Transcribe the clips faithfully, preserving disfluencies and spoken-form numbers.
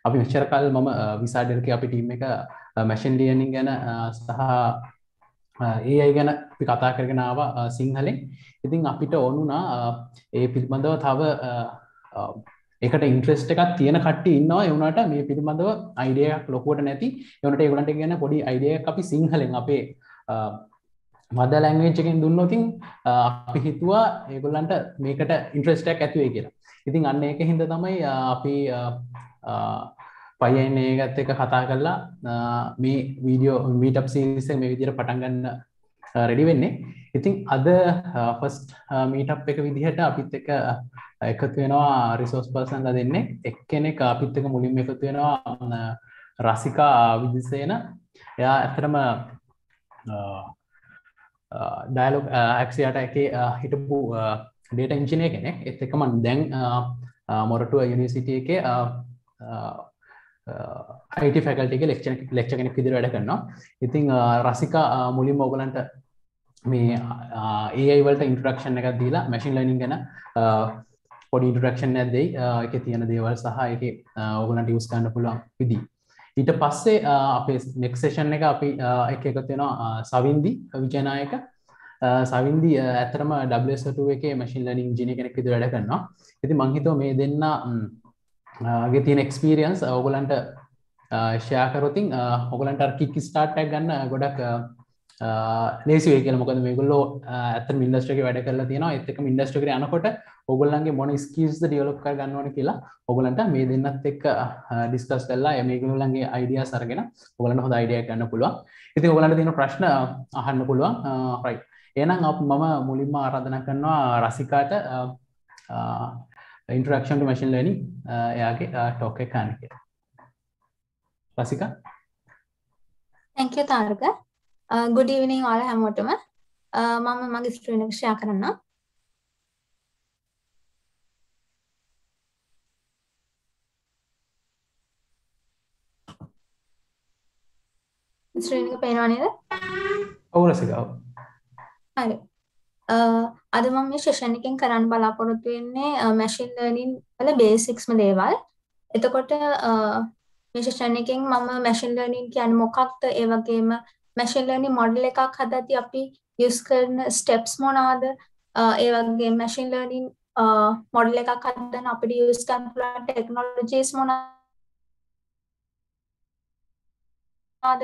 අපි මෙච්චර කාල මම විසාඩ් එකේ අපි ටීම් එක මැෂින් ලර්නින් ගැන සහ ඒ අයි ගැන අපි කතා කරගෙන ආවා සිංහලෙන්. ඉතින් අපිට ඕනුණා ඒ පිළිබඳව තව ඒකට ඉන්ට්‍රෙස්ට් එකක් තියෙන කට්ටිය ඉන්නවා. ඒ වුණාට මේ පිළිබඳව අයිඩියා එකක් ලොකුවට නැති. ඒ වුණාට ඒගොල්ලන්ට කියන පොඩි අයිඩියා එකක් අපි සිංහලෙන් අපේ මදර් ලැන්ග්වේජ් එකෙන් දුන්නොත් අපි හිතුවා ඒගොල්ලන්ට මේකට ඉන්ට්‍රෙස්ට් එකක් ඇති වෙයි කියලා. ඉතින් අන්න ඒකින්ද තමයි අපි පයින් ඒකත් එක්ක කතා කරලා මේ වීඩියෝ මීට් අප් සීරීස් එක මේ විදිහට පටන් ගන්න රෙඩි වෙන්නේ. ඉතින් අද ෆස්ට් මීට් අප් එක විදිහට අපිත් එක්ක එකතු වෙනවා රිසෝස් පර්සන්ලා දෙන්නේ. එක්කෙනෙක් අපිත් එක්ක මුලින්ම එකතු වෙනවා රසිකා විජේසේන. එයා ඇත්තටම ඩයලොග් ඇක්සියාට එකේ හිටපු ඩේටා ඉන්ජිනියර් කෙනෙක්. ඒත් එක්කම දැන් මොරටුව යුනිවර්සිටි එකේ I T faculty එකේ lecture lecture කෙනෙක් විදිහට වැඩ කරනවා. ඉතින් රසිකා මුලින්ම ඔයගලන්ට මේ A I වලට introduction එකක් දීලා machine learning ගැන පොඩි introduction එකක් දෙයි. ඒකේ තියෙන දේවල් සහ ඒකේ ඔයගලන්ට use කරන්න පුළුවන් විදි. ඊට පස්සේ අපේ next session එක අපි එක එකතු වෙනවා සවින්දි විජයනායක. සවින්දි ඇත්තටම W S O two එකේ machine learning engineer කෙනෙක් විදිහට වැඩ කරනවා. ඉතින් මම හිතුවා මේ දෙන්න ගේ තියෙන එක්ස්පීරියන්ස් ඔයගලන්ට ෂෙයා කරොත් ඔයගලන්ට අර කික් ස්ටාර්ට් එකක් ගන්න ගොඩක් ලේසි වෙයි කියලා. මොකද මේගොල්ලෝ ඇත්තටම ඉන්ඩස්ට්‍රි එකේ වැඩ කරලා තියෙනවා. ඒත් එක්කම ඉන්ඩස්ට්‍රි එකට යනකොට ඔයගොල්ලන්ගේ මොන ස්කිල්ස්ද ඩෙවලොප් කර ගන්න ඕනේ කියලා ඔයගලන්ට මේ දෙන්නත් එක්ක ඩිස්කස් කරලා මේගොල්ලන්ගේ අයිඩියාස් අරගෙන ඔයගලන්ට හොඳ අයිඩියා එකක් ගන්න පුළුවන්. ඉතින් ඔයගලන්ට තියෙන ප්‍රශ්න අහන්න පුළුවන්. රයිට්. එහෙනම් මම මුලින්ම ආරාධනා කරනවා රසිකාට introduction to machine learning එයාගේ talk එක ගන්න කියලා. Rasika. Thank you Tharaka. good evening all හැමෝටම. මම මගේ ස්ක්‍රීන් එක ෂෙයා කරන්නම්. ස්ක්‍රීන් එක පේනව නේද? ඔව් රසිකා. හරි. අද මම මේ සෙෂන් එකෙන් කරන්න බලාපොරොත්තු වෙන්නේ මැෂින් ලර්නින් වල බේසික්ස්ම දේවල්. එතකොට මේ සෙෂන් එකෙන් මම මැෂින් ලර්නින් කියන්නේ මොකක්ද, ඒ වගේම මැෂින් ලර්නින් මොඩල් එකක් හදද්දී අපි යූස් කරන ස්ටෙප්ස් මොනවාද, ඒ වගේම මැෂින් ලර්නින් මොඩල් එකක් හදන්න අපිට යූස් කරන්න පුළුවන් ටෙක්නොලොජිස් මොනවාද,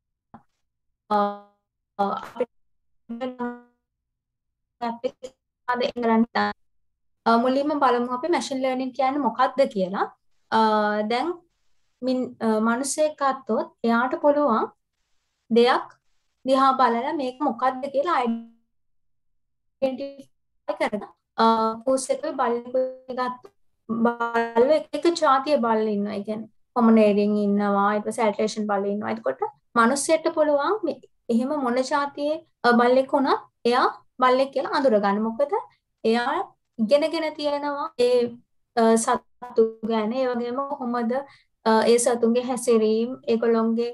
මුලින්ම බලමු අපි මැෂින් ලර්නින් කියන්නේ මොකක්ද කියලා. දැන් මිනිස්සෙක් ගත්තොත් එයාට පුළුවන් දෙයක් දිහා බලලා මේක මොකක්ද කියලා අයිඩෙන්ටිෆයි කරගන්න. පූසෙකුයි බල්ලෙකුයි ගත්ත බල්ලෝ එක එක જાතිය බල්ලෝ ඉන්නවා. ඒ කියන්නේ කොමනේරියන් ඉන්නවා, ඊට පස්සේ ඇල්ට්‍රේෂන් බල්ලෝ ඉන්නවා. එතකොට මිනිස්සෙට පුළුවන් එහෙම මොන જાතියේ බල්ලෙක් වුණත් එයා බල්ලෙක් කියලා අඳුර ගන්න. මොකද එයා ඉගෙනගෙන තියෙනවා ඒ සතු ගැන, ඒ වගේම කොහොමද ඒ සතුන්ගේ හැසිරීම, ඒගොල්ලොන්ගේ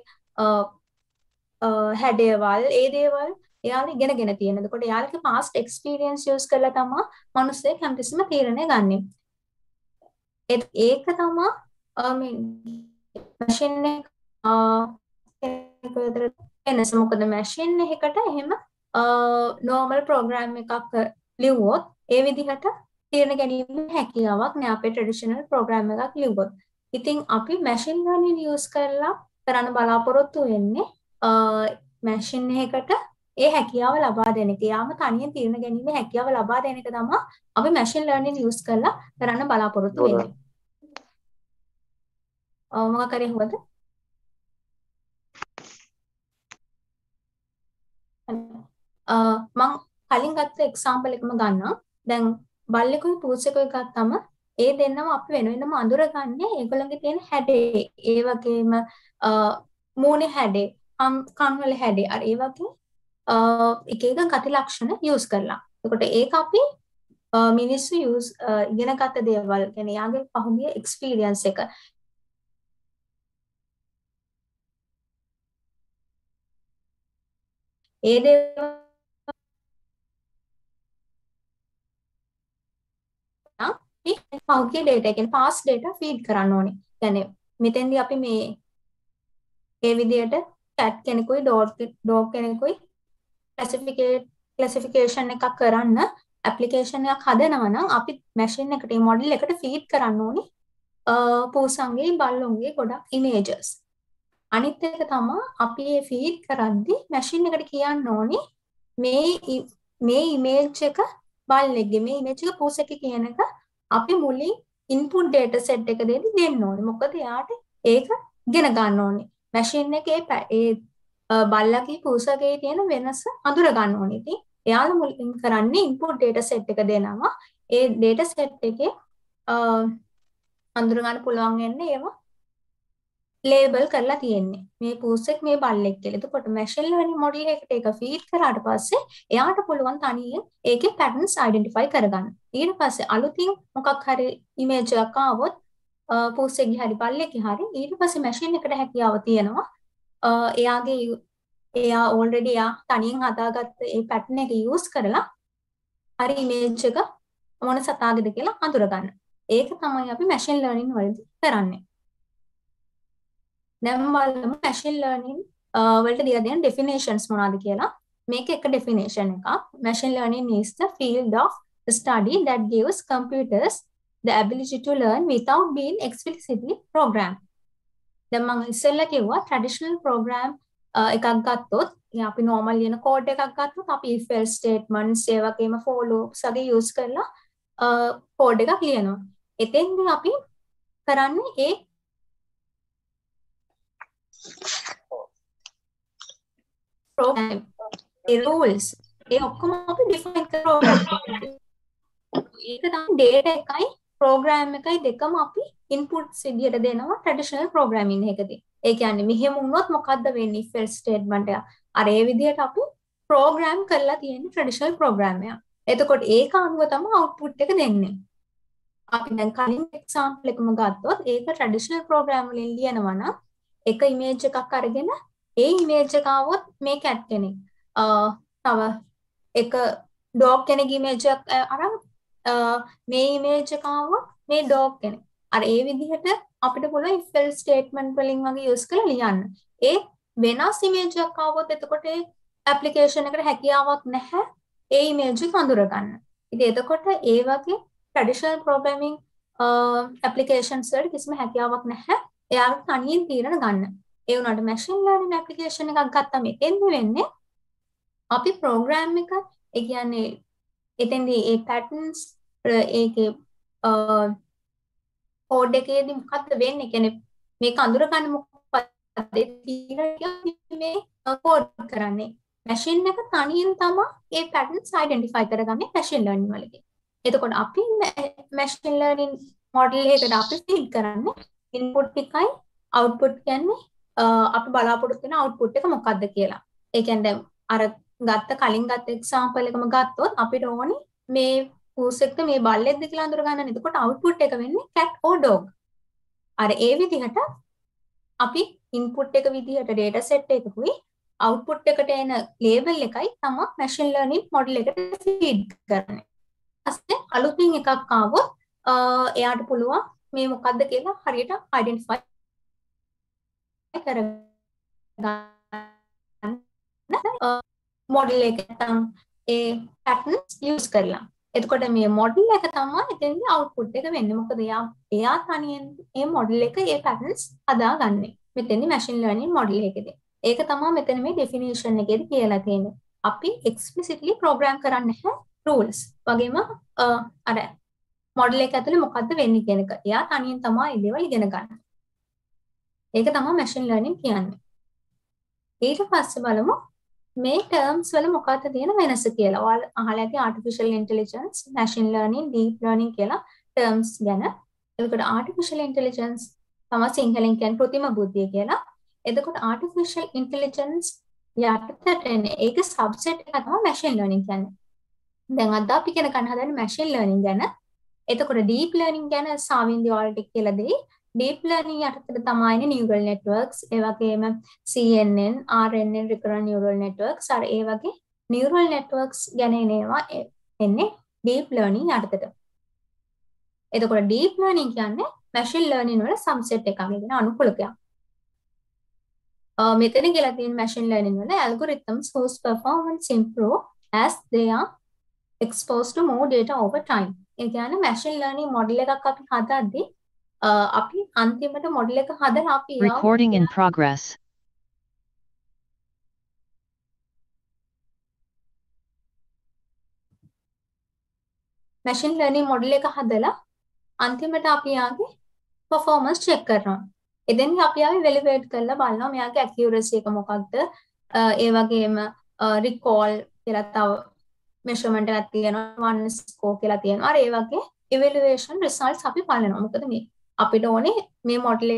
හැඩයවල්, ඒ දේවල් එයාලා ඉගෙනගෙන තියෙනවා. එතකොට එයාලගේ past experience use කරලා තමයි මිනිස්සෙක් හැමතිස්සෙම තීරණය ගන්නෙ. ඒක තමයි මේ මැෂින් එක එනස. මොකද මැෂින් එකකට එහෙම normal program එකක් ලිව්වොත් ඒ විදිහට තීරණ ගැනීම හැකියාවක් නෑ අපේ traditional program එකක් ලිව්වොත්. ඉතින් අපි machine learning use කරලා කරන්න බලාපොරොත්තු වෙන්නේ machine එකකට ඒ හැකියාව ලබා දෙන එක. යාම තනියෙන් තීරණ ගැනීම හැකියාව ලබා දෙන එක තමයි අපි machine learning use කරලා කරන්න බලාපොරොත්තු වෙන්නේ. මොකක් කරේ හොඳ? මම කලින් ගත්ත එක්සැම්පල් එකම ගන්නම්. දැන් බල්ලෙකුයි පූසෙකුයි ගත්තම ඒ දෙන්නම අපි වෙන වෙනම අඳුරගන්නේ ඒගොල්ලන්ගේ තියෙන හැඩේ, ඒ වගේම මූණේ හැඩේ, කන් වල හැඩේ, අර ඒ වගේ එක එක ගති ලක්ෂණ යූස් කරලා. එතකොට ඒක අපි මිනිස්සු යූස් ඉගෙන ගත්ත දේවල්, කියන්නේ යාගේ පහුගිය එක්ස්පීරියන්ස් එක. ඒ දේවල් පහුගිය data, කියන්නේ past data feed කරන්න ඕනේ. يعني මෙතෙන්දී අපි මේ ඒ විදිහට cat කෙනෙකුයි dog dog කෙනෙකුයි classificate classification එකක් කරන්න application එකක් හදනවා නම් අපි machine එකට මේ model එකට feed කරන්න ඕනේ පූසන්ගේ බල්ලුන්ගේ ගොඩක් images. අනිත් එක තමයි අපි මේ feed කරද්දී machine එකට කියන්න ඕනේ මේ මේ image එක බල්ලෙක්ගේ මේ image එක පූසෙක්ගේ කියන එක අපි මුලින් input data set එක දෙන්න දෙන්න ඕනේ. මොකද එයාට ඒක ඉගෙන ගන්න ඕනේ. machine එකේ ඒ බල්ලගේ පූසගේ තියෙන වෙනස අඳුර ගන්න ඕනේ. ඉතින් එයාලා මුලින් කරන්නේ input data set එක දෙනවා. ඒ data set එකේ අඳුර ගන්න පුළුවන් වෙන්නේ ඒවා label කරලා තියෙන්නේ. මේ පූසෙක් මේ බල්ලෙක් කියලා. එතකොට machine learning model එකට ඒක feed කරාට පස්සේ එයාට පුළුවන් තනියෙන් ඒකේ patterns identify කරගන්න. ඊට පස්සේ අලුතින් මොකක් හරි image එකක් ආවොත් පූසෙක්ගේ හරි බල්ලෙක්ගේ හරි ඊට පස්සේ machine එකට හැකියාව තියෙනවා එයාගේ එයා already එයා තනියෙන් හදාගත්ත ඒ pattern එක use කරලා හරි image එක මොන සතාගේද කියලා අඳුර ගන්න. ඒක තමයි අපි machine learning වලදී කරන්නේ. දැන් බලමු machine learning වලට දීලා දෙන definitions මොනවද කියලා. මේක එක definition එකක්. Machine learning is the field of study that gives computers the ability to learn without being explicitly programmed. දැන් මම ඉස්සෙල්ලා කිව්වා traditional program එකක් ගත්තොත් අපි normal ලියන code එකක් ගත්තොත් අපි if else statements ඒ වගේම for loops වගේ use කරලා code එකක් ලියනවා. එතෙන්දී අපි කරන්නේ ඒ program ඒ rules ඒ ඔක්කොම අපි define කරනවා. ඒක තමයි data එකයි program එකයි දෙකම අපි inputs විදියට දෙනවා traditional programming එකදී. ඒ කියන්නේ මෙහෙම වුණොත් මොකද්ද වෙන්නේ if else statement එක. අර ඒ විදියට අපි program කරලා තියෙන traditional program එක. එතකොට ඒක අනුව තමයි output එක දෙන්නේ. අපි දැන් කලින් example එකම ගත්තොත් ඒක traditional program වලින් ලියනවා නම් එක image එකක් අරගෙන ඒ image එක આવොත් මේ cat කෙනෙක්. අ තව එක dog කෙනෙක් image එකක් අරන් මේ image එක આવොත් මේ dog කෙනෙක්. අර ඒ විදිහට අපිට පුළුවන් if else statement වලින් වගේ use කරලා ලියන්න. ඒ වෙනස් image එකක් આવොත් එතකොට ඒ application එකට හැකියාවක් නැහැ ඒ image එක අඳුර ගන්න. ඉතින් එතකොට ඒ වගේ traditional programming applications වලට කිසිම හැකියාවක් නැහැ. එයාට තනියෙන් තීරණ ගන්න. ඒ වුණාට machine learning application එකක් ගත්තම එතෙන්ද වෙන්නේ අපි program එක ඒ කියන්නේ එතෙන්දී ඒ patterns ඒකේ code එකේදී මොකක්ද වෙන්නේ? කියන්නේ මේක අඳුර ගන්න මොකක්ද මේ code කරන්නේ. machine එක තනියෙන් තමයි ඒ patterns identify කරගන්නේ machine learning වලදී. එතකොට අපි machine learning model එකකට අපි feed කරන්නේ input එකයි output කියන්නේ අපි බලාපොරොත්තු වෙන output එක මොකක්ද කියලා. ඒ කියන්නේ අර ගත්ත කලින් ගත්ත example එකම ගත්තොත් අපිට ඕනේ මේ පූසෙක්ද මේ බල්ලෙක්ද කියලා අඳුර ගන්න. එතකොට output එක වෙන්නේ cat or dog. අර ඒ විදිහට අපි input එක විදිහට data set එකකුයි output එකට එන label එකයි තමයි machine learning model එකට feed කරන්නේ. ඊපස්සේ අලුතින් එකක් ආවොත් එයාට පුළුවන් මේ මොකක්ද කියලා හරියට identify කරගන්න model එක නැත්නම් ඒ patterns use කරලා. එතකොට මේ model එක තමයි එතෙන්දී output එක වෙන්නේ. මොකද එයා එයා තනියෙන් මේ model එක ඒ patterns හදාගන්නේ. මෙතෙන්දී machine learning model එකේදී. ඒක තමයි මෙතන මේ definition එකේදී කියලා තියෙන්නේ. අපි explicitly program කරන්නේ නැහැ rules. වගේම අර model එක ඇතුලේ මොකද්ද වෙන්නේ කියන එක. එයා තනියෙන් තමයි ඒ දේවල් ඉගෙන ගන්න. ඒක තමයි machine learning කියන්නේ. ඊට පස්සේ බලමු මේ terms වල මොකක්ද තියෙන වෙනස කියලා. ඔයාලා අහලා ඇති artificial intelligence, machine learning, deep learning කියලා terms ගැන. එතකොට artificial intelligence තමයි සිංහලෙන් කියන්නේ කෘත්‍රිම බුද්ධිය කියලා. එතකොට artificial intelligence යටතට එන්නේ ඒක subset එක තමයි machine learning කියන්නේ. දැන් අද අපි කියන කන හදන්නේ machine learning ගැන. එතකොට deep learning ගැන සාවින්දි ඔයාලට කියලා දෙයි. deep learning යටතට තමයි neural networks, ඒ වගේම C N N, R N N recurrent neural networks, අර ඒ වගේ neural networks ගැන එනවා එන්නේ deep learning යටතට. එතකොට deep learning කියන්නේ machine learning වල subset එකක්. ඒ කියන්නේ අනුකූලකයක්. මෙතන කියලා තියෙන machine learning වල algorithms whose performance improve as they are exposed to more data over time. ඒ කියන්නේ machine learning model එකක් අපි හදද්දී අපි අන්තිමට model එක හදලා අපි Recording in progress. machine learning model එක හදලා අන්තිමට අපි යාගේ performance check කරනවා. එදෙන්දී අපි ආවේ validate කරලා බලනවා මෙයාගේ accuracy එක මොකක්ද, ඒ වගේම recall කියලා තව measurement එකක් තියෙනවා, one score කියලා තියෙනවා. අර ඒ වගේ evaluation results අපි බලනවා. මොකද මේ අපිට ඕනේ මේ model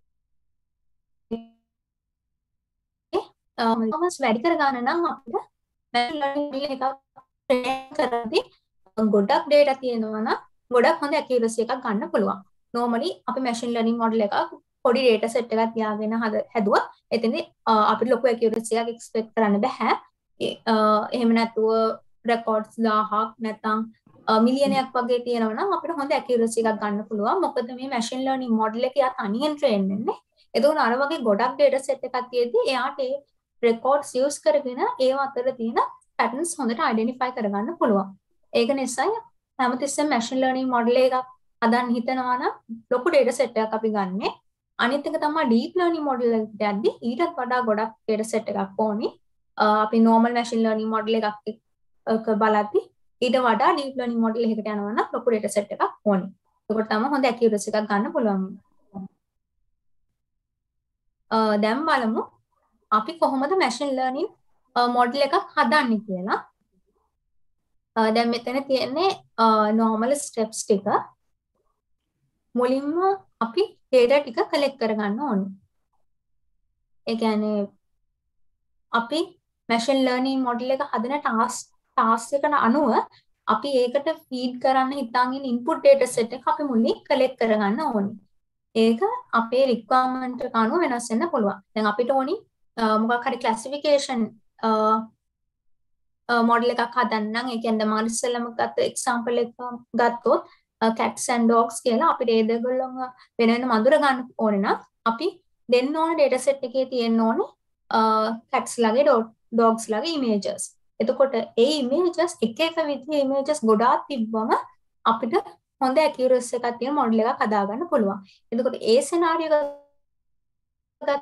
එකේ performance වැඩි කරගන්න නම් අපිට machine learning model එකක් train කරද්දී ගොඩක් data තියෙනවා නම් ගොඩක් හොඳ accuracy එකක් ගන්න පුළුවන්. normally අපි machine learning model එකක් පොඩි data set එකක් තියාගෙන හැදුවා. එතෙන්දී අපිට ලොකු accuracy එකක් expect කරන්න බෑ. එහෙම නැතුව records දහයක් නැත්නම් මිලියනයක් වගේ තියෙනවා නම් අපිට හොඳ accuracy එකක් ගන්න පුළුවන්. මොකද මේ machine learning model එක යා තනියෙන් train වෙන්නේ. එතකොට අර වගේ ගොඩක් data set එකක් තියෙද්දී එයාට ඒ records use කරගෙන ඒව අතර තියෙන patterns හොඳට identify කරගන්න පුළුවන්. ඒක නිසා හැමතිස්සෙම machine learning model එකක් හදන්න හිතනවා නම් ලොකු data set එකක් අපි ගන්නෙ. අනිත් එක තමයි deep learning model එකට යද්දී ඊටත් වඩා ගොඩක් data set එකක් ඕනි. අපි normal machine learning model එකක් බලද්දී ඊට වඩා deep learning model එකකට යනවා නම් ලොකු data set එකක් ඕනි. ඒකට තමයි හොඳ accuracy එකක් ගන්න පුළුවන්. දැන් බලමු අපි කොහොමද machine learning model එකක් හදන්නේ කියලා. දැන් මෙතන තියෙන්නේ normal steps ටික. මුලින්ම අපි data ටික collect කරගන්න ඕනේ. ඒ කියන්නේ අපි machine learning model එක හදන task task එකට අනුව අපි ඒකට feed කරන්න හිතාගෙන input data set එක අපි මුලින් collect කරගන්න ඕනේ. ඒක අපේ requirement එක අනුව වෙනස් වෙන්න පුළුවන්. දැන් අපිට ඕනි මොකක් හරි classification model එකක් හදන්න නම් ඒ කියන්නේ මම ඉස්සෙල්ලාම ගත්ත example එක ගත්තොත් cats and dogs කියලා අපිට ඒ දෙගොල්ලම වෙන වෙන මඳුර ගන්න ඕනේ නම් අපි දෙන්න ඕන data set එකේ තියෙන්න ඕනේ cats ලගේ dogs ලගේ images. එතකොට ඒ images එක එක විදිහේ images ගොඩාක් තිබ්බම අපිට හොඳ accuracy එකක් තියෙන model එකක් හදා ගන්න පුළුවන්. එතකොට ඒ scenario එක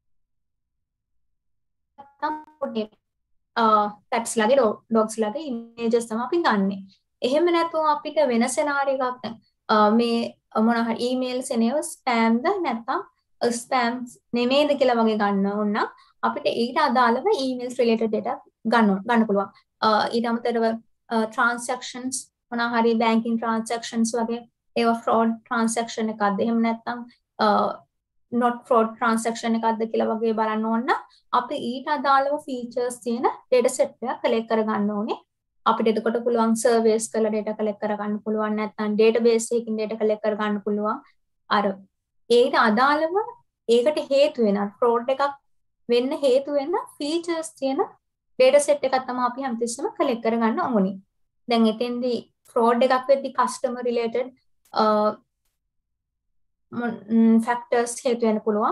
ගත්තම cats ලගේ dogs ලගේ images තමයි අපි ගන්නෙ. එහෙම නැත්නම් අපිට වෙන scenario එකක් මේ මොන හරි emails එනේව spam ද නැත්නම් spam නෙමෙයිද කියලා වගේ ගන්න ඕන නම් අපිට ඊට අදාළව emails related data ගන්න ගන්න පුළුවන්. ඊට අමතරව transactions මොන හරි banking transactions වගේ ඒවා fraud transaction එකක්ද එහෙම නැත්නම් not fraud transaction එකක්ද කියලා වගේ බලන්න ඕන නම් අපි ඊට අදාළව features තියෙන data set එක collect කරගන්න ඕනේ. අපිට එතකොට පුළුවන් surveys කරලා data collect කරගන්න පුළුවන් නැත්නම් database එකකින් data collect කරගන්න පුළුවන්. අර ඒකට අදාළව ඒකට හේතු වෙන fraud එකක් වෙන්න හේතු වෙන features තියෙන data set එකක් තමයි අපි හැමතිස්සෙම collect කරගන්න ඕනේ. දැන් එතෙන්දී fraud එකක් වෙද්දී customer related factors හේතු වෙන්න පුළුවන්.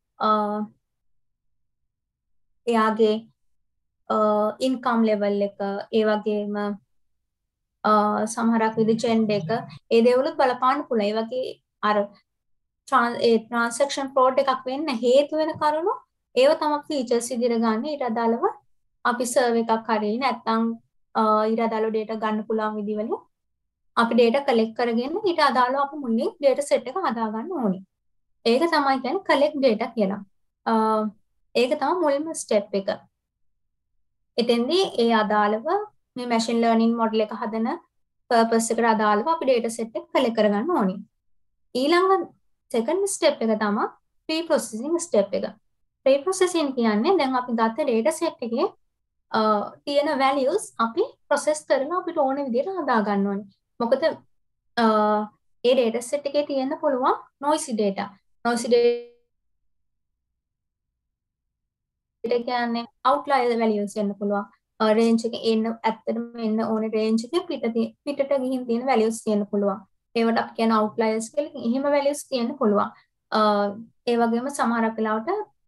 එයාගේ income level එක ඒ වගේම සමහරක් විදිහ gender එක ඒ දේවලුත් බලපාන්න පුළුවන්. ඒ වගේ අර ඒ transaction fraud එකක් වෙන්න හේතු වෙන කරුණු ඒව තමයි features විදිහට ගන්න. ඊට අදාළව අපි survey එකක් හරියි නැත්නම් ඊට අදාළව data ගන්න පුළුවන් විදිහවල අපි data collect කරගෙන ඊට අදාළව අපි මුලින් data set එක හදා ගන්න ඕනේ. ඒක තමයි කියන්නේ collect data කියලා. ඒක තමයි මුලින්ම step එක. එතෙන්දී ඒ අදාළව මේ machine learning model එක හදන purpose එකට අදාළව අපි data set එක collect කරගන්න ඕනේ. ඊළඟ second step එක තමයි pre-processing step එක. pre-processing කියන්නේ දැන් අපි ගත්ත data set එකේ තියෙන values අපි process කරලා අපිට ඕන විදිහට හදා ගන්න ඕනේ. මොකද ඒ data set එකේ තියෙන්න පුළුවන් noisy data. noisy data කියන්නේ outlier values වෙන්න පුළුවන්. range එකේ එන්න ඇත්තටම එන්න ඕනේ range එකේ පිට පිටට ගිහින් තියෙන values තියෙන්න පුළුවන්. ඒවට අපි කියන outliers කියලා. එහෙම values තියෙන්න පුළුවන්. ඒ වගේම සමහරක් වෙලාවට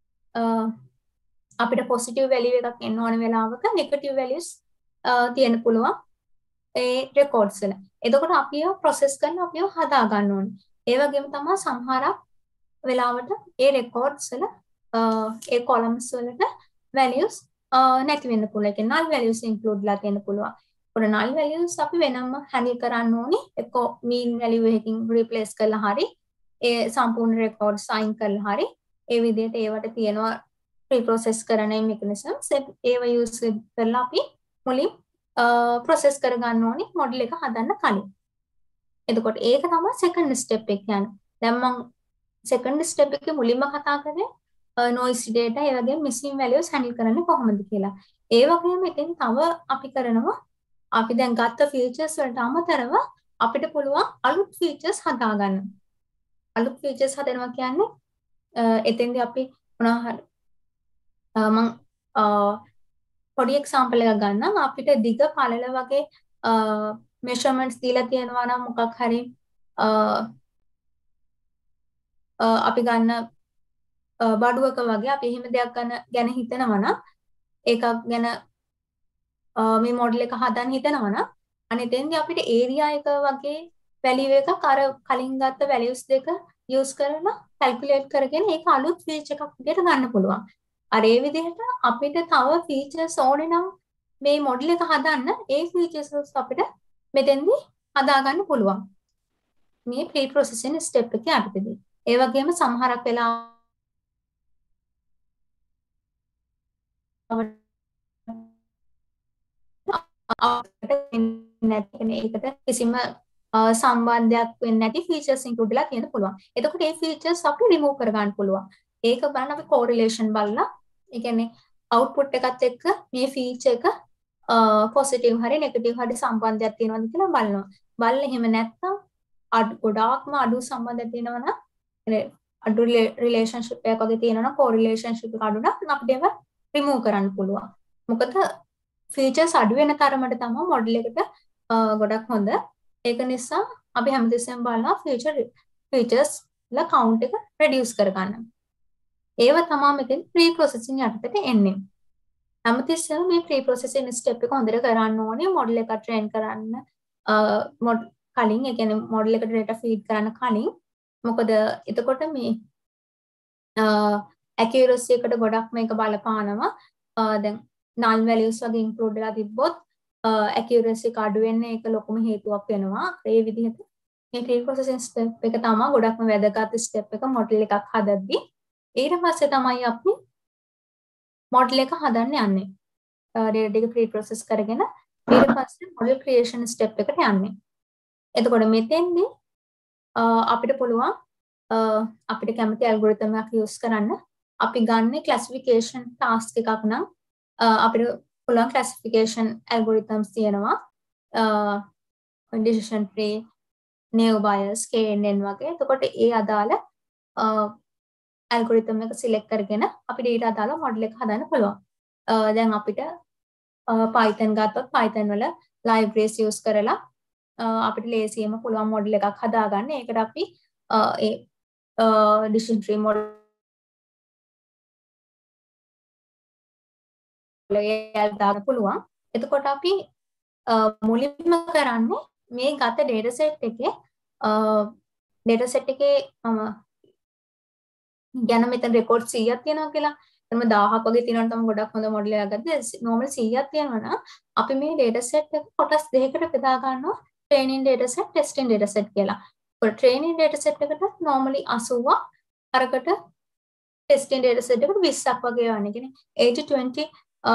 අපිට positive value එකක් එන්න ඕන වෙලාවක negative values තියෙන්න පුළුවන් ඒ records වල. එතකොට අපි ඒවා process කරන අපි ඒවා හදා ගන්න ඕනේ. ඒ වගේම තමයි සමහරක් වෙලාවට ඒ records වල ඒ columns වලට values නැති වෙන්න පුළුවන්. ඒ කියන්නේ null values include ලා තියෙන්න පුළුවන්. ඒකට null values අපි වෙනම handle කරන්න ඕනේ. එක්ක mean value එකකින් replace කරලා හරි ඒ සම්පූර්ණ records sign කරලා හරි ඒ විදිහට ඒවට තියෙනවා pre-process කරන mechanisms ඒව use කරලා අපි මුලින් process කර ගන්න ඕනේ model එක හදන්න කලින්. එතකොට ඒක තමයි second step එක කියන්නේ. දැන් මම second step එකේ මුලින්ම කතා කරේ noisy data ඒ වගේම missing values handle කරන්නේ කොහොමද කියලා. ඒ වගේම ඉතින් තව අපි කරනවා අපි දැන් ගත්ත features වලට අමතරව අපිට පුළුවන් අලුත් features හදා ගන්න. අලුත් features හදනවා කියන්නේ එතෙන්දී අපි මොනවා හරි මම පොඩි example එකක් ගන්නම්. අපිට දිග පළල වගේ measurements දීලා තියෙනවා නම් මොකක් හරි අපි ගන්න බඩුවක වගේ අපි එහෙම දෙයක් ගන්න ගැන හිතනවා නම් ඒකක් ගැන මේ මොඩල් එක හදන්න හිතනවා නම් අනේ එතෙන්දී අපිට area එක වගේ value එකක් අර කලින් ගත්ත values දෙක use කරලා calculate කරගෙන ඒක අලුත් feature එකක් විදිහට ගන්න පුළුවන්. අර ඒ විදිහට අපිට තව features ඕනේ නම් මේ මොඩල් එක හදන්න ඒ features අපිට මෙතෙන්දී හදා ගන්න පුළුවන්. මේ pre processing step එකේ යටතේදී. ඒ වගේම සමහරක් වෙලාවට ඒකට කිසිම සම්බන්ධයක් වෙන්නේ නැති features include ලා තියෙන්න පුළුවන්. එතකොට මේ features අපි remove කර ගන්න පුළුවන්. ඒක බලන්න අපි correlation බලලා ඒ කියන්නේ output එකත් එක්ක මේ feature එක positive හරි negative හරි සම්බන්ධයක් තියෙනවද කියලා බලනවා. බලලා එහෙම නැත්නම් අඩු ගොඩාක්ම අඩු සම්බන්ධයක් තියෙනවා නම් අඩු relationship එකක් වගේ තියෙනවා නම් correlationship එක අඩු නම් අපිට ඒව remove කරන්න පුළුවන්. මොකද features අඩු වෙන තරමට තමයි model එකට ගොඩක් හොඳ. ඒක නිසා අපි හැමතිස්සෙම බලනවා feature features ලා count එක reduce කරගන්න. ඒව තමයි මෙතෙන් pre processing යටතට එන්නේ. හැමතිස්සෙම මේ pre processing step එක හොඳට කරන්න ඕනේ model එක train කරන්න කලින් ඒ කියන්නේ model එකට data feed කරන්න කලින්. මොකද එතකොට මේ accuracy එකට ගොඩක් මේක බලපානවා. දැන් null values වගේ include වෙලා තිබ්බොත් accuracy එක අඩු වෙන්න ඒක ලොකුම හේතුවක් වෙනවා. ඒ විදිහට මේ pre processing step එක තමයි ගොඩක්ම වැදගත් step එක model එකක් හදද්දී. ඊට පස්සේ තමයි අපි model එක හදන්න යන්නේ. data ටික pre process කරගෙන ඊට පස්සේ model creation step එකට යන්නේ. එතකොට මෙතෙන්දී අපිට පුළුවන් අපිට කැමති algorithm එකක් use කරන්න. අපි ගන්න classification task එකක් නම් අපිට පුළුවන් classification algorithms තියෙනවා. decision tree, naive Bayes, K N N වගේ. එතකොට ඒ අදාළ algorithm එක select කරගෙන අපිට ඊට අදාළ model එක හදන්න පුළුවන්. දැන් අපිට Python ගත්තොත් Python වල libraries use කරලා අපිට ලේසියෙන්ම පුළුවන් model එකක් හදාගන්න. ඒකට අපි ඒ decision tree model එක දාන්න පුළුවන්. එතකොට අපි මුලින්ම කරන්නේ මේ ගත data set එකේ data set එකේ ගැන මෙතන record සීයක් තියෙනවා කියලා. එතනම දහයක් වගේ තියෙනවා නම් ගොඩක් හොඳ model එකක් ගත්තද normal සීයක් තියෙනවා නම් අපි මේ data set එක කොටස් දෙකකට බෙදා ගන්නවා training data set, testing data set කියලා. ඒකට training data set එකට normally අසූවක් අරකට testing data set එකට විස්සක් වගේ යන්නේ. කියන්නේ eighty twenty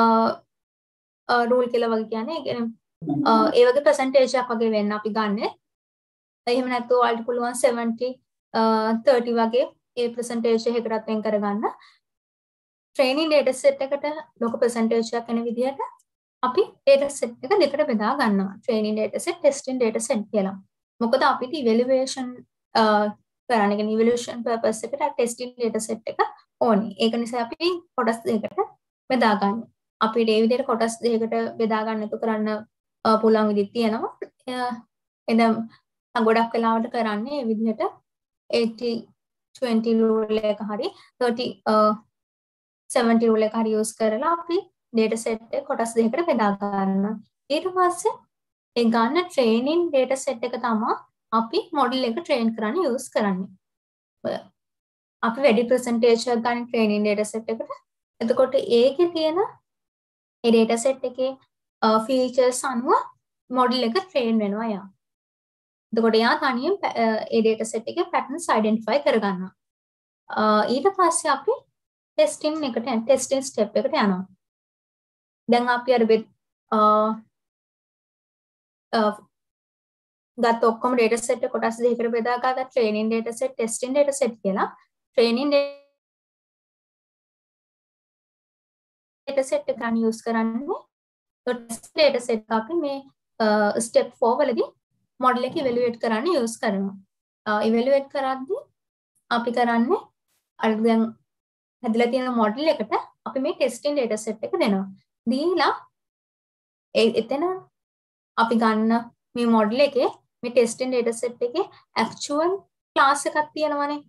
රූල් කියලා වගේ කියන්නේ. ඒ කියන්නේ ඒ වගේ percentage එකක් වගේ වෙන්න අපි ගන්න. එහෙම නැත්නම් ඔයාලට පුළුවන් seventy thirty වගේ ඒ percentage එකකටත් වෙන් කරගන්න. training data set එකට ලොකු percentage එකක් එන විදිහට අපි data set එක දෙකට බෙදා ගන්නවා. training data set, testing data set කියලා. මොකද අපිට evaluation කරන්න කියන්නේ evaluation purpose එකට testing data set එක ඕනේ. ඒක නිසා අපි කොටස් දෙකකට බෙදා ගන්නවා. අපිට ඒ විදිහට කොටස් දෙකකට බෙදා ගන්න තු කරන්න පුළුවන් විදිහ තියෙනවා. එනම් ගොඩක් වෙලාවට කරන්නේ මේ විදිහට eighty twenty rule එක හරි thirty seventy rule එක හරි use කරලා අපි data set එක කොටස් දෙකකට බෙදා ගන්නවා. ඊට පස්සේ ඒ ගන්න training data set එක තමයි අපි model එක train කරන්න use කරන්නේ. අපි වැඩි percentage එකක් ගන්න training data set එකට. එතකොට ඒකේ තියෙන ඒ data set එකේ features අනුව model එක train වෙනවා යා. එතකොට යා තනියෙන් ඒ data set එකේ patterns identify කරගන්නවා. ඊට පස්සේ අපි testing එකට testing step එකට යනවා. දැන් අපි අර ගත්ත ඔක්කොම data set එක කොටස් දෙකකට බෙදා ගත්තා training data set testing data set කියලා. training data set එක ගන්න use කරන්නේ test data set එක අපි මේ step four වලදී model එක evaluate කරන්න use කරනවා. evaluate කරද්දී අපි කරන්නේ අර දැන් හැදලා තියෙන model එකට අපි මේ testing data set එක දෙනවා. දීලා එතන අපි ගන්න මේ model එකේ මේ testing data set එකේ actual class එකක් තියෙනවනේ.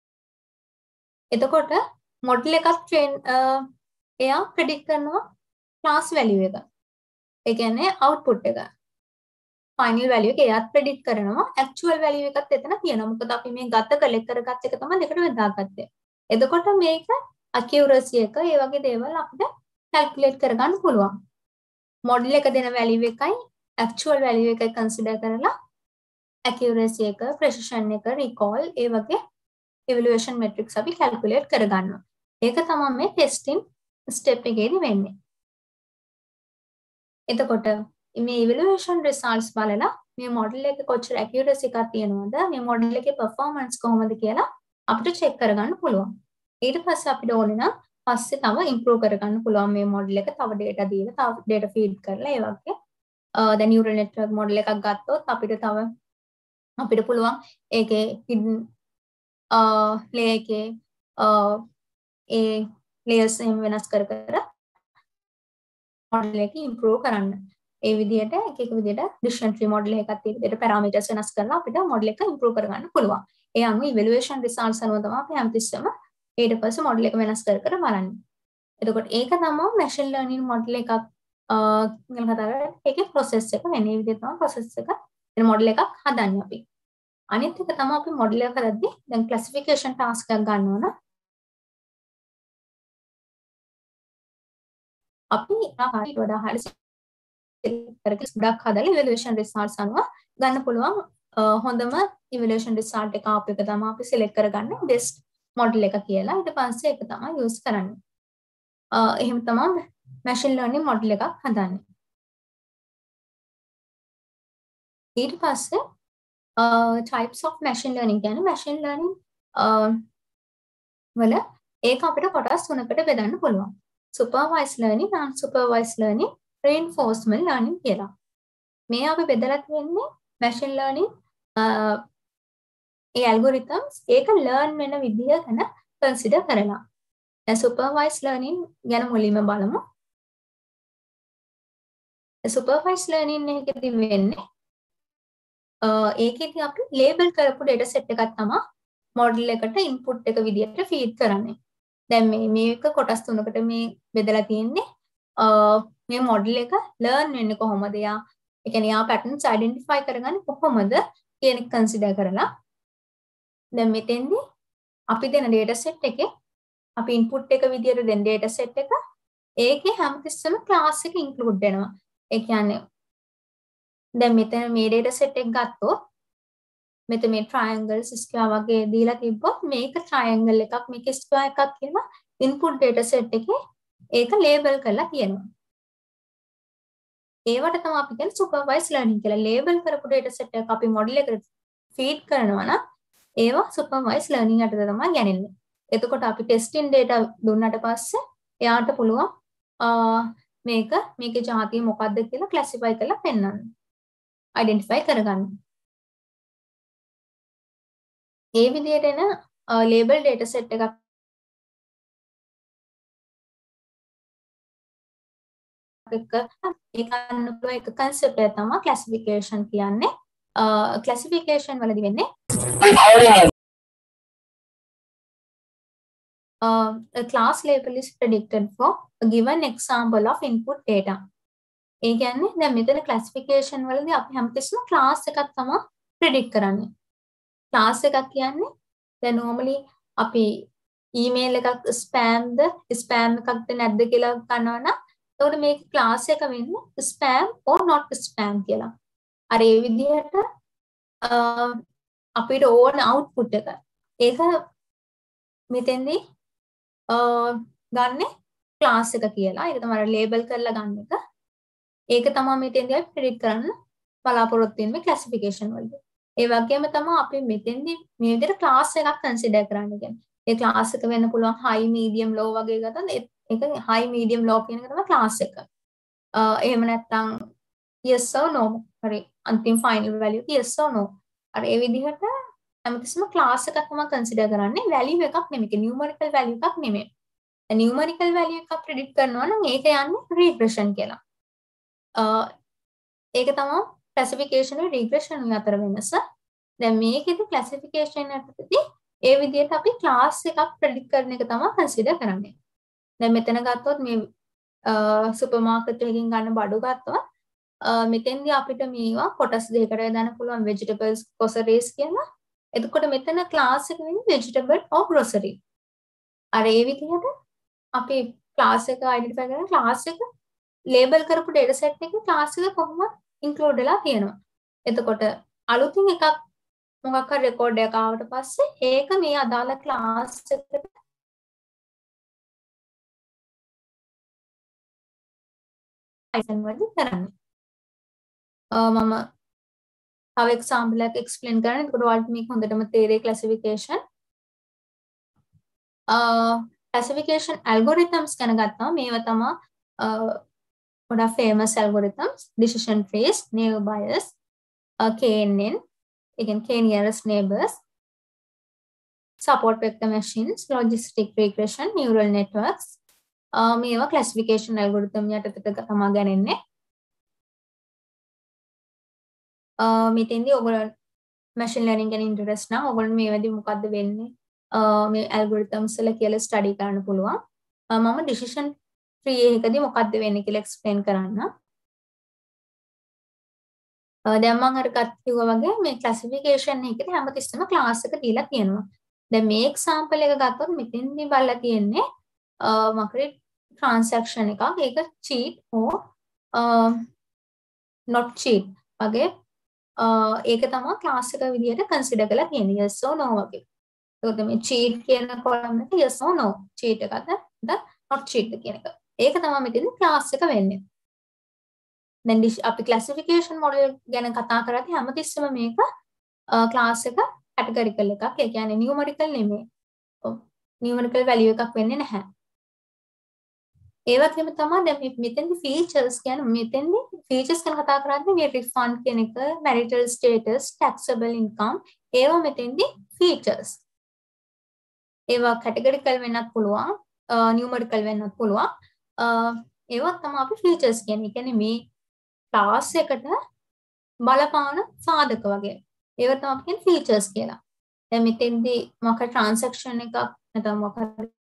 එතකොට model එකක් train එයා predict කරනවා class value එක. ඒ කියන්නේ output එක. final value එක එයාත් predict කරනවා actual value එකත් එතන තියෙනවා. මොකද අපි මේ ගත collect කරගත්ත එක තමයි දෙකට බෙදාගත්තේ. එතකොට මේක accuracy එක ඒ වගේ දේවල් අපිට calculate කරගන්න පුළුවන්. model එක දෙන value එකයි actual value එකයි consider කරලා accuracy එක, precision එක, recall ඒ වගේ evaluation metrics අපි calculate කරගන්නවා. ඒක තමයි මේ testing step එකේදී වෙන්නේ. එතකොට මේ evaluation results බලලා මේ model එකේ කොච්චර accuracy එකක් තියෙනවද, මේ model එකේ performance කොහොමද කියලා අපිට check කරගන්න පුළුවන්. ඊට පස්සේ අපිට ඕනේ නම් පස්සේ තව improve කරගන්න පුළුවන් මේ model එක තව data දීලා තව data feed කරලා ඒ වගේ දැන් neural network model එකක් ගත්තොත් අපිට තව අපිට පුළුවන් ඒකේ hidden layer එකේ ඒ layers එහෙම වෙනස් කර කර model එක improve කරන්න. ඒ විදිහට එක එක විදිහට decision tree model එකක් තියෙන විදිහට parameters වෙනස් කරලා අපිට model එක improve කරගන්න පුළුවන්. ඒ අනුව evaluation results අනුව තමයි අපි හැමතිස්සෙම ඊට පස්සේ model එක වෙනස් කර කර බලන්නේ. එතකොට ඒක තමයි machine learning model එකක් ගැන කතා කරන්නේ. ඒකේ process එක වෙන්නේ විදිහට තමයි process එක වෙන model එකක් හදන්නේ අපි. අනිත් එක තමයි අපි model එක කරද්දී දැන් classification task එකක් ගන්න ඕන. අපි ආකාරයට වඩා හරි කරගෙන ගොඩක් හදලා evaluation results අනුව ගන්න පුළුවන් හොඳම evaluation result එක ආපු එක තමයි අපි select කරගන්නේ best model එක කියලා. ඊට පස්සේ ඒක තමයි use කරන්නේ. එහෙම තමයි machine learning model එකක් හදන්නේ. ඊට පස්සේ types of machine learning කියන්නේ machine learning වල ඒක අපිට කොටස් තුනකට බෙදන්න පුළුවන්. supervised learning, unsupervised learning, reinforcement learning කියලා. මේ අපි බෙදලා තියෙන්නේ machine learning ඒ algorithms ඒක learn වෙන විදිය ගැන consider කරලා. දැන් supervised learning ගැන මුලින්ම බලමු. supervised learning එකේදී වෙන්නේ ඒකෙදී අපි label කරපු data set එකක් තමයි model එකට input එක විදියට feed කරන්නේ. දැන් මේ මේක කොටස් තුනකට මේ බෙදලා තියෙන්නේ මේ model එක learn වෙන්නේ කොහොමද යා ඒ කියන්නේ යා patterns identify කරගන්නේ කොහොමද කියන එක consider කරලා දැන් මෙතෙන්දී අපි දෙන data set එකේ අපි input එක විදියට දෙන data set එක ඒකේ හැමතිස්සෙම class එක include වෙනවා. ඒ කියන්නේ දැන් මෙතන මේ data set එක ගත්තොත් මෙතන මේ triangles square වගේ දීලා තිබ්බොත් මේක triangle එකක් මේක square එකක් කියලා input data set එකේ ඒක label කරලා තියෙනවා. ඒවට තමයි අපි කියන්නේ supervised learning කියලා. label කරපු data set එක අපි model එකට feed කරනවා නම් ඒවා supervised learning යටතේ තමයි ගන්නේ. එතකොට අපි testing data දුන්නාට පස්සේ එයාට පුළුවන් මේක මේකේ ජාතිය මොකක්ද කියලා classify කරලා පෙන්නන්න. identify කරගන්න. ඒ විදිහට එන label data set එකක් එක ඒකන්න පුළුවන් එක concept එක තමයි classification කියන්නේ. ක්ලාසිෆිකේෂන් වලදී වෙන්නේ Uh, a class label is predicted for a given example of input data. ඒ කියන්නේ දැන් මෙතන classification වලදී අපි හැමතිස්සම class එකක් තමයි predict කරන්නේ. class එකක් කියන්නේ දැන් normally අපි email එකක් spam ද spam එකක්ද නැද්ද කියලා ගන්නවා නම් එතකොට මේක class එක වෙන්නේ spam or not spam කියලා. අර ඒ විදිහට අපිට ඕන output එක ඒක මෙතෙන්දී ගන්න ක්ලාස් එක කියලා. ඒක තමයි ලේබල් කරලා ගන්න එක. ඒක තමයි මෙතෙන්දී අපි ප්‍රෙඩික්ට් කරන්න බලාපොරොත්තු වෙන්නේ ක්ලාසිෆිකේෂන් වලදී. ඒ වගේම තමයි අපි මෙතෙන්දී මේ විදිහට ක්ලාස් එකක් කන්සිඩර් කරන්න කියන්නේ. ඒ ක්ලාස් එක වෙන්න පුළුවන් high medium low වගේ ගත්තොත් ඒක high medium low කියන එක තමයි ක්ලාස් එක. එහෙම නැත්නම් yes or no හරි අන්තිම final value yes or no. අර ඒ විදිහට හැමතිස්සම ක්ලාස් එකක් තමයි කන්සිඩර් කරන්නේ වැලියු එකක් නෙමෙයි නියුමරිකල් වැලියු එකක් නෙමෙයි. නියුමරිකල් වැලියු එකක් ප්‍රෙඩික්ට් කරනවා නම් ඒක යන්නේ රිග්‍රෙෂන් කියලා. ඒක තමයි ක්ලාසිෆිකේෂන් වල රිග්‍රෙෂන් අතර වෙනස. දැන් මේකෙදි ක්ලාසිෆිකේෂන් එකකදී ඒ විදිහට අපි ක්ලාස් එකක් ප්‍රෙඩික්ට් කරන එක තමයි කන්සිඩර් කරන්නේ. දැන් මෙතන ගත්තොත් මේ සුපර් මාකට් එකකින් ගන්න බඩු ගත්තොත් මෙතෙන්දී අපිට මේවා කොටස් දෙකකට දාන්න පුළුවන් vegetables groceries කියලා. එතකොට මෙතන ක්ලාස් එක වෙන්නේ vegetable or grocery. අර ඒ විදිහට අපි ක්ලාස් එක අයිඩෙන්ටිෆයි කරන ක්ලාස් එක ලේබල් කරපු data set එකේ ක්ලාස් එක කොහොමද ඉන්ක්ලූඩ් වෙලා තියෙනවා. එතකොට අලුතින් එකක් මොකක් හරි රෙකෝඩ් එකක් ආවට පස්සේ ඒක මේ අදාළ ක්ලාස් එකට අයිසන් වලදී කරන්නේ. මම තව එක්සැම්පල් එකක් එක්ස්ප්ලেইন කරන්න. එතකොට ඔයාලට මේක හොඳටම තේරෙයි ක්ලාසිෆිකේෂන්. ක්ලාසිෆිකේෂන් ඇල්ගොරිතම්ස් ගැන ගත්තාම මේවා තමයි ගොඩක් famous algorithms, decision trees, naive Bayes, K N N, again K nearest neighbors, support vector machines, logistic regression, neural networks. මේවා classification algorithm යටතට තමයි ගන්නේ. මෙතෙන්දී ඔයගොල්ලෝ machine learning ගැන interest නම් ඔයගොල්ලෝ මේවැදී මොකද්ද වෙන්නේ මේ algorithms වල කියලා study කරන්න පුළුවන්. මම decision tree එකකදී මොකද්ද වෙන්නේ කියලා explain කරන්න. දැන් මම අර කිව්වා වගේ මේ classification එකේදී හැමතිස්සෙම class එක දීලා තියෙනවා. දැන් මේ example එක ගත්තොත් මෙතෙන්දී බලලා තියෙන්නේ මොකද transaction එකක්. ඒක cheat or not cheat වගේ ඒක තමයි ක්ලාස් එක විදිහට කන්සිඩර් කරලා තියෙන්නේ yes or no වගේ. ඒකත් මේ cheat කියන column එක yes or no cheat එකද not cheat කියන එක. ඒක තමයි මෙතන ක්ලාස් එක වෙන්නේ. දැන් අපි classification model ගැන කතා කරද්දී හැමතිස්සෙම මේක ක්ලාස් එක categorical එකක්. ඒ කියන්නේ numerical නෙමෙයි. numerical value එකක් වෙන්නේ නැහැ. ඒ වගේම තමයි දැන් මෙතෙන්දි features කියන්නේ මෙතෙන්දි features ගැන කතා කරද්දී මේ refund කියන එක marital status taxable income ඒවා මෙතෙන්දි features ඒවා categorical වෙන්නත් පුළුවන් numerical වෙන්නත් පුළුවන් ඒවා තමයි අපි features කියන්නේ. ඒ කියන්නේ මේ class එකට බලපාන සාධක වගේ ඒවා තමයි අපි කියන්නේ features කියලා. දැන් මෙතෙන්දි මොකක් transaction එකක් නැත්නම් මොකක්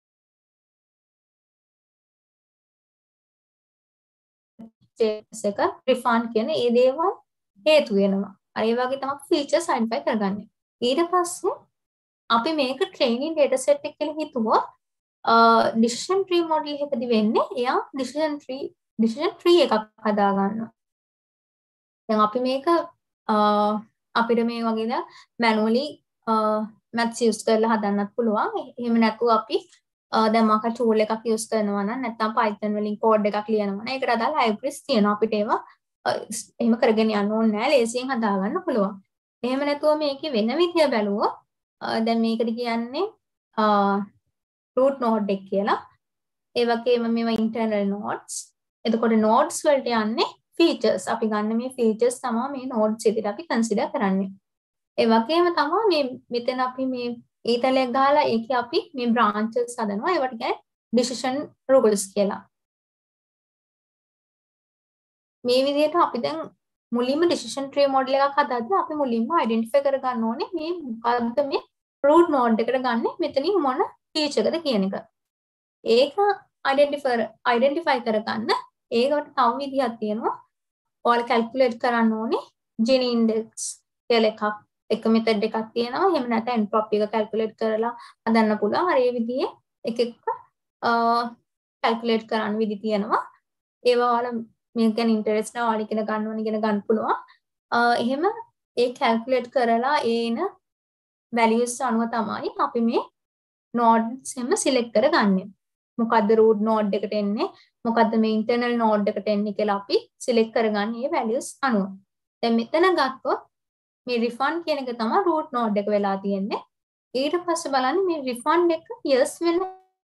එක refund කියන ඒ දේවල් හේතු වෙනවා. අර ඒ වගේ තමයි features identify කරගන්නේ. ඊට පස්සේ අපි මේක training data set එක කියලා හිතුවොත් decision tree model එකකදී වෙන්නේ එයා decision tree decision tree එකක් හදා ගන්නවා. දැන් අපි මේක අපිට මේ වගේ ද manually maths use කරලා හදන්නත් පුළුවන්. එහෙම නැතුව අපි දැන් මොකක් tool එකක් use කරනවා නම් නැත්නම් Python වලින් code එකක් ලියනවා නම් ඒකට අදාළ libraries තියෙනවා. අපිට ඒවා එහෙම කරගෙන යන්න ඕනේ නැහැ. ලේසියෙන් හදා ගන්න පුළුවන්. එහෙම නැතුව මේකේ වෙන විදිය බැලුවොත් දැන් මේකට කියන්නේ root node එක කියලා. ඒ වගේම මේවා internal nodes. එතකොට nodes වලට යන්නේ features. අපි ගන්න මේ features තමයි මේ nodes විදිහට අපි consider කරන්නේ. ඒ වගේම තමයි මේ මෙතන අපි මේ ඊතලයක් ගහලා ඒකේ අපි මේ branches හදනවා. ඒවට කියන්නේ decision rules කියලා. මේ විදිහට අපි දැන් මුලින්ම decision tree model එකක් හදද්දී අපි මුලින්ම identify කරගන්න ඕනේ මේ මොකද්ද මේ root node එකට ගන්න මෙතනින් මොන feature එකද කියන එක. ඒක identify identify කරගන්න ඒකට තව විදිහක් තියෙනවා. ඔයාලා calculate කරන්න ඕනේ Gini index කියලා එකක් එක method එකක් තියෙනවා. එහෙම නැත්නම් entropy එක calculate කරලා හදන්න පුළුවන්. අර ඒ විදිහේ එක එක calculate කරන්න විදි තියෙනවා. ඒවා ඔයාලා මේක ගැන ඉන්ටරෙස්ට් නම් ඔයාලා ඉගෙන ගන්න ඕන ඉගෙන ගන්න පුළුවන්. එහෙම ඒ calculate කරලා ඒන values අනුව තමයි අපි මේ nodes එම select කරගන්නේ. මොකද්ද root node එකට එන්නේ මොකද්ද මේ internal node එකට එන්නේ කියලා අපි select කරගන්නේ මේ values අනුව. දැන් මෙතන ගත්තොත් මේ refund කියන එක තමයි root node එක වෙලා තියෙන්නේ. ඊට පස්සේ බලන්න මේ refund එක yes වෙන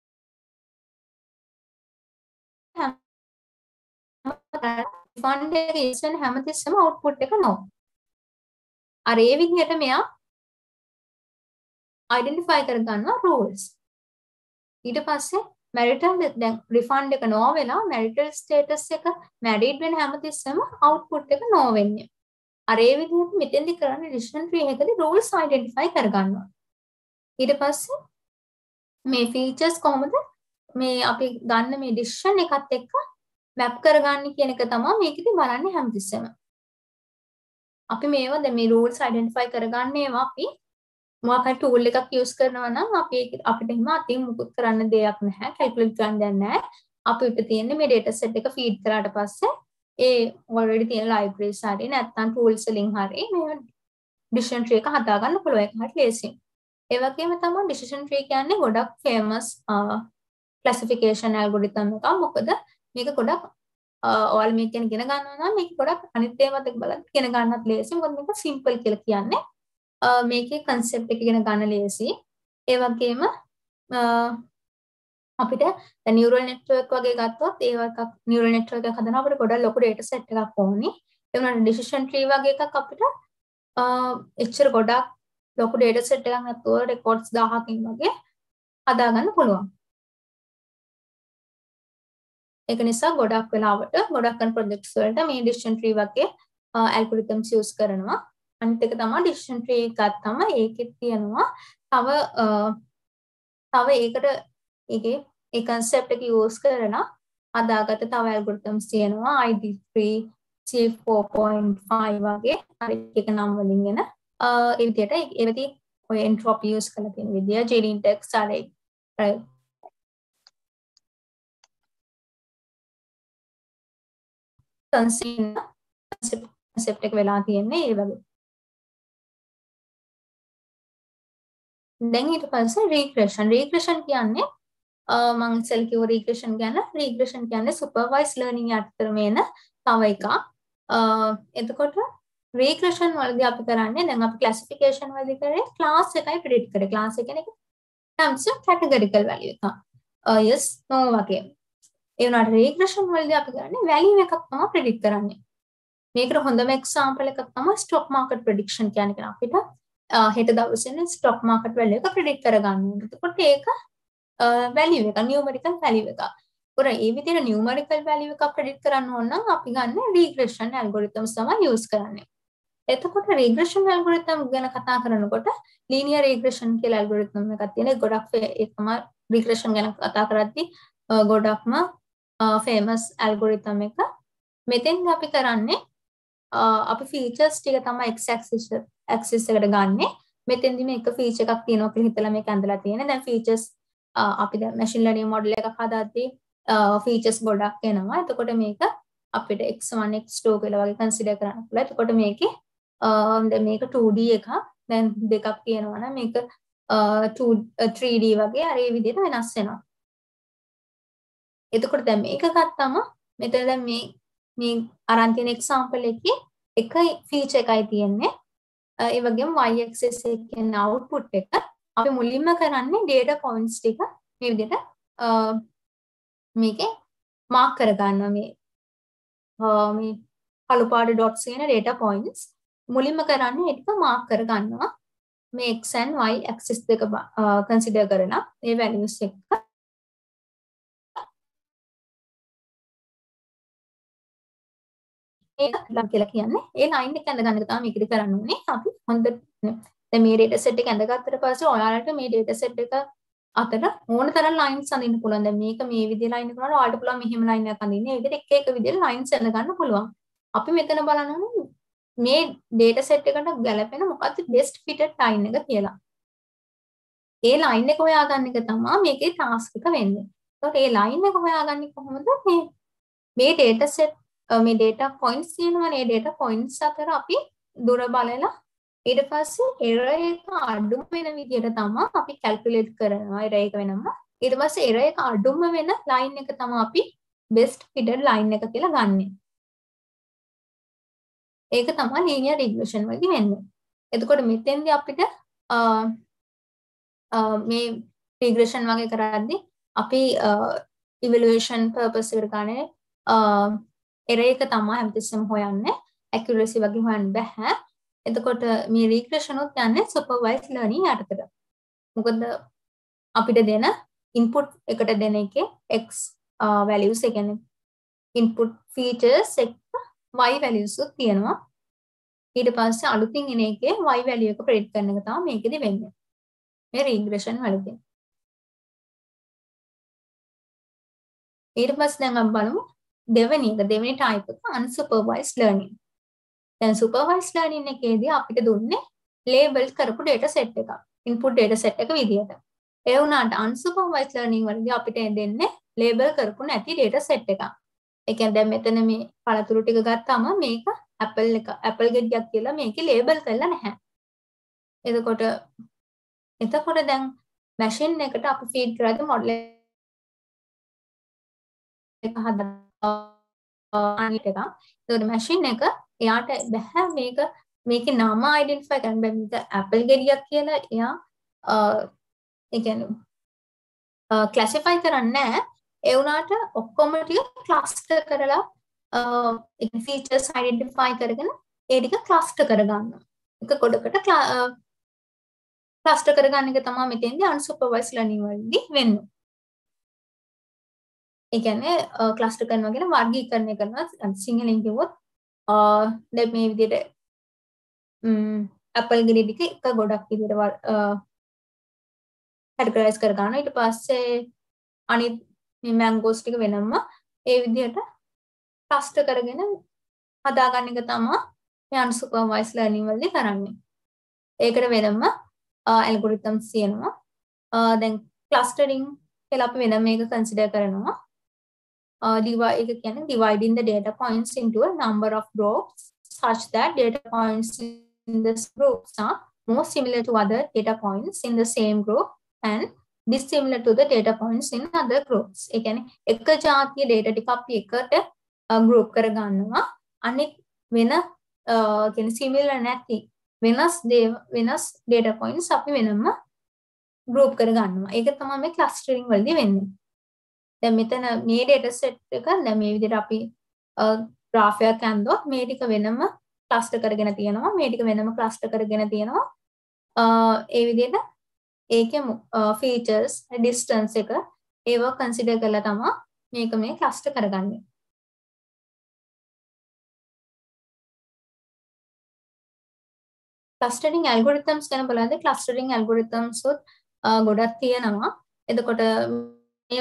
refund එක yes වෙන හැමතිස්සෙම output එක no. අර ඒ විදිහට මෙයා identify කරගන්නවා rules. ඊට පස්සේ marital දැන් refund එක no වෙලා marital status එක married වෙන හැමතිස්සෙම output එක no වෙන්නේ. අර ඒ විදිහට මෙතෙන්දි කරන්නේ decision tree එකදී rules identify කරගන්නවා. ඊට පස්සේ මේ features කොහොමද මේ අපි ගන්න මේ decision එකත් එක්ක map කරගන්නේ කියන එක තමයි මේකෙදි බලන්නේ හැමතිස්සෙම. අපි මේවා දැන් මේ rules identify කරගන්නේ ඒවා අපි මොකක් හරි tool එකක් use කරනවා නම් අපි අපිට එහෙම අතින් මුකුත් කරන්න දෙයක් නැහැ. calculate කරන්න දෙයක් නැහැ. අපිට තියෙන්නේ මේ data set එක feed කරාට පස්සේ ඒ already තියෙන libraries හරි නැත්නම් tools වලින් හරි මේ decision tree එක හදා ගන්න පුළුවන්. ඒක හරි ලේසියි. ඒ වගේම තමයි decision tree කියන්නේ ගොඩක් famous classification algorithm එකක්. මොකද මේක ගොඩක් ඔයාලා මේක ගැන ඉගෙන ගන්නවා නම් මේක ගොඩක් අනිත් ඒවාත් එක්ක බලලා ඉගෙන ගන්නත් ලේසියි. මොකද මේක simple කියලා කියන්නේ. මේකේ concept එක ඉගෙන ගන්න ලේසියි. ඒ වගේම අපිට දැන් neural network වගේ ගත්තොත් ඒ එකක් neural network එකක් හදනවා අපිට ගොඩක් ලොකු data set එකක් ඕනේ. ඒ වුණාට decision tree වගේ එකක් අපිට එච්චර ගොඩක් ලොකු data set එකක් නැතුව records දහයකින් වගේ හදා ගන්න පුළුවන්. ඒක නිසා ගොඩක් වෙලාවට ගොඩක් කරන projects වලට මේ decision tree වගේ algorithms use කරනවා. අනිත් එක තමයි decision tree එකක් තමයි ඒකෙත් තියෙනවා තව තව ඒකට ඒකේ ඒ concept එක use කරලා හදාගත්ත තව algorithms තියෙනවා I D three C four point five වගේ හරි එක නම් වලින් එන ඒ විදිහට ඒ විදිහ ඔය entropy use කරලා තියෙන විදිය Gini index array right concept එක වෙලා තියෙන්නේ ඒ වගේ. දැන් ඊට පස්සේ regression regression කියන්නේ මම ඉස්සෙල්ලා කිව්ව regression ගැන regression කියන්නේ supervised learning යටතේම එන තව එකක්. එතකොට regression වලදී අපි කරන්නේ දැන් අපි classification වලදී කරේ class එකයි predict කරේ. class එක කියන්නේ terms of categorical value එක. yes no වගේ. ඒ වුණාට regression වලදී අපි කරන්නේ value එකක් තමයි predict කරන්නේ. මේකට හොඳම example එකක් තමයි stock market prediction කියන්නේ අපිට හෙට දවසේ stock market value එක predict කරගන්න ඕනේ. එතකොට ඒක value එක numerical value එකක්. ඒතර මේ විදිහට numerical value එකක් predict කරන්න ඕන නම් අපි ගන්න regression algorithms තමයි use කරන්නේ. එතකොට regression algorithm ගැන කතා කරනකොට linear regression කියලා algorithm එකක් තියෙනවා. ගොඩක් ඒ තමයි regression ගැන කතා කරද්දී ගොඩක්ම famous algorithm එක. මෙතෙන් අපි කරන්නේ අපි features ටික තමයි x axis axis එකට ගන්නෙ. මෙතෙන්දි මේක feature එකක් තියෙනවා කියලා හිතලා මේක ඇඳලා තියෙනවා. දැන් features අපි දැන් machine learning model එකක් හදාද්දී features ගොඩක් එනවා. එතකොට මේක අපිට x one x two කියලා වගේ consider කරන්න පුළුවන්. එතකොට මේකේ දැන් මේක two D එකක්. දැන් දෙකක් තියෙනවා නම් මේක two three D වගේ අර ඒ විදිහට වෙනස් වෙනවා. එතකොට දැන් මේක ගත්තම මෙතන දැන් මේ මේ අරන් තියෙන example එකේ එක feature එකයි තියෙන්නේ. ඒ වගේම y axis එකේ කියන්නේ output එක. අපි මුලින්ම කරන්නේ data points ටික මේ විදිහට මේකේ mark කර ගන්නවා මේ මේ කළු පාට dots කියන data points මුලින්ම කරන්නේ ඒක mark කර ගන්නවා. මේ x and y axis දෙක consider කරලා මේ values එක ඒක ලා කියලා කියන්නේ ඒ ලයින් එක ඇඳ ගන්න එක තමයි මේකද කරන්න ඕනේ. අපි හොඳ දැන් මේ data set එක ඇඳගත්තට පස්සේ ඔයාලට මේ data set එක අතර ඕන තරම් lines අඳින්න පුළුවන්. දැන් මේක මේ විදිහේ line එකක් කරනවා ඔයාලට පුළුවන් මෙහෙම line එකක් අඳින්න. ඒ විදිහට එක එක විදිහේ lines ඇඳ ගන්න පුළුවන්. අපි මෙතන බලන්න ඕනේ මේ data set එකට ගැලපෙන මොකක්ද best fitted line එක කියලා. ඒ line එක හොයාගන්න එක තමයි මේකේ task එක වෙන්නේ. ඒකට ඒ line එක හොයාගන්නේ කොහොමද? මේ මේ data set මේ data points තියෙනවානේ. මේ data points අතර අපි දුර බලලා ඊට පස්සේ error එක අඩුම වෙන විදිහට තමයි අපි calculate කරනවා error එක වෙනම. ඊට පස්සේ error එක අඩුම වෙන line එක තමයි අපි best fitted line එක කියලා ගන්නෙ. ඒක තමයි linear regression වලදී වෙන්නේ. එතකොට මෙතෙන්දී අපිට මේ regression වගේ කරද්දී අපි evaluation purpose එකට ගන්නේ error එක තමයි හැමතිස්සෙම හොයන්නේ. accuracy වගේ හොයන්න බෑ. එතකොට මේ regression උත් යන්නේ supervised learning යටතට. මොකද අපිට දෙන input එකට දෙන එකේ x values ඒ කියන්නේ input features එක y values උත් තියෙනවා. ඊට පස්සේ අලුතින් එන එකේ y value එක predict කරන එක තමයි මේකෙදි වෙන්නේ. මේ regression වලදී. ඊට පස්සේ දැන් අපි බලමු දෙවෙනි එක දෙවෙනි type එක unsupervised learning. දැන් supervised learning එකේදී අපිට දුන්නේ label කරපු data set එකක්. input data set එක විදියට. ඒ වුණාට unsupervised learning වලදී අපිට දෙන්නේ label කරපු නැති data set එකක්. ඒ කියන්නේ දැන් මෙතන මේ පළතුරු ටික ගත්තාම මේක apple එක apple ගෙඩියක් කියලා මේකේ label කරලා නැහැ. එතකොට එතකොට දැන් machine එකට අපි feed කරද්දී model එක හදා අනිත් එක. එතකොට machine එක එයාට බෑ මේක මේකේ නම identify කරන්න බෑ. මේක apple ගෙඩියක් කියලා එයා ඒ කියන්නේ classify කරන්නේ නැහැ. ඒ වුණාට ඔක්කොම ටික cluster කරලා ඒ features identify කරගෙන ඒ ටික cluster කරගන්නවා. එක කොටකට cluster කරගන්න එක තමයි මෙතෙන්දී unsupervised learning වලදී වෙන්නේ. ඒ කියන්නේ cluster කරනවා කියන වර්ගීකරණය කරනවා. සිංහලෙන් කිව්වොත් දැන් මේ විදිහට apple ගෙඩි ටික එක ගොඩක් විදිහට categorize කර ගන්නවා. ඊට පස්සේ අනිත් මේ mangoes ටික වෙනම ඒ විදිහට cluster කරගෙන හදාගන්න එක තමයි මේ unsupervised learning වලදී කරන්නේ. ඒකට වෙනම algorithms තියෙනවා. දැන් clustering කියලා අපි වෙනම මේක consider කරනවා. divide එක කියන්නේ dividing the data points into a number of groups such that data points in the groups are more similar to other data points in the same group and dissimilar to the data points in other groups. ඒ කියන්නේ එක જાතිය data ටික අපි එකට group කරගන්නවා. අනිත් වෙන කියන්නේ similar නැති වෙනස් වෙනස් data points අපි වෙනම group කරගන්නවා. ඒක තමයි මේ clustering වලදී වෙන්නේ. දැන් මෙතන මේ data set එක දැන් මේ විදිහට අපි graph එකක් අඳුනොත් මේ ටික වෙනම cluster කරගෙන තියෙනවා. මේ ටික වෙනම cluster කරගෙන තියෙනවා. ඒ විදිහට ඒකේ features distance එක ඒව consider කරලා තමයි මේක මේ cluster කරගන්නේ. clustering algorithms ගැන බලද්දී clustering algorithms උත් ගොඩක් තියෙනවා. එතකොට මේ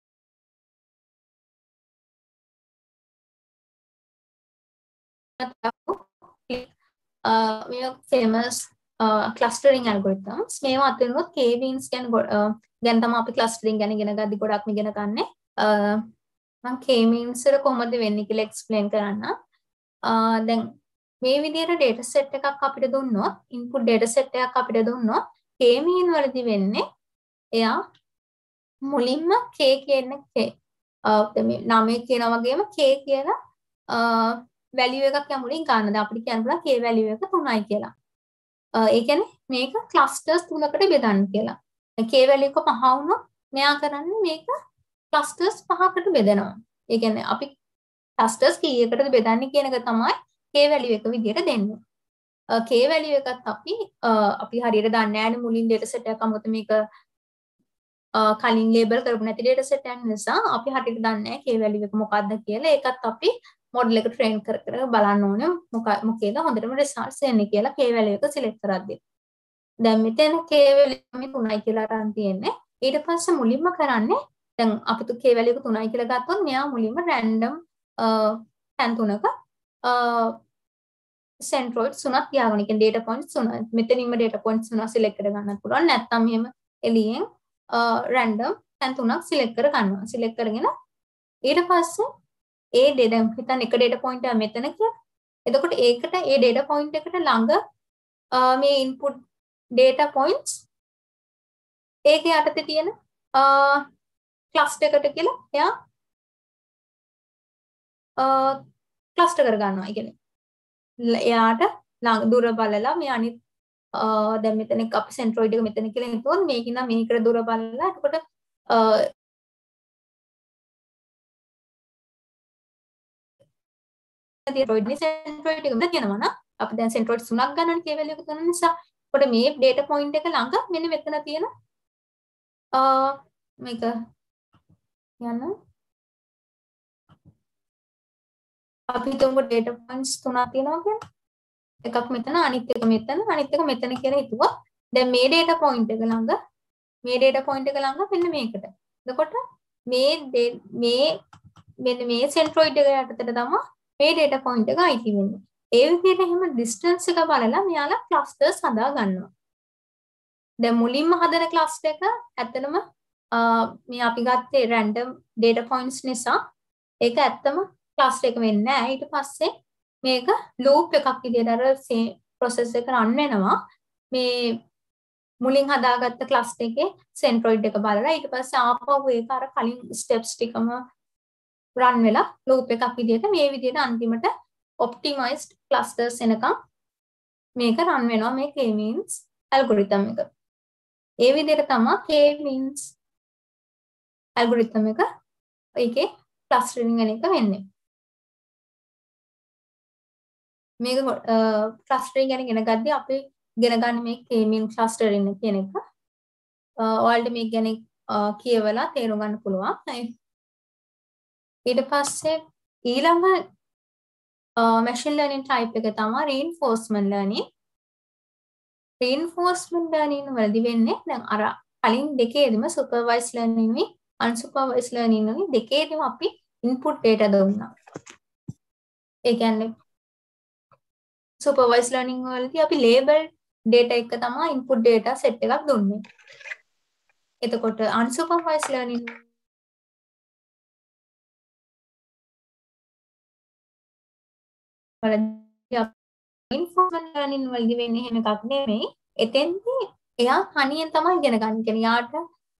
මේ famous clustering algorithms මේවා අතරිනුත් k-means ගැන ගැන තමයි අපි clustering ගැන ඉගෙන ගද්දි ගොඩක්ම ඉගෙන ගන්නේ. මම k-means එක කොහොමද වෙන්නේ කියලා explain කරන්න. දැන් මේ විදිහට data set එකක් අපිට දුන්නොත් input data set එකක් අපිට දුන්නොත් k-mean වලදී වෙන්නේ එයා මුලින්ම k කියන k මේ නමේ කියන වගේම k කියලා value එකක් යමුලින් ගන්න. දැන් අපිට කියන්න පුළුවන් k value එක තුනයි කියලා. ඒ කියන්නේ මේක clusters තුනකට බෙදන්න කියලා. k value එක පහ වුණොත් මෙයා කරන්නේ මේක clusters පහකට බෙදනවා. ඒ කියන්නේ අපි clusters කීයකටද බෙදන්නේ කියන එක තමයි k value එක විදිහට දෙන්නේ. k value එකත් අපි අපි හරියට දන්නේ නැහැ මුලින් data set එකක් අමුත මේක කලින් label කරපු නැති data set එකක් නිසා අපි හරියට දන්නේ නැහැ k value එක මොකක්ද කියලා. ඒකත් අපි මොඩල් එක ට්‍රේන් කර කර බලන්න ඕනේ මොක මොකේද හොඳටම රිසල්ට්ස් එන්නේ කියලා k value එක සිලෙක්ට් කරද්දී. දැන් මෙතන k value මේ තුනයි කියලා අරන් තියෙන්නේ. ඊට පස්සේ මුලින්ම කරන්නේ දැන් අපි තු k value එක තුනයි කියලා ගත්තොත් මෙයා මුලින්ම රැන්ඩම් තැන් තුනක සෙන්ට්‍රොයිඩ්ස් තුනක් තියාගන්න. ඒ කියන්නේ data points තුන. මෙතනින්ම data points තුනක් select කර ගන්නත් පුළුවන්. නැත්නම් මෙහෙම එළියෙන් රැන්ඩම් තැන් තුනක් select කර ගන්නවා. select කරගෙන ඊට පස්සේ ඒ data හිතන්න එක data point එක මෙතන කියලා. එතකොට ඒකට ඒ data point එකට ළඟ මේ input data points ඒකේ යටතේ තියෙන cluster එකට කියලා එයා cluster කර ගන්නවා. ඒ කියන්නේ එයාට දුර බලලා මේ අනිත් දැන් මෙතන අපි සෙන්ට්‍රොයිඩ් එක මෙතන කියලා හිතුවොත් මේකින් නම් මේකට දුර බලලා එතකොට සෙන්ට්‍රොයිඩ් නේ සෙන්ට්‍රොයිඩ් එක මෙතන කියනවා නම් අපි දැන් සෙන්ට්‍රොයිඩ් තුනක් ගන්නවනේ k value එක තුන නිසා. එතකොට මේ data point එක ළඟ මෙන්න මෙතන තියෙන මේක යන අපි තුමු data points තුනක් තියෙනවා කියන්නේ. එකක් මෙතන අනිත් එක මෙතන අනිත් එක මෙතන කියලා හිතුවා. දැන් මේ data point එක ළඟ මේ data point එක ළඟ මෙන්න මේකට. එතකොට මේ මේ මෙන්න මේ centroid එක යටතට තමයි මේ data point එක අයිති වෙන්නේ. ඒ විදිහට එහෙම distance එක බලලා මෙයාලා clusters හදා ගන්නවා. දැන් මුලින්ම හදන cluster එක ඇත්තටම මේ අපි ගත්තේ random data points නිසා ඒක ඇත්තම cluster එක වෙන්නේ නැහැ. ඊට පස්සේ මේක loop එකක් විදිහට අර same process එක run වෙනවා. මේ මුලින් හදාගත්ත cluster එකේ centroid එක බලලා ඊට පස්සේ ආපහු ඒක අර කලින් steps ටිකම run වෙලා loop එකක් විදිහට මේ විදිහට අන්තිමට optimized clusters එනකම් මේක run වෙනවා මේ k-means algorithm එක. ඒ විදිහට තමයි k-means algorithm එක ඒකේ clustering වෙන එක වෙන්නේ. මේක clustering ගැන ඉගෙන ගද්දී අපි ඉගෙන ගන්න මේ k-means clustering කියන එක. ඔයාලට මේක ගැන කියවලා තේරුම් ගන්න පුළුවන්. ඊට පස්සේ ඊළඟ machine learning type එක තමයි reinforcement learning. reinforcement learning වලදී වෙන්නේ දැන් අර කලින් දෙකේදීම supervised learning වි unsupervised learning වි දෙකේදීම අපි input data දුන්නා. ඒ කියන්නේ supervised learning වලදී අපි label data එක තමයි input data set එකක් දුන්නේ. එතකොට unsupervised learning වලදී reinforcement learning වලදී වෙන්නේ එහෙම එකක් නෙමෙයි. එතෙන්දී එයා තනියෙන් තමයි ඉගෙන ගන්න. කියන්නේ යාට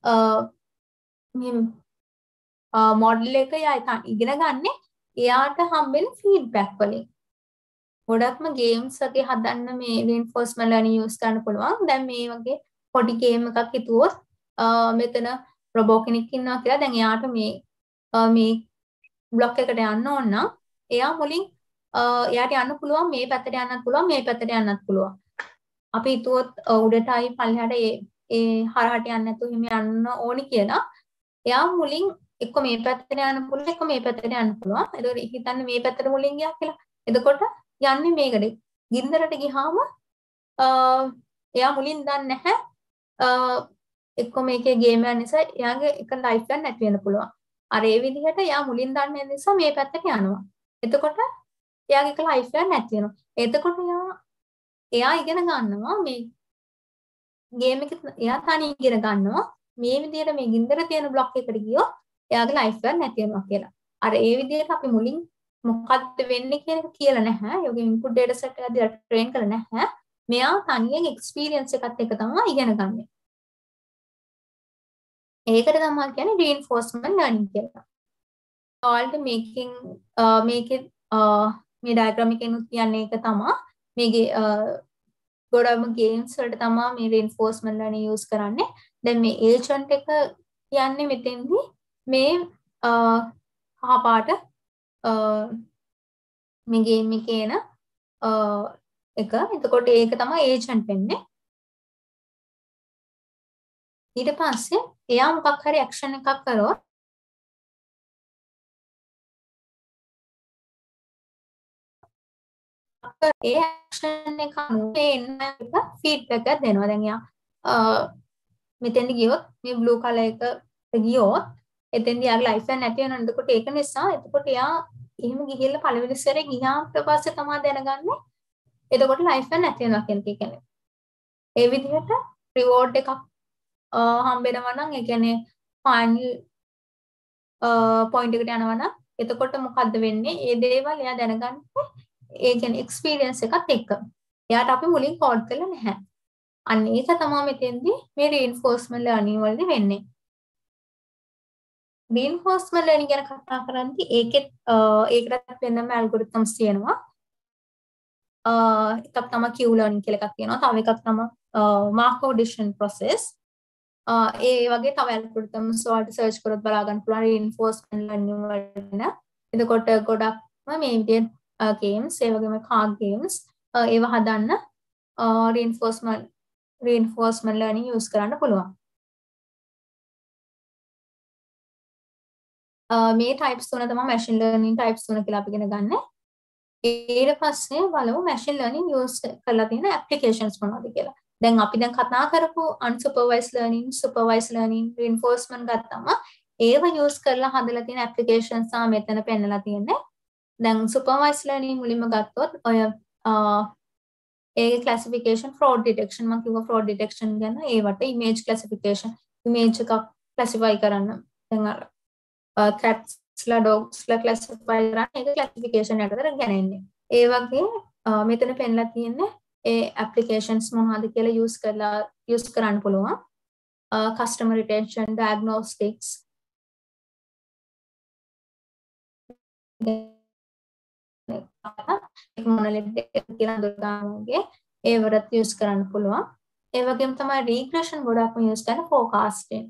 මේ මොඩල් එක යා ඉගෙන ගන්නේ එයාට හම්බෙන ෆීඩ්බැක් වලින්. ගොඩක්ම ගේම්ස් වගේ හදන්න මේ reinforcement learning use කරන්න පුළුවන්. දැන් මේ වගේ පොඩි ගේම් එකක් හිතුවොත් මෙතන රොබෝ කෙනෙක් ඉන්නවා කියලා දැන් එයාට මේ මේ බ්ලොක් එකට යන්න ඕන නම් එයා මුලින් එයාට යන්න පුළුවන් මේ පැත්තට යන්නත් පුළුවන් මේ පැත්තට යන්නත් පුළුවන්. අපි හිතුවොත් උඩටයි පල්ලෙහාට ඒ ඒ හරහට යන්න නැතුව හිම යන්න ඕනි කියලා. එයා මුලින් එක්ක මේ පැත්තට යන්න පුළුවන් එක්ක මේ පැත්තට යන්න පුළුවන්. ඒකෝර හිතන්න මේ පැත්තට මුලින් ගියා කියලා. එතකොට යන්නේ මේකට. ගින්දරට ගියාම එයා මුලින් දන්නේ නැහැ. එක්ක මේකේ ගේම් එක නිසා එයාගේ එක ලයිෆ් එක නැති වෙන්න පුළුවන්. අර ඒ විදිහට එයා මුලින් දන්නේ නිසා මේ පැත්තට යනවා. එතකොට එයාගේ එක ලයිෆ් එක නැති වෙනවා. එතකොට එයා එයා ඉගෙන ගන්නවා මේ ගේම් එක එයා තනියෙන් ඉගෙන ගන්නවා මේ විදිහට මේ ගින්දර තියෙන බ්ලොක් එකට ගියොත් එයාගේ ලයිෆ් එක නැති වෙනවා කියලා. අර ඒ විදිහට අපි මුලින් මොකක්ද වෙන්නේ කියන එක කියලා නැහැ. යෝගේ ඉන්පුට් data set එක දිහා ට්‍රේන් කරලා නැහැ. මෙයා තනියෙන් එක්ස්පීරියන්ස් එකත් එක්ක තමයි ඉගෙන ගන්නෙ. ඒකට තමයි කියන්නේ reinforcement learning කියලා. ඔයාලට මේකෙන් මේකේ මේ ඩයග්‍රෑම් එකෙන් කියන්නේ ඒක තමයි මේකේ ගොඩම ගේම්ස් වලට තමයි මේ reinforcement learning use කරන්නේ. දැන් මේ agent එක කියන්නේ මෙතෙන්දී මේ කහ පාට මේ ගේම් එකේ එන එක. එතකොට ඒක තමයි agent වෙන්නේ. ඊට පස්සේ එයා මොකක් හරි action එකක් කරොත් ඒ ඇක්ෂන් එක අනුව එන්න ෆීඩ්බැක් එකක් දෙනවා. දැන් යා මෙතෙන්දි ගියොත් මේ බ්ලූ කලර් එකට ගියොත් එතෙන්දි යාගේ ලයිෆ් එක නැති වෙනවා. එතකොට ඒක නිසා එතකොට යා එහෙම ගිහිල්ලා පළවෙනි සැරේ ගියාට පස්සේ තමයි දැනගන්නේ එතකොට ලයිෆ් එක නැති වෙනවා කියන එක කියන්නේ. ඒ විදිහට රිවෝඩ් එකක් හම්බ වෙනවා නම් ඒ කියන්නේ ෆයිනල් පොයින්ට් එකට යනවා නම් එතකොට මොකද්ද වෙන්නේ? ඒ දේවල් එයා දැනගන්න ඒ කියන්නේ එක්ස්පීරියන්ස් එකත් එක්ක. එයාට අපි මුලින් කෝඩ් කරලා නැහැ. අන්න ඒක තමයි මෙතෙන්දී මේ රීන්ෆෝස්මන්ට් ලර්නින් වලදී වෙන්නේ. රීන්ෆෝස්මන්ට් ලර්නින් ගැන කතා කරද්දී ඒකෙත් ඒකටත් වෙනම ඇල්ගොරිතම්ස් තියෙනවා. එකක් තමයි Q learning කියලා එකක් තියෙනවා. තව එකක් තමයි Markov decision process. ඒ වගේ තව ඇල්ගොරිතම්ස් වලට සර්ච් කරොත් බලා ගන්න පුළුවන් රීන්ෆෝස්මන්ට් ලර්නින් වලන. එතකොට ගොඩක්ම මේ විදිහට ගේම්ස් ඒ වගේම කාඩ් ගේම්ස් ඒව හදන්න රීන්ෆෝස්මන්ට් රීන්ෆෝස්මන්ට් ලර්නින් යූස් කරන්න පුළුවන්. මේ ටයිප්ස් තුන තමයි මැෂින් ලර්නින් ටයිප්ස් තුන කියලා අපි ඉගෙන ගන්න. ඊට පස්සේ බලමු මැෂින් ලර්නින් යූස් කරලා තියෙන ඇප්ලිකේෂන්ස් මොනවද කියලා. දැන් අපි දැන් කතා කරපු අන්සුපර්වයිස්ඩ් ලර්නින්, සුපර්වයිස්ඩ් ලර්නින්, රීන්ෆෝස්මන්ට් ගත්තම ඒව යූස් කරලා හදලා තියෙන ඇප්ලිකේෂන්ස් තමයි මෙතන පෙන්නලා තියෙන්නේ. දැන් සුපර්වයිස්ඩ් ලර්නින් මුලින්ම ගත්තොත් ඔය ඒකේ ක්ලාසිෆිකේෂන් ෆ්‍රොඩ් ඩිටෙක්ෂන් මම කිව්වා ෆ්‍රොඩ් ඩිටෙක්ෂන් ගැන ඒවට ඉමේජ් ක්ලාසිෆිකේෂන් ඉමේජ් එකක් ක්ලාසිෆයි කරන්න දැන් අර කැට්ස්ලා ඩොග්ස්ලා ක්ලාසිෆයි කරන්න ඒක ක්ලාසිෆිකේෂන් යටතට ගන්නේ. ඒ වගේ මෙතන පෙන්නලා තියෙන්නේ ඒ ඇප්ලිකේෂන්ස් මොනවද කියලා යූස් කරලා යූස් කරන්න පුළුවන්. කස්ටමර් රිටෙන්ෂන්, ඩයග්නොස්ටික්ස් ඒක මොනලෙඩ් කියලා අඳුරගන්නගේ ඒවරත් යූස් කරන්න පුළුවන්. ඒ වගේම තමයි රීග්‍රෙෂන් ගොඩක්ම යූස් කරන ෆෝකාස්ටිං.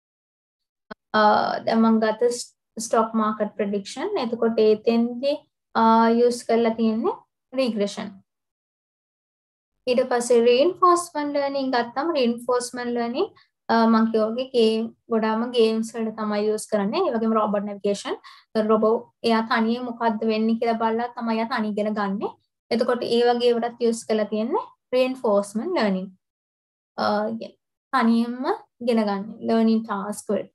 දැන් මම ගත්ත ස්ටොක් මාකට් ප්‍රෙඩික්ෂන් එතකොට ඒතෙන්දී යූස් කරලා තියෙන්නේ රීග්‍රෙෂන්. ඊට පස්සේ රීන්ෆෝස්මන්ට් ලර්නින් ගත්තම රීන්ෆෝස්මන්ට් ලර්නින් මම කියෝගේ ගේම් ගොඩාම ගේම්ස් වලට තමයි යූස් කරන්නේ. ඒ වගේම රොබෝට් නැවිගේෂන් රොබෝ එයා තනියෙන් මොකද්ද වෙන්නේ කියලා බලලා තමයි එයා තනි ඉගෙන ගන්නෙ. එතකොට ඒ වගේ ඒවටත් යූස් කරලා තියෙන්නේ රීන්ෆෝස්මන්ට් ලර්නින්. අ තනියෙන්ම ඉගෙන ගන්න ලර්නින් ටාස්ක් වල.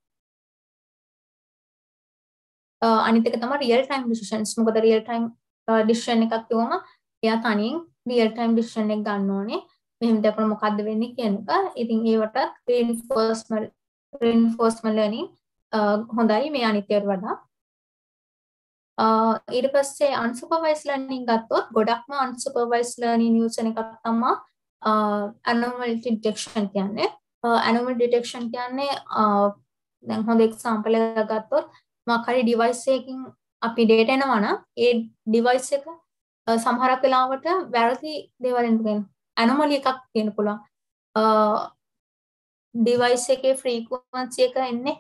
අනිත් එක තමයි රියල් ටයිම් ඩිසිෂන්ස්. මොකද රියල් ටයිම් ඩිසිෂන් එකක් කියවම එයා තනියෙන් රියල් ටයිම් ඩිසිෂන් එක ගන්න ඕනේ. මෙහෙම දැක්කම මොකද්ද වෙන්නේ කියන එක. ඉතින් ඒවටත් රීන්ෆෝස්මන්ට් රීන්ෆෝස්මන්ට් ලර්නින් හොඳයි මේ අනිත් ඒවාට වඩා. ඊට පස්සේ අන්සුපර්වයිස්ඩ් ලර්නින් ගත්තොත් ගොඩක්ම අන්සුපර්වයිස්ඩ් ලර්නින් යූස් වෙන එකක් තමයි anomaly detection කියන්නේ. anomaly detection කියන්නේ දැන් හොඳ එක්සැම්පල් එකක් ගත්තොත් මොකක් හරි ඩිවයිස් එකකින් අපි data එනවා නම් ඒ ඩිවයිස් එක සමහරක් වෙලාවට වැරදි දේවල් එන්න anomaly එකක් තියෙන්න පුළුවන්. ඩිවයිස් එකේ frequency එක එන්නේ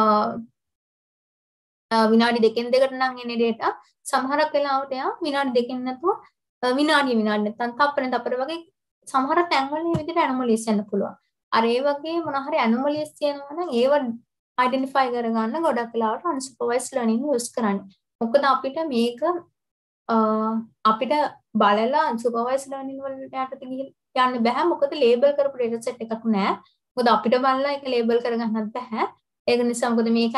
විනාඩි දෙකෙන් දෙකට නම් එන්නේ data. සමහරක් වෙලාවට යා විනාඩි දෙකෙන් නැතුව විනාඩිය විනාඩි නැත්නම් තප්පරෙන් තප්පර වගේ සමහර තැන්වල මේ විදිහට anomalies එන්න පුළුවන්. අර ඒ වගේ මොන හරි anomalies තියෙනවා නම් ඒව identify කරගන්න ගොඩක් වෙලාවට unsupervised learning use කරන්නේ. මොකද අපිට මේක අපිට බලලා unsupervised learning වලට යන්න බෑ. මොකද label කරපු data set එකක් නෑ. මොකද අපිට බලලා ඒක label කරගන්නත් බෑ. ඒක නිසා මොකද මේක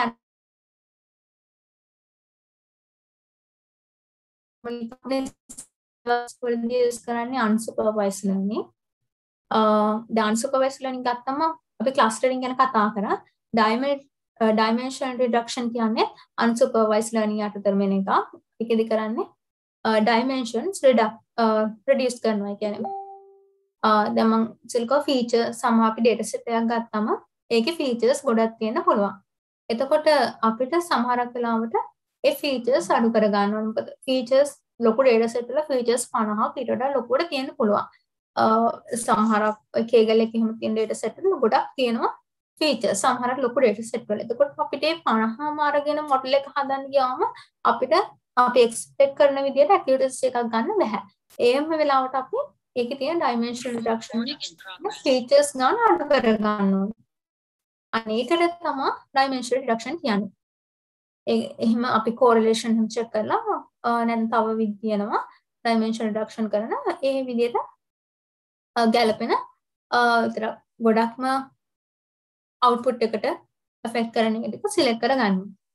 use කරන්නේ unsupervised learning. the unsupervised learning ගත්තම අපි clustering ගැන කතා කරා. dimension reduction කියන්නේ unsupervised learning යටතට වෙන එක. ඒකෙදි කරන්නේ dimensions reduce කරනවා කියන්නේ. දැන් මම සිල්කෝ feature සම අපි data set එකක් ගත්තම ඒකේ features ගොඩක් තියෙන්න පුළුවන්. එතකොට අපිට සමහරක් වෙලාවට ඒ features අඩු කර ගන්න ඕන. මොකද features ලොකු data set වල features පනහක් ඊට වඩා ලොකුවට තියෙන්න පුළුවන්. සමහරක් කේගල් එකේ එහෙම තියෙන data set වල ගොඩක් තියෙනවා features. සමහරක් ලොකු data set වල. එතකොට අපිට මේ පනහම අරගෙන model එක හදන්න ගියාම අපිට අපි expect කරන විදිහට accuracy එකක් ගන්න බෑ. ඒම වෙලාවට අපි ඒකේ තියෙන dimension reduction features ගන්න අඩු කර ගන්න ඕනේ. අනේකට තමයි dimension reduction කියන්නේ. එහෙම අපි correlation එහෙම check කරලා නැත්නම් තව විදිහනවා dimension reduction කරන ඒ විදිහට ගැලපෙන විතර ගොඩක්ම output එකට affect කරන එක ටික select කරගන්න.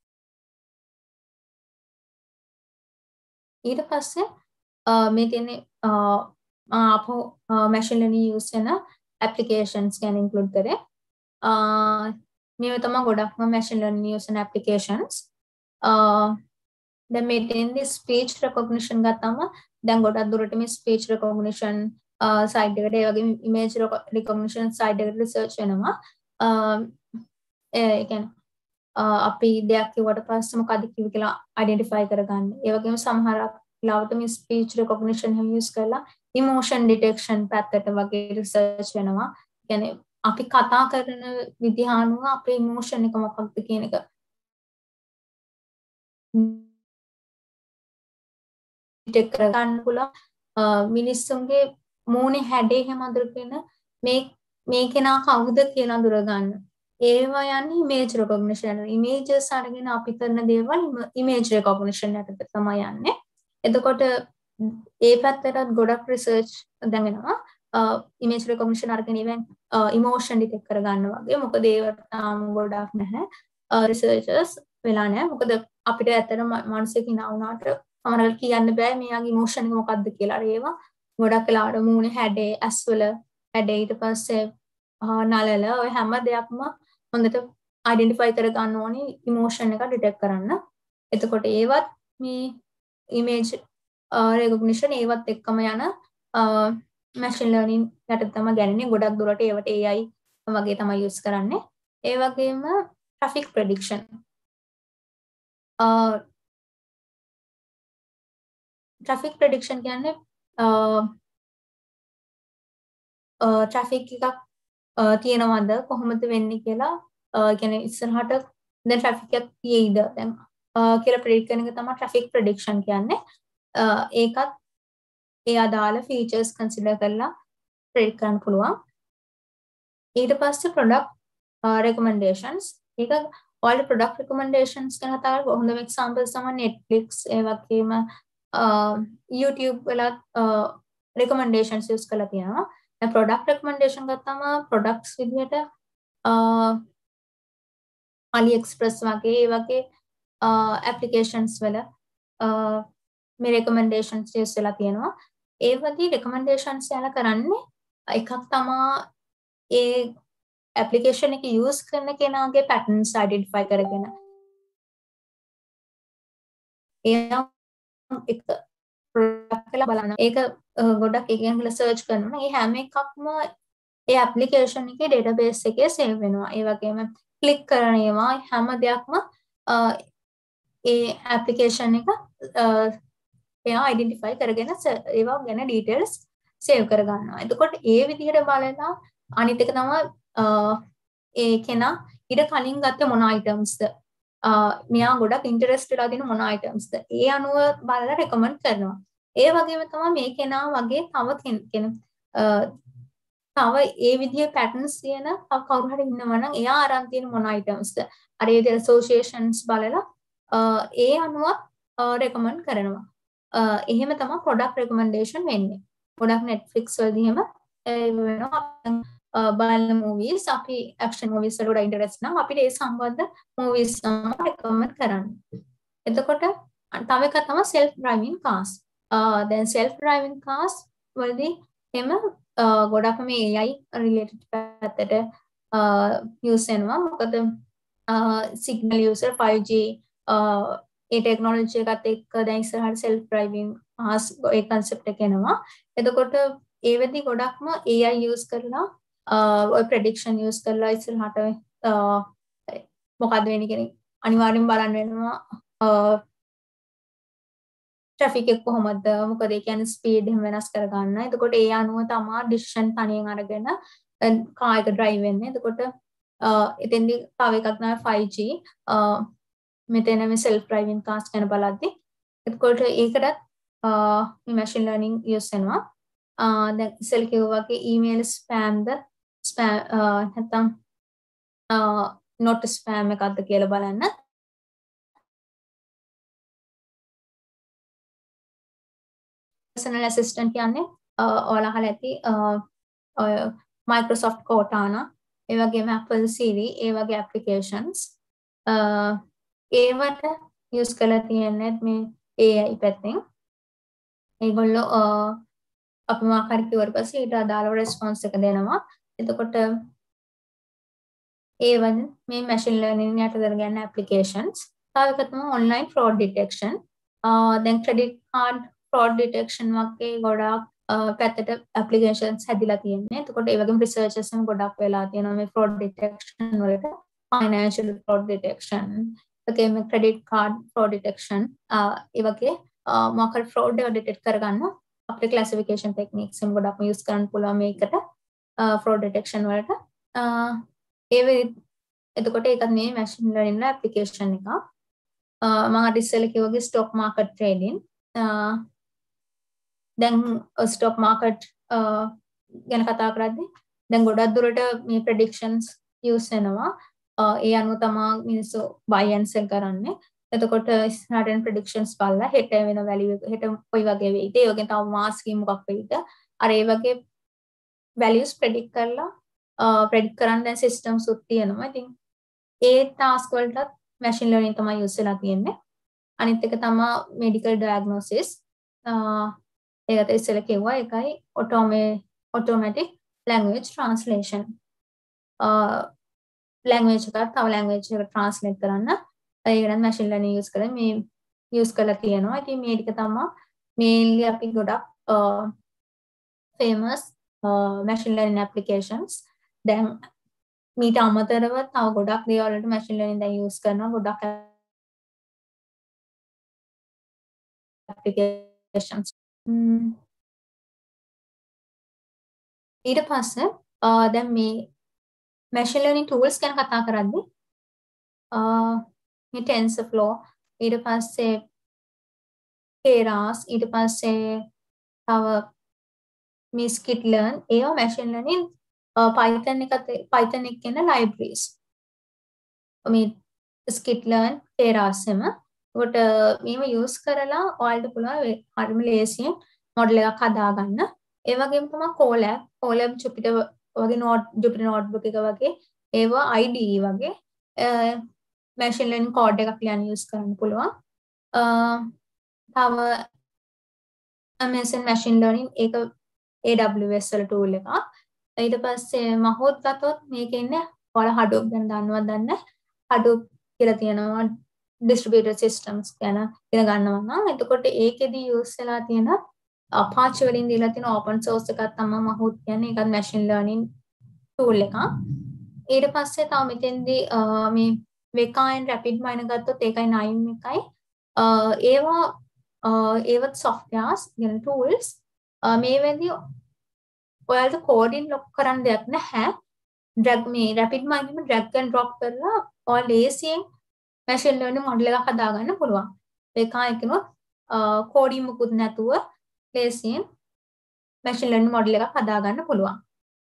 ඊට පස්සේ මේ තියෙන්නේ අපෝ machine learning use වෙන applications ගැන include කරේ. මේ තමයි ගොඩක්ම machine learning use වෙන applications. දැන් මේ තියෙන්නේ speech recognition ගත්තම දැන් ගොඩක් දුරට මේ speech recognition side එකට ඒ වගේම image recognition side එකට research වෙනවා. ඒ කියන්නේ අපි දෙයක් කිව්වට පස්සේ මොකද කිව්ව කියලා identify කරගන්න. ඒ වගේම සමහරක් ලාවට මේ speech recognition හැම use කරලා emotion detection පැත්තට වගේ research වෙනවා. කියන්නේ අපි කතා කරන විදිහ අනුව අපේ emotion එක මොකක්ද කියන එක detect කරගන්න පුළුවන්. මිනිස්සුන්ගේ මූණේ හැඩේ හැම අඳුරගෙන මේ මේ කෙනා කවුද කියලා අඳුර ගන්න. ඒවා යන්නේ image recognition. images අරගෙන අපි කරන දේවල් image recognition යටතට තමයි යන්නේ. එතකොට ඒ පැත්තට ගොඩක් research දැන් එනවා. image recognition අරගෙන even emotion detect කරගන්න වගේ. මොකද ඒවට තාම ගොඩක් නැහැ. researchers වෙලා නැහැ. මොකද අපිට ඇත්තටම මනුස්සයෙක් ඉනා වුණාට සමහරවිට කියන්න බෑ මෙයාගේ emotion එක මොකක්ද කියලා. ඒවා ගොඩක් වෙලාවට මූණේ හැඩේ, ඇස්වල හැඩේ, ඊට පස්සේ නළල ඔය හැම දෙයක්ම හොඳට identify කර ගන්න ඕනේ emotion එක detect කරන්න. එතකොට ඒවත් මේ image recognition ඒවත් එක්කම යන machine learning යටතේ තමයි ගන්නේ. ගොඩක් දුරට ඒවට A I වගේ තමයි use කරන්නේ. ඒ වගේම traffic prediction. traffic prediction කියන්නේ traffic එකක් තියෙනවද කොහොමද වෙන්නේ කියලා කියන්නේ ඉස්සරහට දැන් traffic එකක් තියෙයිද දැන් කියලා predict කරන එක තමයි traffic prediction කියන්නේ. ඒකත් ඒ අදාළ features consider කරලා predict කරන්න පුළුවන්. ඊට පස්සේ product recommendations. ඒක all product recommendations ගැන කතා කරලා හොඳම examples තමයි Netflix ඒ වගේම YouTube වල recommendations use කරලා තියෙනවා. දැන් product recommendation ගත්තම products විදිහට AliExpress වගේ ඒ වගේ applications වල මේ recommendations use වෙලා තියෙනවා. ඒ වගේ recommendations යාලා කරන්නේ එකක් තමයි ඒ application එක use කරන කෙනාගේ patterns identify කරගෙන එයා එක product එක බලන ඒක ගොඩක් ඒ කියන්නේ search කරනවා. ඒ හැම එකක්ම ඒ application එකේ database එකේ save වෙනවා. ඒ වගේම click කරන ඒවා හැම දෙයක්ම ඒ application එක එයා identify කරගෙන ඒවා ගැන details save කර ගන්නවා. එතකොට ඒ විදිහට බලලා අනිත් එක තමයි ඒ කෙනා ඊට කලින් ගත්ත මොන itemsද මෙයා ගොඩක් ඉන්ටරෙස්ට් වෙලා තියෙන මොන itemsද ඒ අනුව බලලා recommend කරනවා. ඒ වගේම තමයි මේ කෙනා වගේ තව කෙනෙක් තව ඒ විදිහේ patterns තියෙන තව කවුරු හරි ඉන්නවා නම් එයා අරන් තියෙන මොන itemsද අර ඒ විදිහේ associations බලලා ඒ අනුව recommend කරනවා. එහෙම තමයි product recommendation වෙන්නේ. ගොඩක් Netflix වලදී එහෙම වෙනවා. බලන movies අපි action movies වලට interest නම් අපිට ඒ සම්බන්ධ movies තමයි recommend කරන්නේ. එතකොට තව එකක් තමයි self driving cars. දැන් self driving cars වලදී එහෙම ගොඩක් මේ A I related පැත්තට use වෙනවා. මොකද signal user five G ඒ technology එකත් එක්ක දැන් ඉස්සරහට self driving cars ඒ concept එක එනවා. එතකොට ඒ වෙද්දි ගොඩක්ම A I use කරලා ඔය prediction use කරලා ඉස්සරහට මොකද්ද වෙන්නේ කියන අනිවාර්යෙන් බලන්න වෙනවා. traffic එක කොහොමද මොකද ඒ කියන්නේ speed එහෙම වෙනස් කර ගන්න. එතකොට ඒ අනුව තමයි decision තනියෙන් අරගෙන car එක drive වෙන්නේ. එතකොට එතෙන්දී තව එකක් තමයි five G. මෙතන මේ self driving cars ගැන බලද්දි එතකොට ඒකටත් මේ machine learning use වෙනවා. දැන් ඉස්සෙල් කිව්වා වගේ email spam ද spam නැත්නම් not spam එකක්ද කියලා බලන්න. personal assistant කියන්නේ ඔයාලා අහලා ඇති Microsoft Cortana ඒ වගේම Apple Siri ඒ වගේ applications ඒවට use කරලා තියෙන්නේ මේ A I පැත්තෙන් ඒගොල්ලෝ අපි මොකක් හරි කිව්වට පස්සේ ඊට අදාළව response එක දෙනවා එතකොට ඒ වගේ මේ machine learning යටතට ගන්න applications තව එකක් තමයි online fraud detection දැන් credit card fraud detection වගේ ගොඩාක් පැත්තට applications හැදිලා තියෙන්නේ. එතකොට ඒ වගේම researchers هم ගොඩක් වෙලා තියෙනවා මේ fraud detection වලට. financial fraud detection, ඒකෙම credit card fraud detection ඒ වගේ මොකක් හරි fraud එක detect කරගන්න අපේ classification techniques هم ගොඩක් use කරන්න පුළුවන් මේකට fraud detection වලට. ඒ එතකොට ඒකත් මේ machine learning ලා application එක. මම අර ඉස්සෙල්ලා කිව්වා වගේ stock market trading දැන් ස්ටොක් මාකට් ගැන කතා කරද්දී දැන් ගොඩක් දුරට මේ ප්‍රෙඩික්ෂන්ස් යූස් වෙනවා ඒ අනුව තමයි මිනිස්සු buy and sell කරන්නේ එතකොට ඉස්සරහට ප්‍රෙඩික්ෂන්ස් බලලා හෙට වෙන වැලියු එක හෙට කොයි වගේ වෙයිද ඒ වගේ තව මාස් කී මොකක් වෙයිද අර ඒ වගේ වැලියුස් ප්‍රෙඩික්ට් කරලා ප්‍රෙඩික්ට් කරන්න දැන් සිස්ටම්ස් උත් තියෙනවා ඉතින් ඒ ටාස්ක් වලටත් මැෂින් ලර්නින් තමයි යූස් වෙලා තියෙන්නේ අනිත් එක තමයි මෙඩිකල් ඩයග්නොසිස් ඒකට ඉස්සෙල්ලා කිව්වා ඒකයි automatic language translation language එකක් තව language එකකට translate කරන්න ඒකට machine learning use කරලා මේ use කරලා තියෙනවා ඉතින් මේ ටික තමයි mainly අපි ගොඩක් famous machine learning applications දැන් මීට අමතරව තව ගොඩක් දේවල් වලට machine learning දැන් use කරනවා ගොඩක් applications ඊට පස්සේ දැන් මේ machine learning tools ගැන කතා කරද්දී මේ TensorFlow ඊට පස්සේ Keras ඊට පස්සේ තව මේ skitlearn ඒවා machine learning Python එකත් Python එකේ කියන libraries මේ skitlearn Keras එම උකට මේව use කරලා ඔයාලට පුළුවන් හරිම ලේසියෙන් මොඩල් එකක් හදාගන්න. ඒ වගේම තමයි Colab, Colab Jupyter වගේ නෝට් Jupyter notebook එක වගේ ඒවා I D E වගේ machine learning code එකක් ලියන්න use කරන්න පුළුවන්. තව Amazon machine learning ඒක A W S වල tool එකක්. ඊට පස්සේ මහොත් ගත්තොත් මේකේ ඉන්නේ ඔයාලා Hadoop ගැන දන්නවද දන්නේ Hadoop කියලා තියෙනවා distributed systems ගැන ඉගෙන ගන්නවා නම් එතකොට ඒකෙදි use වෙලා තියෙන Apache වලින් දීලා තියෙන open source එකක් තමයි මහොත් කියන්නේ ඒකත් machine learning tool එකක් ඊට පස්සේ තව මෙතෙන්දී මේ Weka and RapidMiner ගත්තොත් ඒකයි nine එකයි ඒවා ඒවත් softwares කියන tools මේ වෙද්දී ඔයාලට coding lock කරන්න දෙයක් නැහැ drag මේ RapidMiner එකම drag and drop කරලා ඔයාලා ලේසියෙන් machine learning model එකක් හදාගන්න පුළුවන්. Weka එකනොත් coding මුකුත් නැතුව ලේසියෙන් machine learning model එකක් හදාගන්න පුළුවන්.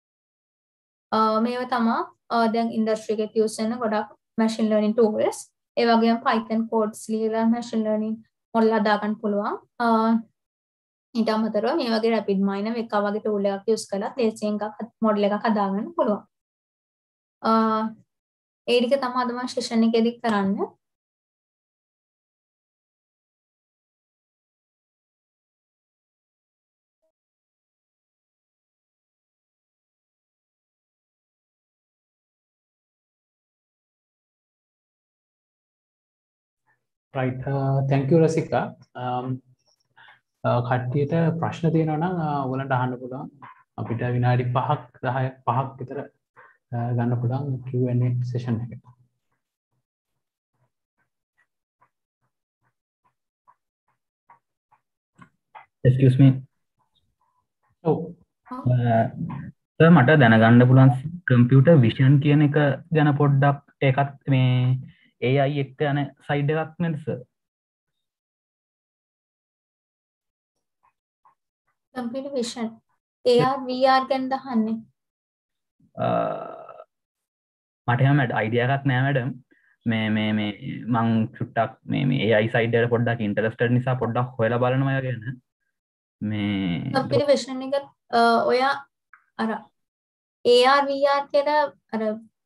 මේවා තමයි දැන් industry එකේ use වෙන ගොඩක් machine learning tools. ඒ වගේම Python codes ලියලා machine learning model හදාගන්න පුළුවන්. ඊට අමතරව මේ වගේ RapidMiner Weka වගේ tool එකක් use කරලා ලේසියෙන් එකක් model එකක් හදාගන්න පුළුවන්. ඒ ටික තමයි අද මම session එකේදී කරන්න. right uh, thank you Rasika um කට්ටියට ප්‍රශ්න තියෙනවා නම් ඔයගලන්ට අහන්න පුළුවන් අපිට විනාඩි පහක් දහයක් පහක් විතර ගන්න පුළුවන් Q and A session එක. excuse me ඔව් සර් මට දැනගන්න පුළුවන් computer vision කියන එක ගැන පොඩ්ඩක් ඒකත් මේ A I එක්ක යන සයිඩ් එකක් නේද sir computer vision A R V R ගැන දහන්නේ මට එහෙම අයිඩියා එකක් නෑ මැඩම් මේ මේ මේ මං චුට්ටක් මේ මේ A I සයිඩ් එකට පොඩ්ඩක් ඉන්ටරෙස්ටඩ් නිසා පොඩ්ඩක් හොයලා බලනවා ගැන මේ කම්පියුටර් විෂන් එක ඔයා අර A R V R කියලා අර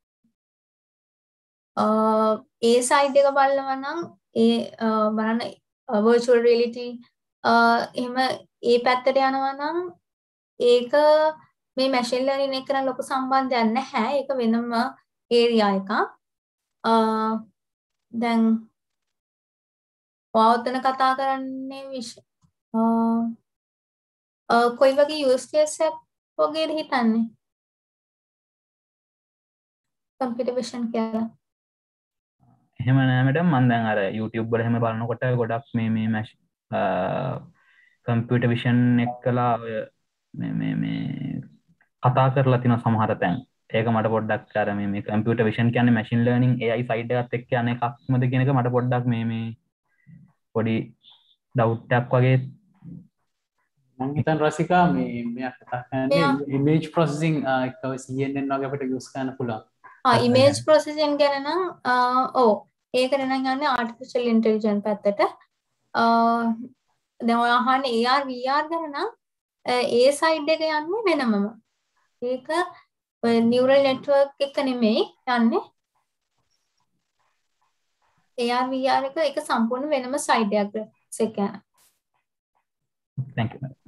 ඒ සයිඩ් එක බලනවා නම් ඒ බලන්න virtual reality එහෙම ඒ පැත්තට යනවා නම් ඒක මේ machine learning එක කරන් ලොකු සම්බන්ධයක් නැහැ. ඒක වෙනම area එකක්. දැන් ඔයාලතන කතා කරන්නේ විශ් කොයි වගේ use case එකක් වගේද හිතන්නේ? computer vision කියලා. එහෙම නෑ මැඩම් මම දැන් අර YouTube වල එහෙම බලනකොට ගොඩක් මේ මේ මැෂ් කම්පියුටර් විෂන් එක්කලා ඔය මේ මේ මේ කතා කරලා තියෙන සමහර තැන්. ඒක මට පොඩ්ඩක් අර මේ මේ කම්පියුටර් විෂන් කියන්නේ machine learning A I side එකත් එක්ක යන එකක්මද කියන එක මට පොඩ්ඩක් මේ මේ පොඩි ඩවුට් එකක් වගේ මම හිතන රසිකා මේ මෙයා කතා කරන්නේ image processing එක C N N වගේ අපිට use කරන්න පුළුවන්. ආ image processing ගැන නම් ඔව් ඒකට නම් යන්නේ artificial intelligence පැත්තට. දැන් ඔය අහන්නේ A R V R ගැන නම් ඒ සයිඩ් එක යන්නේ වෙනමම. ඒක ඔය neural network එක නෙමෙයි යන්නේ. A R V R එක එක සම්පූර්ණ වෙනම සයිඩ් එකක් එක. thank you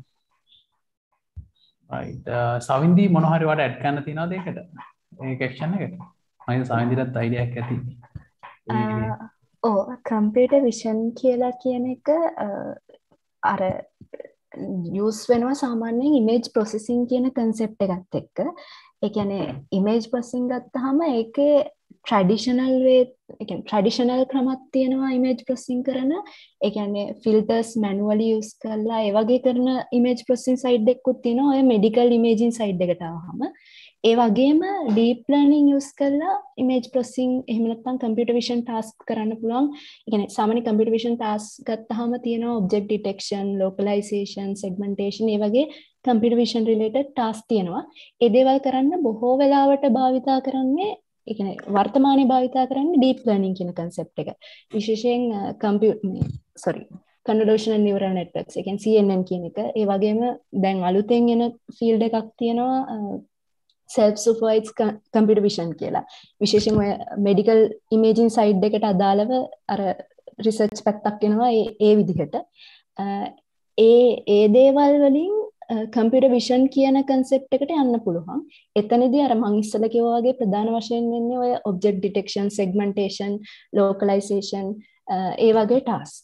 right සවින්දි මොන හරි වට ඇඩ් කරන්න තියනවද ඒකට? මේ question එකට. මම සවින්දිටත් idea එකක් ඇති. ඔව් computer vision කියලා කියන එක අර use වෙනවා සාමාන්‍යයෙන් image processing කියන concept එකත් එක්ක. ඒ කියන්නේ image processing ගත්තාම ඒකේ traditional way ඒ කියන්නේ traditional ක්‍රමයක් තියෙනවා image processing කරන. ඒ කියන්නේ filters manually use කරලා ඒ වගේ කරන image processing side එකකුත් තියෙනවා. ඔය medical imaging side එකට ආවම ඒ වගේම deep learning use කරලා image processing එහෙම නැත්නම් computer vision task කරන්න පුළුවන්. ඒ කියන්නේ සාමාන්‍ය computer vision task ගත්තාම තියෙනවා object detection, localization, segmentation ඒ වගේ computer vision related task තියෙනවා. ඒ දේවල් කරන්න බොහෝ වෙලාවට භාවිතා කරන්නේ ඒ කියන්නේ වර්තමානයේ භාවිතා කරන්නේ deep learning කියන concept එක. විශේෂයෙන් computer sorry convolutional neural networks ඒ කියන්නේ C N N කියන එක. ඒ වගේම දැන් අලුතෙන් එන field එකක් තියෙනවා self supervised computer vision කියලා. විශේෂයෙන් ඔය medical imaging side එකට අදාළව අර research පැත්තක් එනවා ඒ ඒ විදිහට. ඒ ඒ දේවල් වලින් computer vision කියන concept එකට යන්න පුළුවන්. එතනදී අර මම ඉස්සෙල්ලා කිව්වා වගේ ප්‍රධාන වශයෙන් වෙන්නේ ඔය object detection, segmentation, localization ඒ වගේ tasks.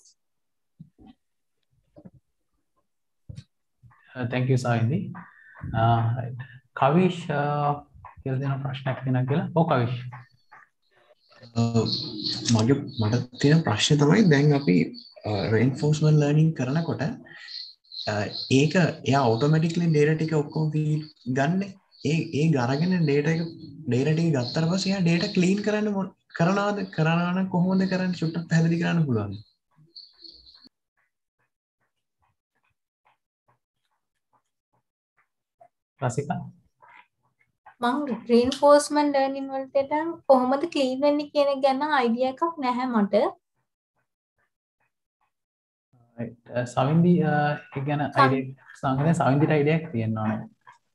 Uh, thank you Savindi. Uh, right. Kavish කියලා දෙන ප්‍රශ්නයක් තියෙනවා කියලා. ඔව් Kavish. මගේ මට තියෙන ප්‍රශ්නේ තමයි දැන් අපි reinforcement learning කරනකොට ඒක එයා automatically data ටික ඔක්කොම ගන්න ඒ ඒ ගරගෙන data එක data ටික ගත්තට පස්සේ එයා data clean කරන්න කරනවාද කරනවා නම් කොහොමද කරන්නේ චුට්ටක් පැහැදිලි කරන්න පුළුවන්ද? රසිකා මම reinforcement learning වලට නම් කොහොමද clean වෙන්නේ කියන එක ගැන idea එකක් නැහැ මට. right සවින්දි ඒ ගැන idea සංගතේ සවින්දිට idea එකක් තියෙනවා නේද?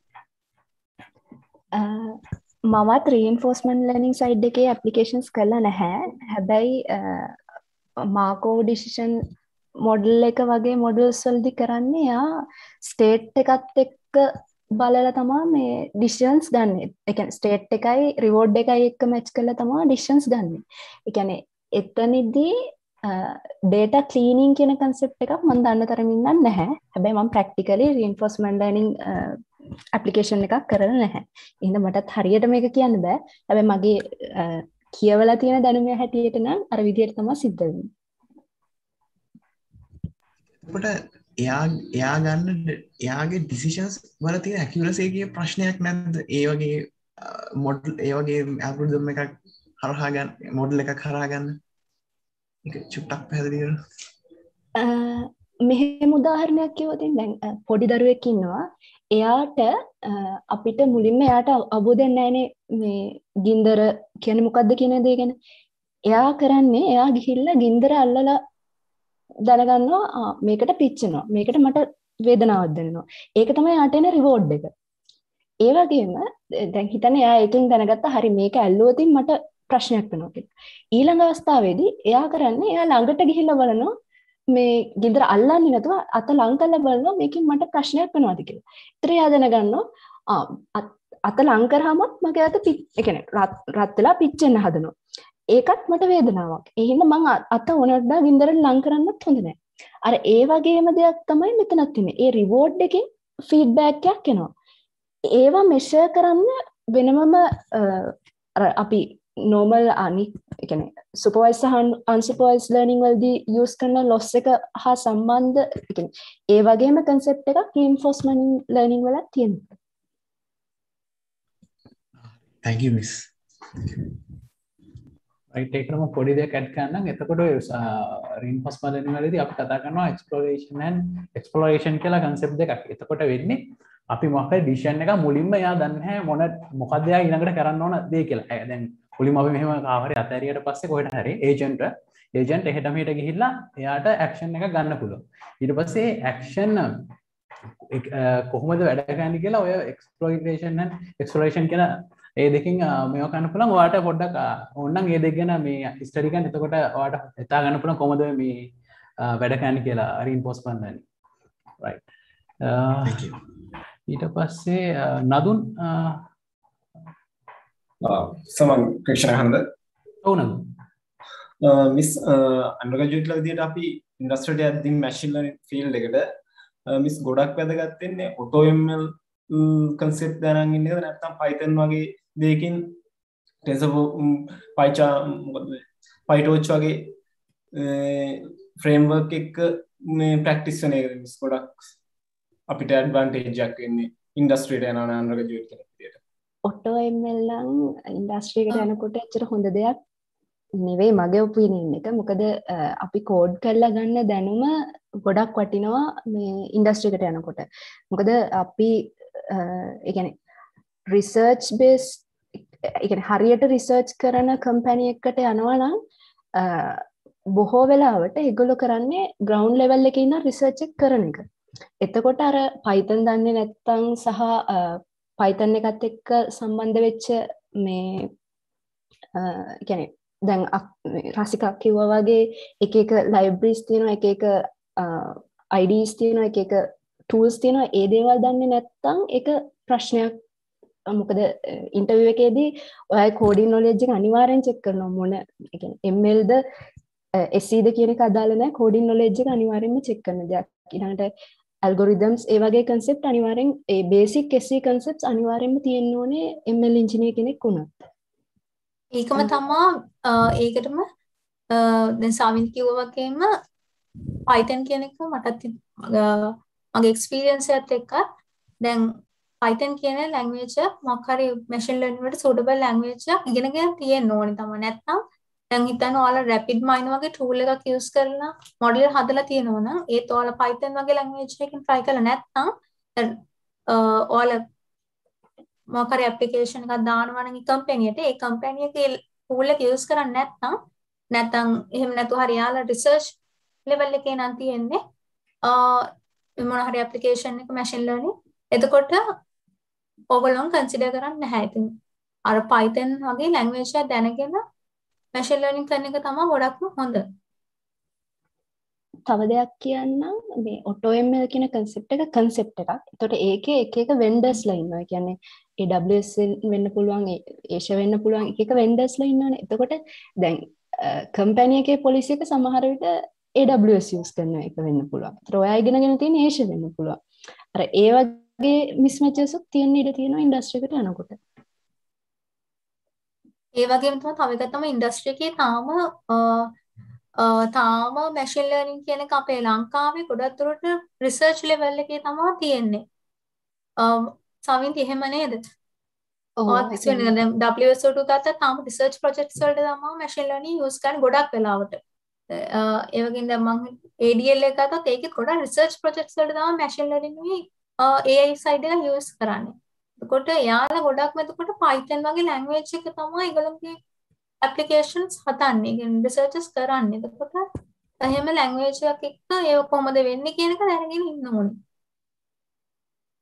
මමත් reinforcement learning side එකේ applications කරලා නැහැ. හැබැයි Markov decision model එක වගේ models වලදී කරන්නේ යා state එකත් එක්ක බලලා තමයි මේ decisions ගන්න. ඒ කියන්නේ state එකයි reward එකයි එක්ක match කරලා තමයි decisions ගන්න. ඒ කියන්නේ එතනදී data cleaning කියන concept එකක් මම දන්න තරමින් නැහැ. හැබැයි මම practically reinforcement learning application එකක් කරලා නැහැ. එහෙනම් මටත් හරියට මේක කියන්න බෑ. හැබැයි මගේ කියවලා තියෙන දැනුම හැටියට නම් අර විදිහට තමයි සිද්ධ වෙන්නේ. එතකොට එයා එයා ගන්න එයාගේ decisions වල තියෙන accuracy එකේ ප්‍රශ්නයක් නැද්ද? ඒ වගේ model ඒ වගේ algorithm එකක් හරහා ගන්න model එකක් හරහා ගන්න. ඒක චුට්ටක් පැහැදිලි කරන්න. මෙහෙම උදාහරණයක් කිව්වොත් දැන් පොඩි දරුවෙක් ඉන්නවා. එයාට අපිට මුලින්ම එයාට අවබෝධයක් නැහැනේ මේ ගින්දර කියන්නේ මොකද්ද කියන දේ ගැන. එයා කරන්නේ එයා ගිහිල්ලා ගින්දර අල්ලලා දැනගන්නවා මේකට පිච්චෙනවා. මේකට මට වේදනාවක් දැනෙනවා. ඒක තමයි යාට එන රිවෝඩ් එක. ඒ වගේම දැන් හිතන්න එයා ඒකෙන් දැනගත්ත හරි මේක ඇල්ලුවොතින් මට ප්‍රශ්නයක් වෙනවා කියලා. ඊළඟ අවස්ථාවේදී එයා කරන්නේ එයා ළඟට ගිහිල්ලා බලනවා මේ ගින්දර අල්ලන්නේ නැතුව අත ලං කරලා බලනවා මේකෙන් මට ප්‍රශ්නයක් වෙනවද කියලා. ඒතර එයා දැනගන්නවා ආ අත ලං කරාම මගේ අත ඒ කියන්නේ රත් වෙලා පිච්චෙන්න හදනවා. ඒකත් මට වේදනාවක්. ඒ හින්දා මං අත උනඩ ගින්දර ලං කරන්නත් හොඳ නැහැ. අර ඒ වගේම දෙයක් තමයි මෙතනත් තියෙන්නේ. ඒ රිවෝඩ් එකෙන් ෆීඩ්බැක් එකක් එනවා. ඒවා මෙෂර් කරන්න වෙනමම අර අපි normal අනික් ඒ කියන්නේ supervised සහ unsupervised learning වලදී use කරන loss එක හා සම්බන්ධ ඒ කියන්නේ ඒ වගේම concept එකක් reinforcement learning වලත් තියෙනවා. Thank you miss. right ඒකම පොඩි දෙයක් add කරන්නම්. එතකොට reinforcement learning වලදී අපි කතා කරනවා exploration and exploration කියලා concept දෙකක්. එතකොට වෙන්නේ අපි මොකක්ද decision එක මුලින්ම එයා දන්නේ නැහැ මොන මොකක්ද එයා ඊළඟට කරන්න ඕන දේ කියලා. දැන් මුලින්ම අපි මෙහෙම කාවරි අතහැරියට පස්සේ කොහෙට හරි ඒජන්ට් ඒජන්ට් එහෙට මෙහෙට ගිහිල්ලා එයාට ඇක්ෂන් එකක් ගන්න පුළුවන්. ඊට පස්සේ ඇක්ෂන් කොහොමද වැඩ කරන්නේ කියලා ඔය exploitation and exploration කියලා ඒ දෙකෙන් මේවා කරන්න පුළුවන්. ඔයාට පොඩ්ඩක් ඕනනම් ඒ දෙක ගැන මේ ස්ටඩි කරන්න. එතකොට ඔයාට හිතා ගන්න පුළුවන් කොහොමද මේ වැඩ කරන්නේ කියලා reinforcement learning. right. Thank you. ඊට පස්සේ නදුන් සමන් ක්‍රේෂණ හන්ද ඔව් නදුන් මිස් අන්ඩර්ග්‍රැජුවේට් ලා විදියට අපි ඉන්ඩස්ට්‍රියට යද්දී මැෂින් ලර්නින් ෆීල්ඩ් එකට මිස් ගොඩක් වැදගත් වෙන්නේ ඔටෝ එම් එල් concept දැනන් ඉන්න එකද නැත්නම් Python වගේ දෙයකින් TensorFlow PyCharm මොකද PyTorch වගේ framework එක මේ practice වෙන එක මිස් ගොඩක් අපිට ඇඩ්වාන්ටේජ් එකක් වෙන්නේ ඉන්ඩස්ට්‍රියට යනවා නම් අන්ඩර්ග්‍රැජුවේට් කෙනෙක් විදියට. ඔටෝ එම් එල් නම් ඉන්ඩස්ට්‍රි එකට යනකොට එච්චර හොඳ දෙයක් නෙවෙයි මගේ ඔපිනියන් එක. මොකද අපි කෝඩ් කරලා ගන්න දැනුම ගොඩක් වටිනවා මේ ඉන්ඩස්ට්‍රි එකට යනකොට. මොකද අපි ඒ කියන්නේ රිසර්ච් බේස් ඒ කියන්නේ හරියට රිසර්ච් කරන කම්පැනි එකකට යනවා නම් බොහෝ වෙලාවට ඒගොල්ලෝ කරන්නේ ග්‍රවුන්ඩ් ලෙවල් එකේ ඉන්න රිසර්ච් එක කරන එක. එතකොට අර Python දන්නේ නැත්නම් සහ Python එකත් එක්ක සම්බන්ධ වෙච්ච මේ ඒ කියන්නේ දැන් රසිකා කිව්වා වගේ එක එක libraries තියෙනවා එක එක I Ds තියෙනවා එක එක tools තියෙනවා ඒ දේවල් දන්නේ නැත්නම් ඒක ප්‍රශ්නයක්. මොකද ඉන්ටර්විව් එකේදී ඔයයි කෝඩින් knowledge එක අනිවාර්යෙන් check කරනවා මොන ඒ කියන්නේ M L ද S E ද කියන එක අදාළ නැහැ. කෝඩින් knowledge එක අනිවාර්යෙන්ම check කරන දෙයක්. ඊළඟට algorithms ඒ වගේ concept අනිවාර්යෙන් ඒ basic S E concepts අනිවාර්යෙන්ම තියෙන්න ඕනේ M L engineer කෙනෙක් වුණත්. ඒකම තමා ඒකටම දැන් සාවින් කිව්වා වගේම Python කියන එක මටත් මගේ experience එකත් එක්ක දැන් Python කියන language එක මොකක් හරි machine learning වලට suitable language එකක් ඉගෙනගෙන තියෙන්න ඕනේ තමයි. නැත්නම් දැන් හිතන්න ඔයාලා rapid mine වගේ tool එකක් use කරලා model එක හදලා තියෙනවා නම් ඒත් ඔයාලා Python වගේ language එකකින් try කරලා නැත්නම් ඔයාලා මොකක් හරි application එකක් දානවා නම් ඒ company එකට ඒ company එකේ tool එක use කරන්නේ නැත්නම් නැත්නම් එහෙම නැතුව හරි යාලා research level එකේ නම් තියෙන්නේ මොන හරි application එක machine learning එතකොට ඕගොල්ලෝ consider කරන්නේ නැහැ. ඉතින් අර Python වගේ language එක දැනගෙන machine learning කරන එක තමයි ගොඩක්ම හොඳ. තව දෙයක් කියන්නම් මේ auto M L කියන concept එක concept එකක්. ඒතකොට ඒකේ එක එක vendors ලා ඉන්නවා. ඒ කියන්නේ A W S වෙන්න පුළුවන්, Azure වෙන්න පුළුවන් එක එක vendors ලා ඉන්නවනේ. එතකොට දැන් company එකේ policy එක සමහර විට A W S use කරන එක වෙන්න පුළුවන්. ඒතර ඔයා ඉගෙනගෙන තියෙන Azure වෙන්න පුළුවන්. අර ඒ වගේ mismatches උත් තියෙන ඉඩ තියෙනවා industry එකට යනකොට. ඒ වගේම තමයි තව එකක් තමයි ඉන්ඩස්ට්‍රි එකේ තාම තාම මැෂින් ලර්නින් කියන එක අපේ ලංකාවේ ගොඩක් දුරට රිසර්ච් ලෙවල් එකේ තමයි තියෙන්නේ. සමින්ති එහෙම නේද? ඔව් දැන් W S O two ගත්තා තාම රිසර්ච් ප්‍රොජෙක්ට්ස් වලට තමයි මැෂින් ලර්නින් යූස් කරන්නේ ගොඩක් වෙලාවට. ඒ වගේම දැන් මම A D L එක ගත්තත් ඒකෙත් ගොඩක් රිසර්ච් ප්‍රොජෙක්ට්ස් වලට තමයි මැෂින් ලර්නින් මේ A I සයිඩ් එක යූස් කරන්නේ. එතකොට යාලා ගොඩක්ම එතකොට Python වගේ language එක තමයි ඒගොල්ලෝගේ applications හදන්නේ. කියන්නේ researches කරන්නේ. එතකොට එහෙම language එකක් එක්ක ඒක කොහොමද වෙන්නේ කියන එක දැනගෙන ඉන්න ඕනේ.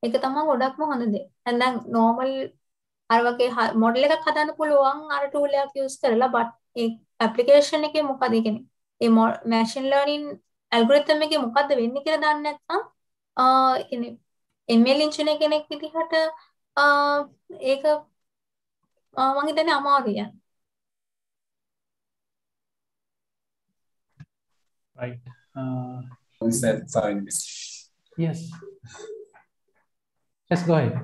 ඒක තමයි ගොඩක්ම හොඳ දේ. දැන් දැන් normal අර වගේ මොඩල් එකක් හදන්න පුළුවන් අර tool එකක් use කරලා but ඒ application එකේ මොකද කියන්නේ ඒ machine learning algorithm එකේ මොකද්ද වෙන්නේ කියලා දන්නේ නැත්නම් අ කියන්නේ M L engineer කෙනෙක් විදිහට අ ඒක මම හිතන්නේ අමාරුයි. Right. Uh, sorry. yes. Let's go ahead.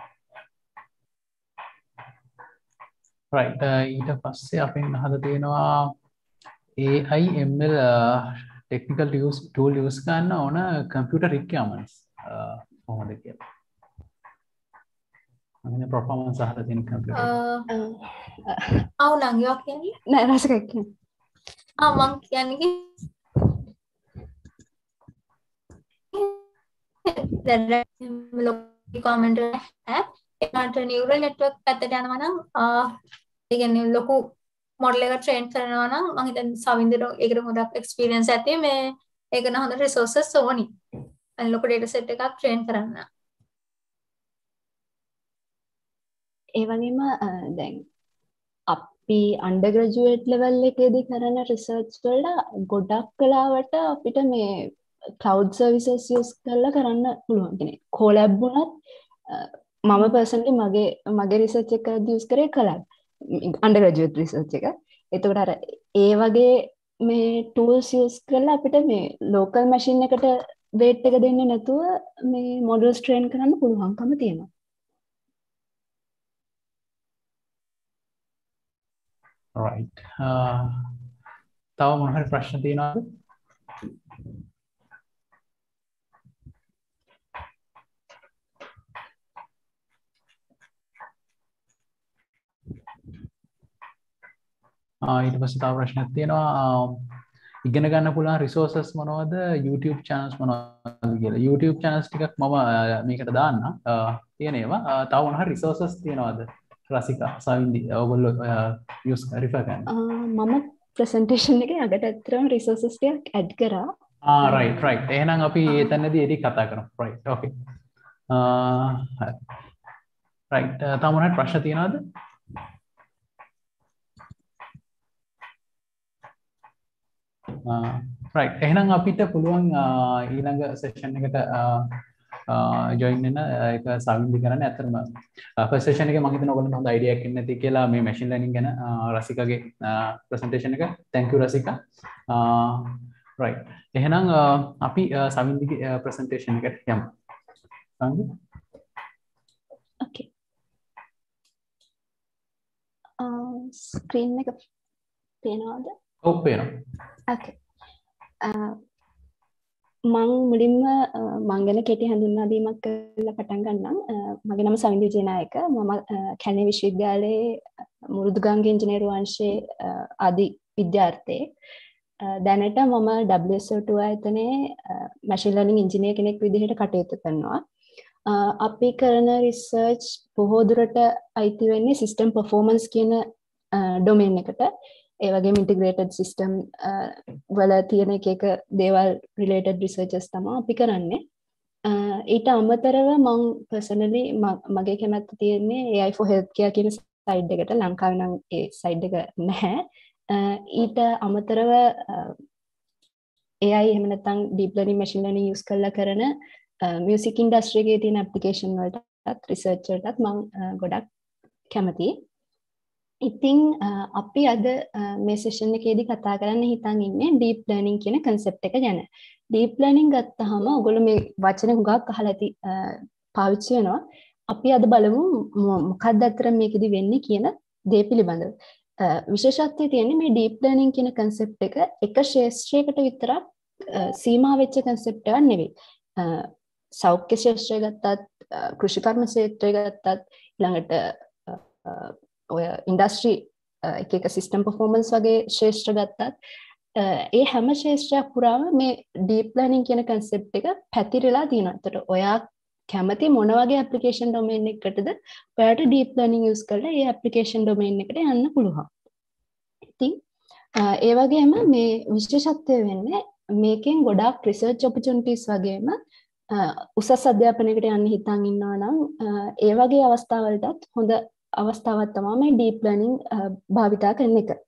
Right. Uh, ඊට පස්සේ අපෙන් අහලා තියෙනවා A I M L uh, technical use tool use කරන්න ඕන computer requirements uh, කොහොමද කියලා. මම performance අහලා තියෙන computer. ආ ඔව් නංගි ඔක් කියන්නේ. නෑ රසක කියන්නේ. ආ මං කියන්නේ ලොකු කමෙන්ට් එකකට නියුරල් නෙට්වර්ක් පැත්තට යනවා නම් ඒ කියන්නේ ලොකු මොඩල් එකක් ට්‍රේන් කරනවා නම් මම හිතන්නේ සවින්දට ඒකට හොඳක් එක්ස්පීරියන්ස් ඇති මේ ඒක නම් හොඳ රිසෝසස් ඕනි. අන්න ලොකු ඩේටා සෙට් එකක් ට්‍රේන් කරන්න. ඒ වගේම දැන් අපි අන්ඩර් ග්‍රැජුවේට් ලෙවල් එකේදී කරන රිසර්ච් වල ගොඩක් කලාවට අපිට මේ cloud services use කරලා කරන්න පුළුවන් කෙනෙක්. collab වුණත් මම personally මගේ මගේ research එක කරද්දී use කරේ collab undergraduate research එක. එතකොට අර ඒ වගේ මේ tools use කරලා අපිට මේ local machine එකට weight එක දෙන්නේ නැතුව මේ models train කරන්න පුළුවන්කම තියෙනවා. right. uh, තව මොන හරි ප්‍රශ්න තියෙනවද? ඊට පස්සේ තව ප්‍රශ්නයක් තියෙනවා ඉගෙන ගන්න පුළුවන් resources මොනවද YouTube channels මොනවද කියලා. YouTube channels ටිකක් මම මේකට දාන්න තියෙන ඒවා. තව මොන හරි resources තියෙනවද? රසිකා සවින්දි ඔයගොල්ලෝ use refer කරන්න. මම presentation එකේ අගට ඇත්තටම resources ටිකක් add කරා. ආ right right. එහෙනම් අපි එතනදී ඒක කතා කරමු. right okay. ආ right. තව මොන හරි ප්‍රශ්න තියෙනවද? right එහෙනම් අපිට පුළුවන් ඊළඟ සෙෂන් එකට ජොයින් වෙන්න ඒක සවින්දි කරන්න. ඇත්තටම ෆස්ට් සෙෂන් එකේ මම හිතනවා ඔයගොල්ලන්ට හොඳ අයිඩියා එකක් ඉන්න ඇති කියලා මේ මැෂින් ලර්නින් ගැන රසිකාගේ ප්‍රසන්ටේෂන් එක. thank you Rasika. right එහෙනම් අපි සවින්දිගේ ප්‍රසන්ටේෂන් එකට යමු. සවින්දි okay ස්ක්‍රීන් එක පේනවද? ඔව් පේනවා. okay මං මුලින්ම මං ගැන කෙටි හඳුන්වා දීමක් කරලා පටන් ගන්නම්. මගේ නම සවින්දි විජේනායක. මම කැලණි විශ්වවිද්‍යාලයේ මුරුදුගංගේ ඉංජිනේරු අංශයේ ආදි විද්‍යාර්ථයෙක්. දැනට මම W S O two ආයතනයේ මැෂින් ලර්නින් ඉංජිනේර් කෙනෙක් විදිහට කටයුතු කරනවා. අපි කරන රිසර්ච් බොහෝ දුරට අයිති වෙන්නේ සිස්ටම් පර්ෆෝමන්ස් කියන ඩොමේන් එකට. ඒ වගේම ඉන්ටිග්‍රේටඩ් සිස්ටම් වල තියෙන එක එක දේවල් රිලේටඩ් රිසර්චස් තමයි අපි කරන්නේ. ඊට අමතරව මම පර්සනලි මගේ කැමැත්ත තියෙන්නේ A I for healthcare කියන සයිඩ් එකට. ලංකාවේ නම් ඒ සයිඩ් එක නැහැ. ඊට අමතරව A I එහෙම නැත්නම් deep learning machine learning use කරලා කරන music industry එකේ තියෙන application වලටත් research වලටත් මම ගොඩක් කැමතියි. ඉතින් අපි අද මේ සෙෂන් එකේදී කතා කරන්න හිතන් ඉන්නේ deep learning කියන concept එක ගැන. deep learning ගත්තාම ඔයගොල්ලෝ මේ වචන හුඟක් අහලා ඇති පාවිච්චි වෙනවා. අපි අද බලමු මොකක්ද අතර මේකෙදි වෙන්නේ කියන දේ පිළිබඳව. විශේෂත්වය තියෙන්නේ මේ deep learning කියන concept එක එක ශාස්ත්‍රයකට විතරක් සීමා වෙච්ච concept එකක් නෙවෙයි. සෞඛ්‍ය ශාස්ත්‍රය ගත්තත්, කෘෂිකර්ම ක්ෂේත්‍රය ගත්තත්, ඊළඟට ඔය ඉන්ඩස්ට්‍රි එක එක සිස්ටම් පර්ෆෝමන්ස් වගේ ශාස්ත්‍ර ගත්තත් ඒ හැම ශාස්ත්‍රයක් පුරාම මේ ඩීප් ලර්නින් කියන concept එක පැතිරලා තියෙනවා. ඒතර ඔයා කැමති මොන වගේ application domain එකකටද ඔයාට deep learning use කරලා ඒ application domain එකට යන්න පුළුවන්. ඉතින් ඒ වගේම මේ විශේෂත්වය වෙන්නේ මේකෙන් ගොඩාක් research opportunities වගේම උසස් අධ්‍යාපනයකට යන්න හිතන් ඉන්නවා නම් ඒ වගේ අවස්ථාවලටත් හොඳ අවස්ථාවක් තමයි මේ ඩීප් ලර්නින් භාවිතා කරන එක.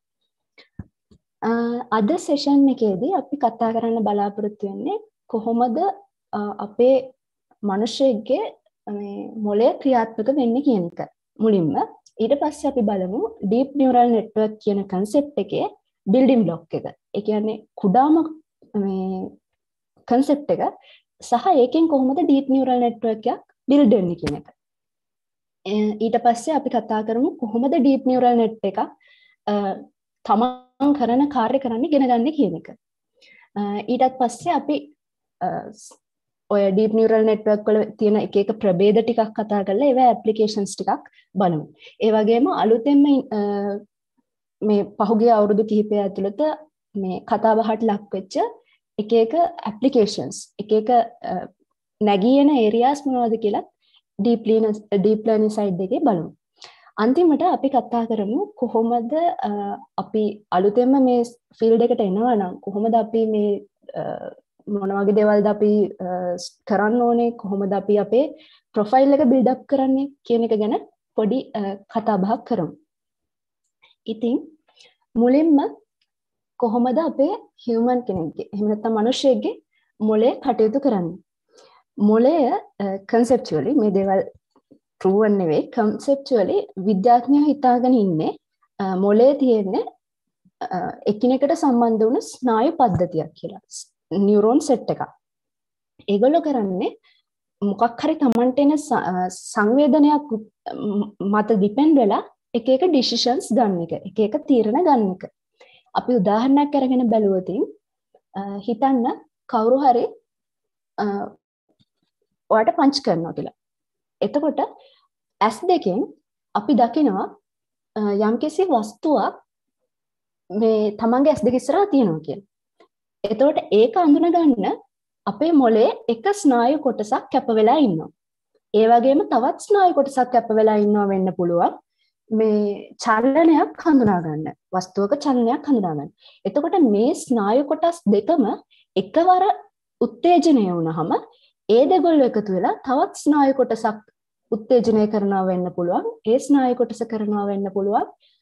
අද සෙෂන් එකේදී අපි කතා කරන්න බලාපොරොත්තු වෙන්නේ කොහොමද අපේ මිනිස්සෙක්ගේ මේ මොළය ක්‍රියාත්මක වෙන්නේ කියන එක. මුලින්ම ඊට පස්සේ අපි බලමු ඩීප් නියුරල් නෙට්වර්ක් කියන කන්සෙප්ට් එකේ බිල්ඩින් බ්ලොක් එක. ඒ කියන්නේ කුඩාම මේ කන්සෙප්ට් එක සහ ඒකෙන් කොහොමද ඩීප් නියුරල් නෙට්වර්ක් එකක් බිල්ඩ් වෙන්නේ කියන එක. ඊට පස්සේ අපි කතා කරමු කොහොමද ඩීප් නියුරල් නෙට් එකක් තමන් කරන කාර්ය කරන්න ඉගෙන ගන්න කියන එක. ඊටත් පස්සේ අපි ඔය ඩීප් නියුරල් නෙට්වර්ක් වල තියෙන එක එක ප්‍රභේද ටිකක් කතා කරලා ඒවා ඇප්ලිකේෂන්ස් ටිකක් බලමු. ඒ වගේම අලුතෙන්ම මේ පහුගිය අවුරුදු කිහිපය ඇතුළත මේ කතා බහට ලක් වෙච්ච එක එක ඇප්ලිකේෂන්ස් එක එක නැගී එන ඒරියාස් මොනවද කියලා ඩීප් ඩීප් ලර්නින් සයිඩ් එකේ බලමු. අන්තිමට අපි කතා කරමු කොහොමද අපි අලුතෙන්ම මේ ෆීල්ඩ් එකට එනවා නම් කොහොමද අපි මේ මොන වගේ දේවල්ද අපි කරන්න ඕනේ, කොහොමද අපි අපේ ප්‍රොෆයිල් එක බිල්ඩ් අප් කරන්නේ කියන එක ගැන පොඩි කතා බහක් කරමු. ඉතින් මුලින්ම කොහොමද අපේ හියුමන් කෙනෙක්ගේ එහෙම නැත්නම් මිනිහෙක්ගේ මොළය කටයුතු කරන්නේ? මොළය කන්සෙප්චුවලි මේ දේවල් ප්‍රූවන් නෙවෙයි, කන්සෙප්චුවලි විද්‍යාඥයෝ හිතාගෙන ඉන්නේ මොළයේ තියෙන්නේ එකිනෙකට සම්බන්ධ වුණු ස්නායු පද්ධතියක් කියලා. නියුරෝන් සෙට් එකක්. ඒගොල්ලෝ කරන්නේ මොකක් හරි Tamanට එන සංවේදනයක් මත ඩිපෙන්ඩ් වෙලා එක එක ඩිසිෂන්ස් ගන්න එක, එක එක තීරණ ගන්න එක. අපි උදාහරණයක් අරගෙන බැලුවොත් හිතන්න කවුරු හරි ඔයාට පංච් කරනවා කියලා. එතකොට ඇස් දෙකෙන් අපි දකිනවා යම්කිසි වස්තුවක් මේ තමන්ගේ ඇස් දෙක ඉස්සරහා තියෙනවා කියලා. එතකොට ඒක අඳුන ගන්න අපේ මොළයේ එක ස්නායු කොටසක් කැප වෙලා ඉන්නවා. ඒ වගේම තවත් ස්නායු කොටසක් කැප වෙලා ඉන්නවා වෙන්න පුළුවන්. මේ චලනයක් හඳුනා ගන්න, වස්තුවක චලනයක් හඳුනා ගන්න. එතකොට මේ ස්නායු කොටස් දෙකම එකවර උත්තේජනය වුණාම ඒ දෙගොල්ලෝ එකතු වෙලා තවත් ස්නායු කොටසක් උත්තේජනය කරනවා වෙන්න පුළුවන්. ඒ ස්නායු කොටස කරනවා වෙන්න පුළුවන්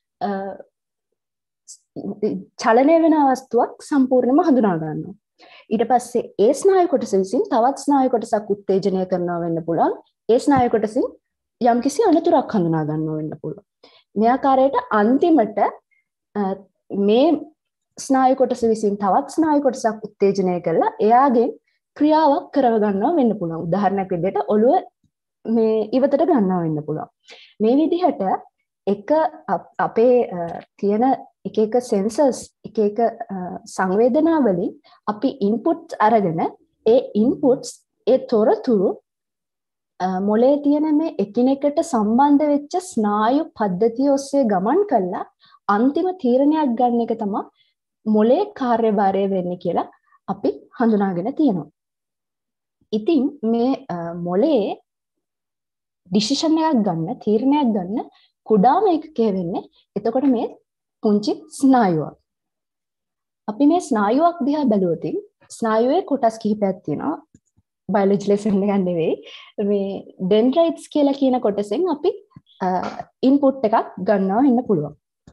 චලනය වෙන වස්තුවක් සම්පූර්ණයෙන්ම හඳුනා ගන්නවා. ඊට පස්සේ ඒ ස්නායු කොටස විසින් තවත් ස්නායු කොටසක් උත්තේජනය කරනවා වෙන්න පුළුවන්. ඒ ස්නායු කොටසින් යම්කිසි අනතුරක් හඳුනා ගන්නවා වෙන්න පුළුවන්. මේ ආකාරයට අන්තිමට මේ ස්නායු කොටස විසින් තවත් ස්නායු කොටසක් උත්තේජනය කරලා එයාගෙන් ක්‍රියාවක් කරව ගන්නවා වෙන්න පුළුවන්. උදාහරණයක් විදිහට ඔළුව මේ ඉවතට ගන්නවා වෙන්න පුළුවන්. මේ විදිහට එක අපේ තියෙන එක එක සෙන්සර්ස් එක එක සංවේදනා වලින් අපි ඉන්පුට්ස් අරගෙන ඒ ඉන්පුට්ස් ඒ තොරතුරු මොළයේ තියෙන මේ එකිනෙකට සම්බන්ධ වෙච්ච ස්නායු පද්ධතිය ඔස්සේ ගමන් කළා අන්තිම තීරණයක් ගන්න එක තමයි මොළයේ කාර්යභාරය වෙන්නේ කියලා අපි හඳුනාගෙන තියෙනවා. ඉතින් මේ මොළයේ ඩිසිෂන් එකක් ගන්න, තීරණයක් ගන්න කුඩාම එකකේ වෙන්නේ එතකොට මේ පුංචි ස්නායුවක්. අපි මේ ස්නායුවක් දිහා බැලුවොත් ස්නායුවේ කොටස් කිහිපයක් තියෙනවා. බයොලොජි ලෙසන් එක නෙවෙයි. මේ ඩෙන්ඩ්‍රයිට්ස් කියලා කියන කොටසෙන් අපි ඉන්පුට් එකක් ගන්නවා වෙන්න පුළුවන්.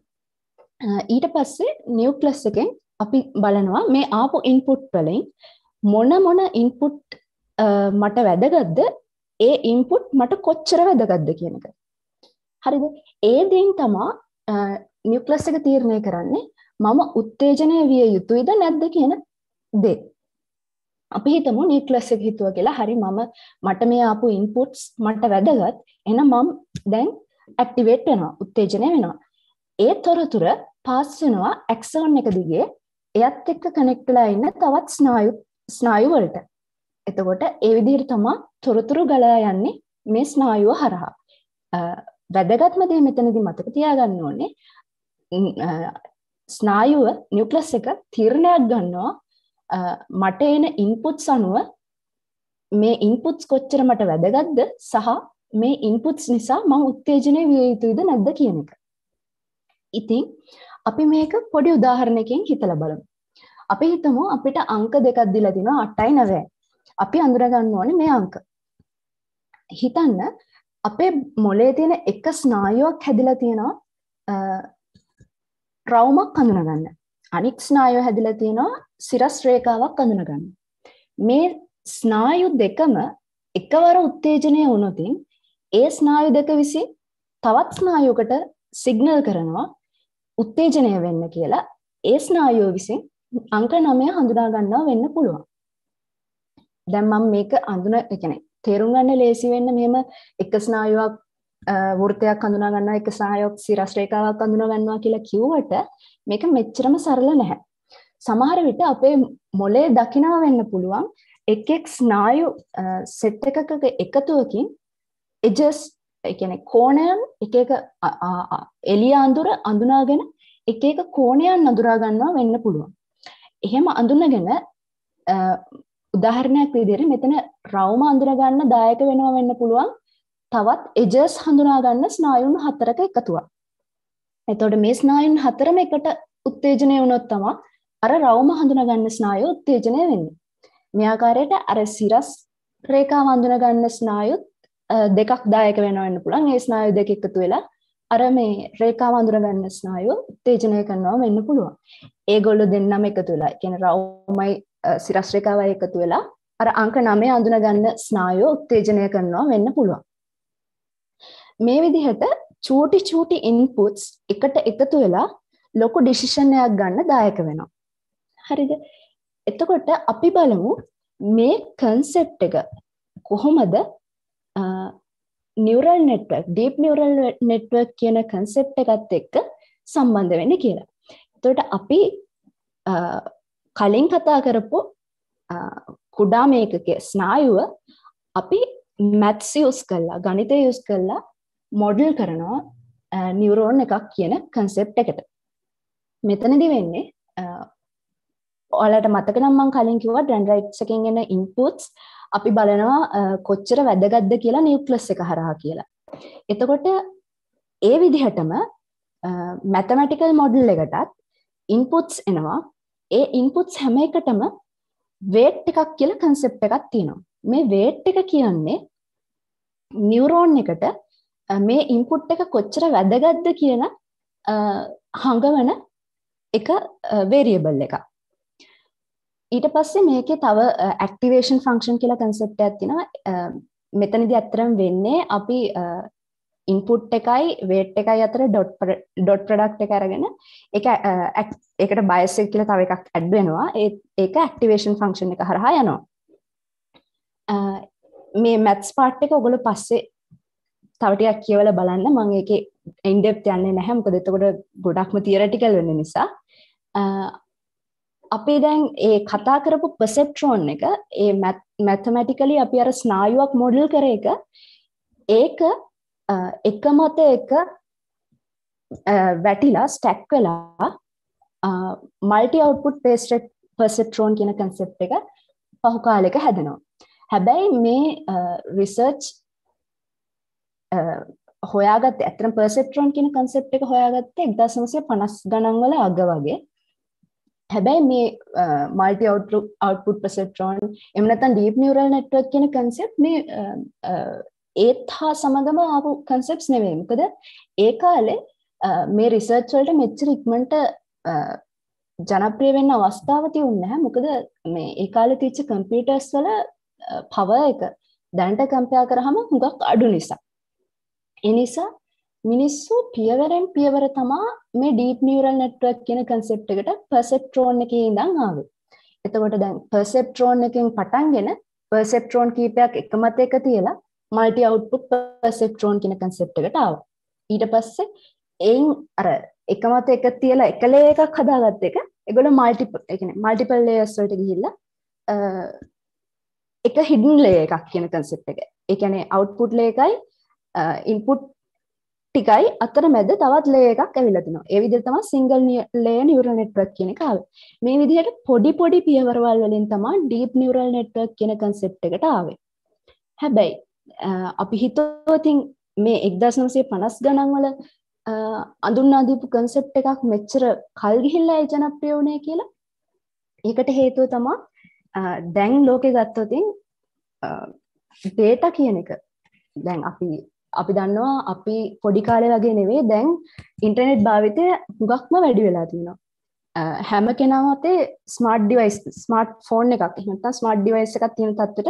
ඊට පස්සේ නියුක්ලියස් එකෙන් අපි බලනවා මේ ආපු ඉන්පුට් වලින් මොන මොන ඉන්පුට් මට වැදගත්ද, ඒ ඉන්පුට් මට කොච්චර වැදගත්ද කියන එක. හරිද? ඒ දෙයින් තමයි නියුක්ලියස් එක තීරණය කරන්නේ මම උත්තේජනය විය යුතුයිද නැද්ද කියන දේ. අපි හිතමු නියුක්ලියස් එක හිතුවා කියලා. හරි, මම මට මේ ආපු ඉන්පුට්ස් මට වැදගත්. එහෙනම් මම දැන් ඇක්ටිවේට් වෙනවා, උත්තේජනය වෙනවා. ඒ තොරතුර පාස් වෙනවා ඇක්සෝන් එක දිගේ එයත් එක්ක කනෙක්ට් වෙලා ඉන්න තවත් ස්නායු ස්නායු වලට. එතකොට ඒ විදිහට තමයි තොරතුරු ගලා යන්නේ මේ ස්නායුව හරහා. වැදගත්ම දේ මෙතනදී මතක තියාගන්න ඕනේ ස්නායුව නියුක්ලියස් එක තීරණයක් ගන්නවා මට එන ඉන්පුට්ස් අනුව මේ ඉන්පුට්ස් කොච්චර මට වැදගත්ද සහ මේ ඉන්පුට්ස් නිසා මම උත්තේජනය විය යුතුයිද නැද්ද කියන එක. ඉතින් අපි මේක පොඩි උදාහරණයකින් හිතලා බලමු. අපි හිතමු අපිට අංක දෙකක් දීලා තිනවා අටයි නවයයි. අපි අඳුර ගන්න ඕනේ මේ අංක. හිතන්න අපේ මොලේ තියෙන එක ස්නායුවක් හැදිලා තියෙනවා රවුමක් අඳුනගන්න. අනික් ස්නායුව හැදිලා තියෙනවා සිරස් රේඛාවක් අඳුනගන්න. මේ ස්නායු දෙකම එකවර උත්තේජනය වුණොත් ඒ ස්නායු දෙක විසින් තවත් ස්නායුවකට සිග්නල් කරනවා උත්තේජනය වෙන්න කියලා. ඒ ස්නායුව විසින් අංක නවය හඳුනා ගන්නවා වෙන්න පුළුවන්. දැන් මම මේක අඳුන ඒ කියන්නේ තේරුම් ගන්න ලේසි වෙන්න මෙහෙම එක ස්නායුවක් වෘත්තයක් හඳුනා ගන්නවා එක ස්නායුවක් සිරස් රේඛාවක් හඳුනා ගන්නවා කියලා කිව්වට මේක මෙච්චරම සරල නැහැ. සමහර විට අපේ මොලේ දකිනවා වෙන්න පුළුවන් එක් එක් ස්නායු සෙට් එකක එකතුවකින් එජස් ඒ කියන්නේ කෝණයන් එක එක එළිය අඳුර අඳුනාගෙන එක එක කෝණයන් අඳුරා ගන්නවා වෙන්න පුළුවන්. එහෙම අඳුනගෙන උදාහරණයක් විදිහට මෙතන රවුම අඳුර ගන්න දායක වෙනවා වෙන්න පුළුවන් තවත් එජස් හඳුනා ගන්න ස්නායුන් හතරක එකතුවක්. එතකොට මේ ස්නායුන් හතරම එකට උත්තේජනය වුණොත් තමයි අර රවුම හඳුනා ගන්න ස්නායු උත්තේජනය වෙන්නේ. මේ ආකාරයට අර සිරස් රේඛාව හඳුනා ගන්න ස්නායුත් දෙකක් දායක වෙනවා වෙන්න පුළුවන්. ඒ ස්නායු දෙක එකතු වෙලා අර මේ රේඛාව හඳුනා ගන්න ස්නායුව උත්තේජනය කරනවා වෙන්න පුළුවන්. ඒගොල්ලෝ දෙන්නම එකතු වෙලා, ඒ කියන්නේ රවුමයි සිරස් රේඛාවයි එකතු වෙලා අර අංක නවය හඳුනා ගන්න ස්නායුව උත්තේජනය කරනවා වෙන්න පුළුවන්. මේ විදිහට චූටි චූටි ඉන්පුට්ස් එකට එකතු වෙලා ලොකු ඩිසිෂන් එකක් ගන්න දායක වෙනවා. හරිද? එතකොට අපි බලමු මේ concept එක කොහොමද neural network deep neural network කියන concept එකත් එක්ක සම්බන්ධ වෙන්නේ කියලා. එතකොට අපි කලින් කතා කරපු කුඩා මේකකයේ ස්නායුව අපි maths use කරලා ගණිතය use කරලා මොඩල් කරනවා නියුරෝන් එකක් කියන concept එකට. මෙතනදී වෙන්නේ ඔයාලට මතක නම් මම කලින් කිව්වා dendrites එකෙන් එන inputs අපි බලනවා කොච්චර වැදගත්ද කියලා නියුක්ලියස් එක හරහා කියලා. එතකොට ඒ විදිහටම mathematical model එකටත් inputs එනවා. ඒ inputs හැම එකටම weight එකක් කියලා concept එකක් තියෙනවා. මේ weight එක කියන්නේ නියුරෝන් එකට මේ input එක කොච්චර වැදගත්ද කියන හංගවන එක variable එකක්. ඊට පස්සේ මේකේ තව activation function කියලා concept එකක් තියෙනවා. මෙතනදී අත්‍තරම් වෙන්නේ අපි input එකයි weight එකයි අතර dot dot product එක අරගෙන ඒක ඒකට bias එක කියලා තව එකක් add වෙනවා. ඒ ඒක activation function එක හරහා යනවා. මේ maths part එක ඔයගොල්ලෝ පස්සේ තව ටිකක් කියවලා බලන්න. මම ඒකේ in depth යන්නේ නැහැ. මොකද එතකොට ගොඩක්ම theoretical වෙන නිසා. අපි දැන් ඒ කතා කරපු perceptron එක ඒ mathematically අපි අර ස්නායුවක් මොඩල් කර එක ඒක එක මත එක වැටිලා ස්ටැක් වෙලා multi output based perceptron කියන concept එක පහු කාලෙක හැදෙනවා. හැබැයි මේ research හොයාගත්තේ අත්‍තරම් perceptron කියන concept එක හොයාගත්තේ එක්දාස් නවසිය පනස් ගණන් වල අග වගේ. හැබැයි මේ multi output perceptron එහෙම නැත්නම් deep neural network කියන concept මේ ඒත් හා සමගම ආපු concepts නෙවෙයි. මොකද ඒ කාලේ මේ research වලට මෙච්චර ඉක්මනට ජනප්‍රිය වෙන්න අවස්ථාව තියුනේ නැහැ. මොකද මේ ඒ කාලේ තියච්ච computers වල power එක දැනට compare කරාම හුඟක් අඩු නිසා. ඒ නිසා මිනිස්සු පියවරෙන් පියවර තමා මේ deep neural network කියන concept එකට perceptron එකේ ඉඳන් ආවේ. එතකොට දැන් perceptron එකෙන් පටන්ගෙන perceptron කීපයක් එකමත එක තියලා multi output perceptron කියන concept එකට ආවා. ඊට පස්සේ එයින් අර එකමත එක තියලා එක layer එකක් හදාගත්ත එක ඒගොල්ලෝ multiple ඒ කියන්නේ multiple layers වලට ගිහිල්ලා එක hidden layer එකක් කියන concept එක. ඒ කියන්නේ output layer එකයි input ටිකයි අතර මැද තවත් layer එකක් ඇවිල්ලා තිනවා. ඒ විදිහට තමයි single layer neural network කියන එක ආවේ. මේ විදිහට පොඩි පොඩි පියවරවල් වලින් තමයි deep neural network කියන concept එකට ආවේ. හැබැයි අපි හිතුවොත් මේ එක්දාස් නවසිය පනස් ගණන් වල අඳුන්වා දීපු concept එකක් මෙච්චර කල් ගිහිල්ලා ඒ ජනප්‍රිය වුණේ කියලා. ඒකට හේතුව තමයි දැන් ලෝකෙ ගත්තොතින් data කියන එක දැන් අපි අපි දන්නවා අපි පොඩි කාලේ වගේ නෙවෙයි දැන් ඉන්ටර්නෙට් භාවිතය හුඟක්ම වැඩි වෙලා තියෙනවා. හැම කෙනාම අතේ ස්මාර්ට් ඩිවයිස් ස්මාර්ට් ෆෝන් එකක් එහෙම නැත්නම් ස්මාර්ට් ඩිවයිස් එකක් තියෙන තත්ත්වෙට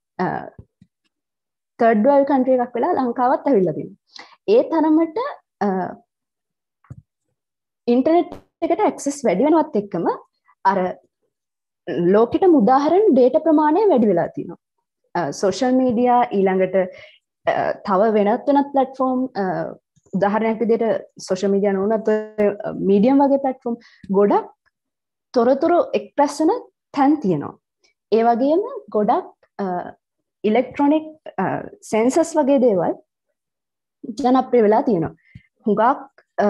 තර්ඩ් වර්ල්ඩ් කන්ට්‍රි එකක් වෙලා ලංකාවත් ඇවිල්ලා තියෙනවා. ඒ තරමට ඉන්ටර්නෙට් එකට ඇක්සස් වැඩි වෙනවත් එක්කම අර ලෝකෙටම උදාහරණ data ප්‍රමාණය වැඩි වෙලා තියෙනවා. සෝෂල් මීඩියා ඊළඟට තව වෙනත් වෙනත් platform උදාහරණයක් විදිහට සෝෂල් මීඩියා නොවුනත් මීඩියම් වගේ platform ගොඩක් තොරතුරු එක්ස්ප්‍රස් වෙන තැන් තියෙනවා. ඒ වගේම ගොඩක් ඉලෙක්ට්‍රොනික සෙන්සර්ස් වගේ දේවල් ජනප්‍රිය වෙලා තියෙනවා. හුඟක්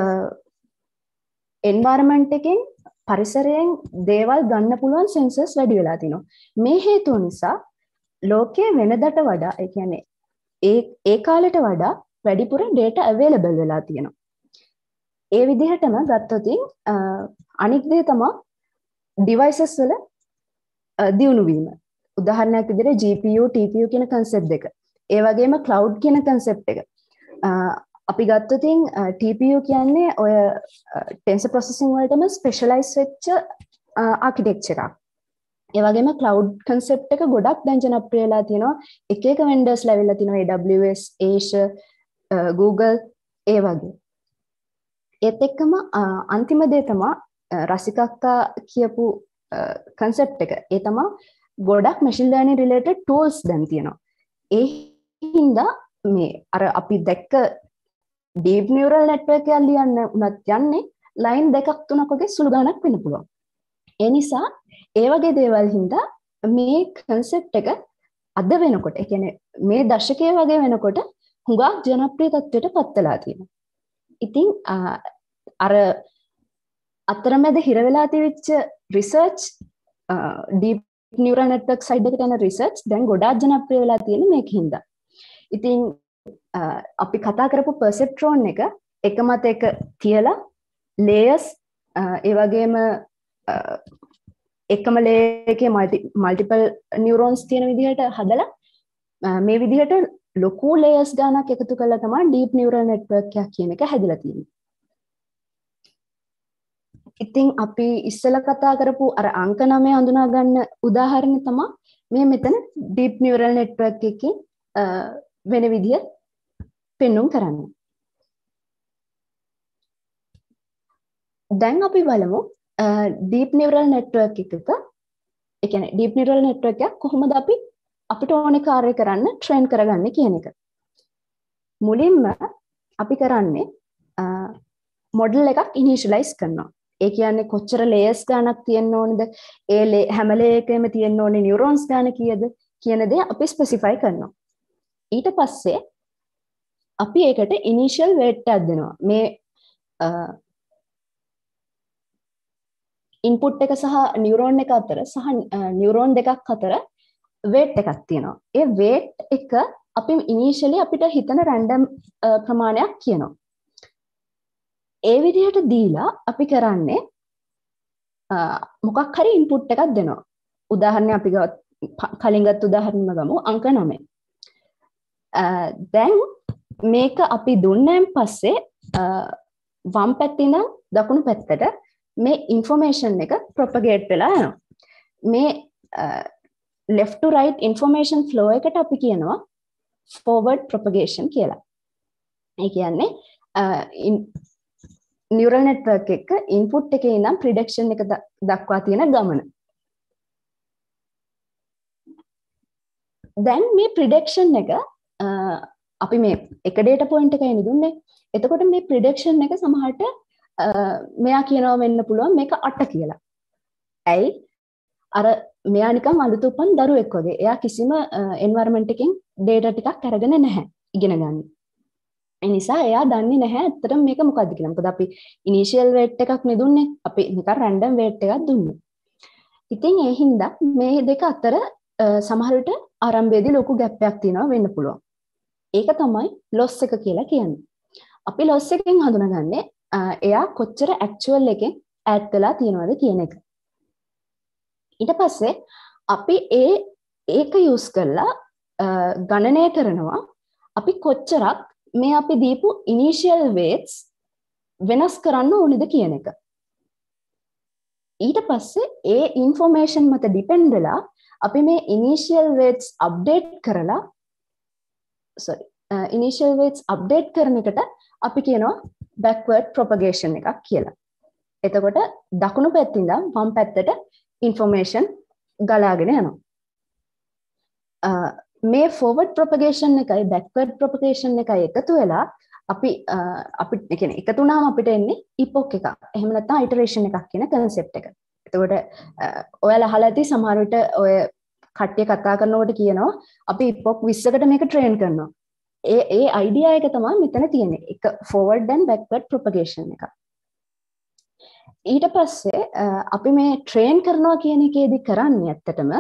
එන්වයරන්මන්ට් එකෙන් පරිසරයෙන් දේවල් ගන්න පුළුවන් සෙන්සර්ස් වැඩි වෙලා තිනවා. මේ හේතුව නිසා ලෝකයේ වෙනදට වඩා ඒ කියන්නේ ඒ ඒ කාලෙට වඩා වැඩිපුර data available වෙලා තියෙනවා. ඒ විදිහටම ගත්තොත් අනිත් දේ තමයි devices වල දියුණු වීම. උදාහරණයක් විදිහට G P U T P U කියන concept දෙක. ඒ වගේම cloud කියන concept එක. අපි ගත්තොත් T P U කියන්නේ ඔය tensor processing වලටම specialize වෙච්ච architecture එකක්. ඒ වගේම cloud concept එක ගොඩක් දැන් ජනප්‍රිය වෙලා තියෙනවා. එක එක vendors ලැබිලා තියෙනවා A W S, Azure, Google ඒ වගේ. ඒත් එක්කම අන්තිම දේ තමයි රසිකක්කා කියපු concept එක. ඒ තමයි ගොඩක් machine learning related tools දැන් තියෙනවා. ඒ හින්දා මේ අර අපි දැක්ක deep neural network එක ලියන්න උනත් යන්නේ line දෙකක් තුනක් වගේ සුළු ගණනක් වෙන්න පුළුවන්. ඒ නිසා ඒ වගේ දේවල් හින්දා මේ concept එක අද වෙනකොට ඒ කියන්නේ මේ දශකයේ වගේ වෙනකොට හුඟක් ජනප්‍රිය තත්ත්වයට පත් වෙලා තියෙනවා. ඉතින් අර අතරමැද හිර වෙලා තිබිච්ච research deep neural network side එකට යන research දැන් ගොඩාක් ජනප්‍රිය වෙලා තියෙන මේක හින්දා. ඉතින් අපි කතා කරපු perceptron එක එක මත එක තියලා layers ඒ වගේම එකම layer එකේ multiple neurons තියෙන විදිහට හදලා මේ විදිහට ලොකු layers ගානක් එකතු කරලා තමයි deep neural network එකක් කියන එක හැදලා තියෙන්නේ. ඉතින් අපි ඉස්සෙල්ලා කතා කරපු අර අංක නවය හඳුනා ගන්න උදාහරණ තමයි මේ මෙතන deep neural network එකකින් වෙන විදිය පෙන්වුම් කරන්නේ. දැන් අපි බලමු deep neural network එකක ඒ කියන්නේ deep neural network එක කොහොමද අපි අපිට ඕනේ කාර්ය කරන්න ට්‍රේන් කරගන්නේ කියන එක. මුලින්ම අපි කරන්නේ මොඩල් එකක් ඉනිෂියලයිස් කරනවා. ඒ කියන්නේ කොච්චර layers ගානක් තියෙන්න ඕනද? ඒ හැම layer එකෙම තියෙන්න ඕනේ neurons ගාන කීයද කියන දේ අපි ස්පෙસિෆයි කරනවා. ඊට පස්සේ අපි ඒකට ඉනිෂියල් weight එකක් දෙනවා. මේ ඉන්පුට් එක සහ නියුරෝන් එක අතර සහ නියුරෝන් දෙකක් අතර weight එකක් තියෙනවා. ඒ weight එක අපි ඉනිෂියලි අපිට හිතන රැන්ඩම් ප්‍රමාණයක් කියනවා. ඒ විදිහට දීලා අපි කරන්නේ මොකක් හරි ඉන්පුට් එකක් දෙනවා. උදාහරණයක් අපි කලින් ගත්ත උදාහරණයක් ගමු අංක නවය. දැන් මේක අපි දුන්නාන් පස්සේ වම් පැත්තේ ඉඳන් දකුණු පැත්තට මේ information එක propagate වෙලා යනවා. මේ left to right information flow එකට අපි කියනවා forward propagation කියලා. ඒ කියන්නේ neural network එක input එකේ ඉඳන් prediction එක දක්වා තියෙන ගමන. දැන් මේ prediction එක අපි මේ එක data point එකයි දුන්නේ. එතකොට මේ prediction එක සමහරට මෙයා කියනවා වෙන්න පුළුවන් මේක අට කියලා. ඇයි? අර මෙයා නිකන් අලුත උපන් දරුවෙක් වගේ. එයා කිසිම environment එකකින් data ටිකක් අරගෙන නැහැ ඉගෙන ගන්න. ඒ නිසා එයා දන්නේ නැහැ ඇත්තටම මේක මොකද්ද කියලා. මොකද අපි initial weight එකක් නෙදුන්නේ. අපි නිකන් random weight එකක් දුන්නේ. ඉතින් ඒ හින්දා මේ දෙක අතර සමහර විට ආරම්භයේදී ලොකු gap එකක් තියෙනවා වෙන්න පුළුවන්. ඒක තමයි loss එක කියලා කියන්නේ. අපි loss එකෙන් හඳුනගන්නේ එයා කොච්චර actual එකෙන් add වෙලා තියෙනවද කියන එක. ඊට පස්සේ අපි ඒ ඒක යූස් කරලා ගණනය කරනවා අපි කොච්චරක් මේ අපි දීපු ඉනිෂියල් වේට්ස් වෙනස් කරන්න ඕනේද කියන එක. ඊට පස්සේ ඒ ඉන්ෆෝමේෂන් මත ඩිපෙන්ඩ් වෙලා අපි මේ ඉනිෂියල් වේට්ස් අප්ඩේට් කරලා sorry ඉනිෂියල් වේට්ස් අප්ඩේට් කරන එකට අපි කියනවා backward propagation එකක් කියලා. එතකොට දකුණු පැත්තෙන් ඉඳන් වම් පැත්තට ඉන්ෆෝමේෂන් ගලාගෙන යනවා. මේ forward propagation එකයි backward propagation එකයි එකතු වෙලා අපි අපි කියන්නේ එකතු වුණාම අපිට එන්නේ epoch එකක්. එහෙම නැත්නම් iteration එකක් කියන concept එක. එතකොට ඔයාලා අහලා ඇති සමහර විට ඔය කට්ටිය කතා කරනකොට කියනවා අපි epoch විස්සකට මේක train කරනවා. ඒ ඒ idea එක තමයි මෙතන තියෙන්නේ. එක forward and backward propagation එක. ඊට පස්සේ අපි මේ train කරනවා කියන එකේදී කරන්නේ ඇත්තටම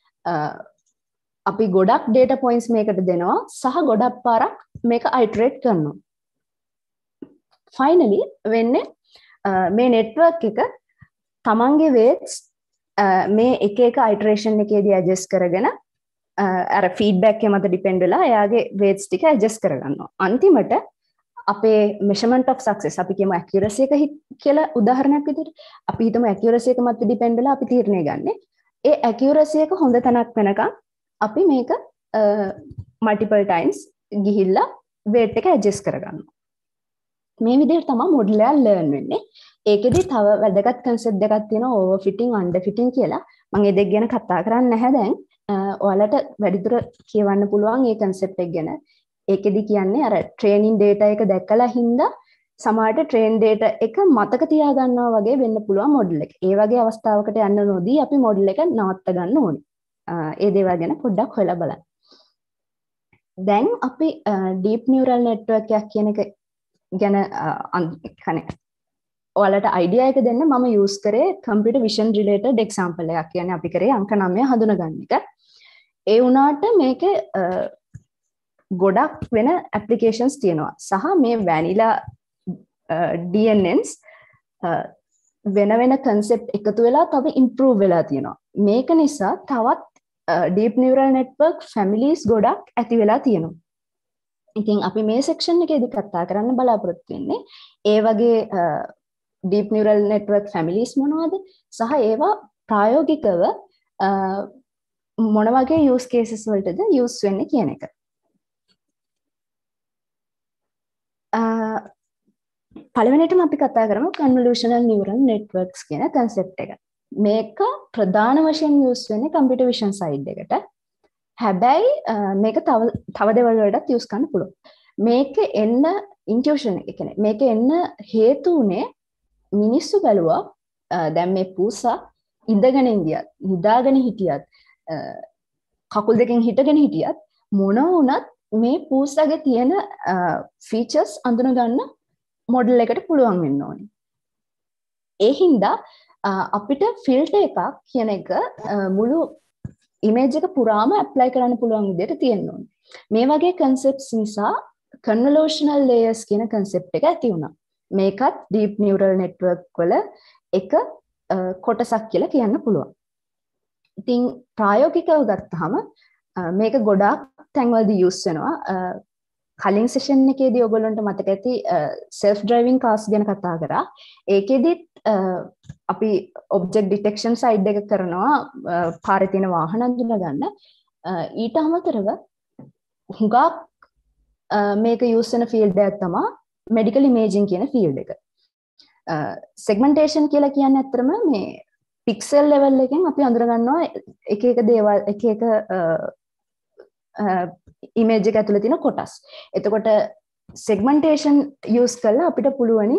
අපි ගොඩක් data points මේකට දෙනවා සහ ගොඩක් පාරක් මේක iterate කරනවා. finally වෙන්නේ මේ network එක තමන්ගේ weights මේ එක එක iteration එකේදී adjust කරගෙන අර feedback එක මත depend වෙලා එයාගේ weights ටික adjust කරගන්නවා. අන්තිමට අපේ measurement of success අපි කියමු accuracy එක කියලා උදාහරණයක් විදිහට අපි හිතමු accuracy එක මත depend වෙලා අපි තීරණය ගන්න. ඒ accuracy එක හොඳ තැනක් වෙනකන් අපි මේක multiple times ගිහිල්ලා weight එක adjust කරගන්නවා. මේ විදිහට තමයි model එක learn වෙන්නේ. ඒකෙදි තව වැදගත් concept දෙකක් තියෙනවා overfitting underfitting කියලා. මම ඒ දෙක ගැන කතා කරන්නේ නැහැ දැන්. ඔයාලට වැඩිදුර කියවන්න පුළුවන් මේ concept එක ගැන. ඒකෙදි කියන්නේ අර training data එක දැක්කලා හින්දා සමහරට train data එක මතක තියාගන්නවා වගේ වෙන්න පුළුවන් model එක. ඒ වගේ අවස්ථාවකට යන්න නොදී අපි model එක නවත්ත ගන්න ඕනේ. ඒ දේවල් ගැන පොඩ්ඩක් හොයලා බලන්න. දැන් අපි deep neural network එකක් කියන එක ගැන කනේ ඔයාලට idea එක දෙන්න මම use කරේ computer vision related example එකක්. කියන්නේ අපි කරේ අංක නවය හඳුනගන්න එක. ඒ වුණාට මේකේ ගොඩක් වෙන applications තියෙනවා. සහ මේ vanilla D N Ns වෙන වෙන concept එකතු වෙලා තව improve වෙලා තියෙනවා. මේක නිසා තවත් deep neural network families ගොඩක් ඇති වෙලා තියෙනවා. ඉතින් අපි මේ section එකේදී කතා කරන්න බලාපොරොත්තු වෙන්නේ ඒ වගේ deep neural network families මොනවද සහ ඒවා ප්‍රායෝගිකව මොන වගේ use cases වලටද use වෙන්නේ කියන එක. පළවෙනිටම අපි කතා කරමු convolutional neural networks කියන concept එක. මේක ප්‍රධාන වශයෙන් use වෙන්නේ computer vision side එකට. හැබැයි මේක තව තව දේවල් වලටත් use කරන්න පුළුවන්. මේක එන්න intuition එක කියන්නේ මේක එන්න හේතු උනේ මිනිස්සු බැලුවා දැන් මේ පූසා ඉඳගෙන ඉඳියත් නිදාගෙන හිටියත් කකුල් දෙකෙන් හිටගෙන හිටියත් මොන වුණත් මේ පූසාගේ තියෙන features අඳුන ගන්න model එකට පුළුවන් වෙන්න ඕනේ. ඒ හින්දා අපිට filter එකක් කියන එක මුළු image එක පුරාම apply කරන්න පුළුවන් විදිහට තියෙන්න ඕනේ. මේ වගේ concepts නිසා convolutional layers කියන concept එක ඇති වුණා. මේකත් deep neural network වල එක කොටසක් කියලා කියන්න පුළුවන්. ඉතින් ප්‍රායෝගිකව ගත්තාම මේක ගොඩාක් තැන්වලදී use වෙනවා. කලින් session එකේදී ඔයගොල්ලන්ට මතක ඇති self driving cars ගැන කතා කරා. ඒකෙදිත් අපි object detection side එක කරනවා පාරේ තියෙන වාහන අඳුන ගන්න. ඊට අමතරව හුඟක් මේක use වෙන field එකක් තමයි medical imaging කියන field එක. segmentation කියලා කියන්නේ අත්‍තරම මේ pixel level එකෙන් අපි අඳුර ගන්නවා එක එක දේවල් එක එක image එක ඇතුළේ තියෙන කොටස්. එතකොට segmentation use කරලා අපිට පුළුවනි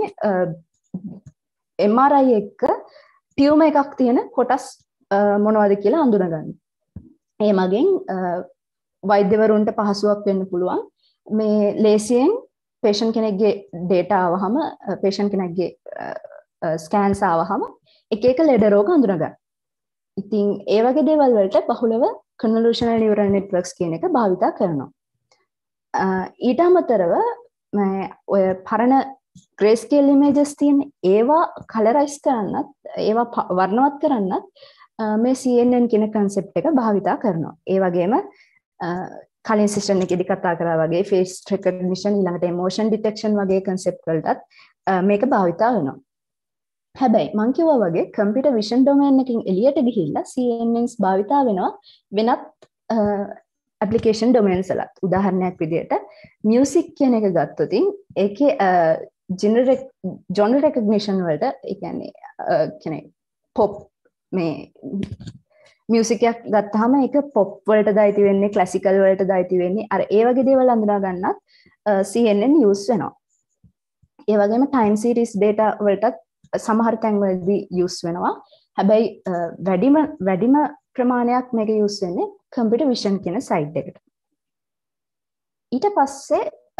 M R I එක ටියුමර් එකක් තියෙන කොටස් මොනවද කියලා අඳුන ගන්න. ඒ මගෙන් වෛද්‍යවරුන්ට පහසුවක් වෙන්න පුළුවන් මේ ලේසියෙන් patient කෙනෙක්ගේ data ආවහම patient කෙනෙක්ගේ scans ආවහම එක එක ලෙඩ රෝග අඳුන ගන්න. ඉතින් ඒ වගේ දේවල් වලට බහුලව convolutional neural networks කියන එක භාවිතා කරනවා. ඊට අමතරව ඔය පරණ grayscale images තියෙන ඒවා colorize කරන්නත් ඒවා වර්ණවත් කරන්නත් මේ C N N කියන concept එක භාවිතා කරනවා. ඒ වගේම කලින් සිස්ටම් එකේදී කතා කරා වගේ face recognition ඊළඟට emotion detection වගේ concept වලටත් මේක භාවිතා වෙනවා. හැබැයි මම කිව්වා වගේ computer vision domain එකකින් එළියට ගිහිල්ලා C N Ns භාවිතා වෙනවා වෙනත් application domains වලත්. උදාහරණයක් විදිහට music කියන එක ගත්තොත් ඒකේ genre genre recognition වලට ඒ කියන්නේ කියන්නේ pop මේ music එකක් ගත්තාම ඒක pop වලටද අයිති වෙන්නේ classical වලටද අයිති වෙන්නේ අර ඒ වගේ දේවල් අඳුනා ගන්නත් C N N use වෙනවා. ඒ වගේම time series data වලටත් සමහර තැන්වලදී use වෙනවා. හැබැයි වැඩිම වැඩිම ප්‍රමාණයක් මේක use වෙන්නේ computer vision කියන side එකට. ඊට පස්සේ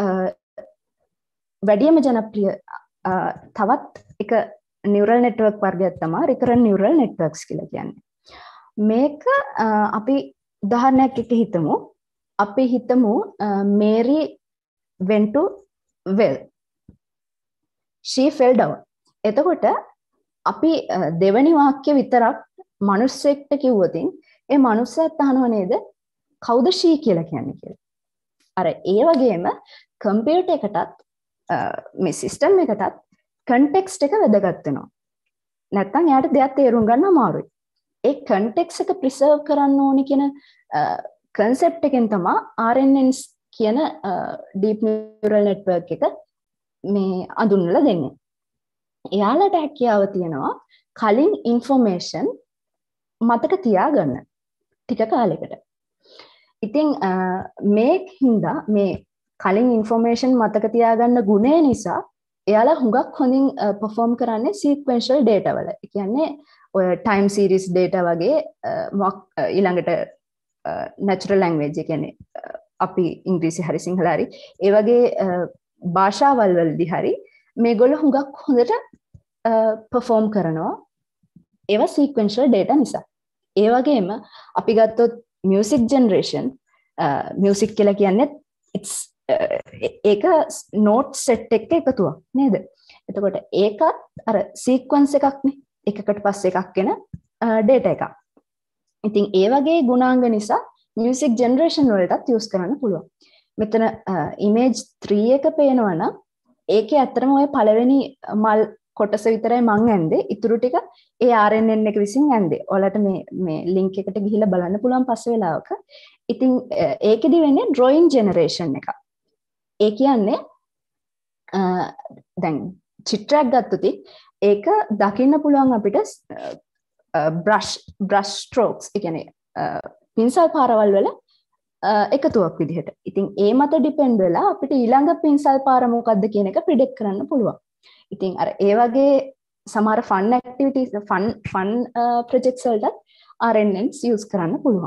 වැඩිම ජනප්‍රිය තවත් එක neural network වර්ගයක් තමයි recurrent neural networks කියලා කියන්නේ. මේක අපි උදාහරණයක් එක්ක හිතමු. අපි හිතමු Mary went to well. She fell down. එතකොට අපි දෙවැනි වාක්‍ය විතරක් මනුස්සයෙක්ට කිව්වොත් ඒ මනුස්සයාත් අහනව නේද කවුද she කියලා කියන්නේ කියලා. අර ඒ වගේම කම්පියුටර් එකටත් මේ සිස්ටම් එකටත් context එක වැදගත් වෙනවා. නැත්නම් එයාට දෙයක් තේරුම් ගන්න අමාරුයි. ඒ context එක preserve කරන්න ඕනි කියන concept එකෙන් තමයි R N Ns කියන deep neural network එක මේ අඳුන්වලා දෙන්නේ. එයාලට හැකියාව තියෙනවා කලින් information මතක තියාගන්න ටික කාලයකට. ඉතින් මේක හින්දා මේ කලින් information මතක තියාගන්න ගුණය නිසා එයාලා හුඟක් හොඳින් perform කරන්නේ sequential data වල. ඒ කියන්නේ ඔය time series data වගේ ඊළඟට natural language ඒ කියන්නේ අපි ඉංග්‍රීසි හරි සිංහල හරි ඒ වගේ භාෂාවල් වලදී හරි මේගොල්ලෝ හුඟක් හොඳට perform කරනවා ඒවා sequential data නිසා. ඒ වගේම අපි ගත්තොත් music generation music කියලා කියන්නේ it's ඒක note set එක එකතුවක් නේද? එතකොට ඒකත් අර sequence එකක් නේ. එකකට පස්සේ එකක් වෙන data එකක්. ඉතින් ඒ වගේ ගුණාංග නිසා music generation වලටත් use කරන්න පුළුවන්. මෙතන image three එක පේනවා නම් ඒකේ ඇත්තටම ඔය පළවෙනි මල් කොටස විතරයි මං ඇන්දේ. ඉතුරු ටික ඒ R N N එක විසින් ඇන්දේ. ඔයාලට මේ මේ link එකට ගිහිල්ලා බලන්න පුළුවන් පස්සේ වෙලාවක. ඉතින් ඒකෙදි වෙන්නේ drawing generation එක. ඒ කියන්නේ දැන් චිත්‍රයක් ගත්තොත් ඒක දකින්න පුළුවන් අපිට brush brush strokes ඒ කියන්නේ පින්සල් පාරවල් වල එකතුවක් විදිහට. ඉතින් ඒ මත depend වෙලා අපිට ඊළඟ පින්සල් පාර මොකක්ද කියන එක predict කරන්න පුළුවන්. ඉතින් අර ඒ වගේ සමහර fun activities fun fun projects වලට R N Ns use කරන්න පුළුවන්.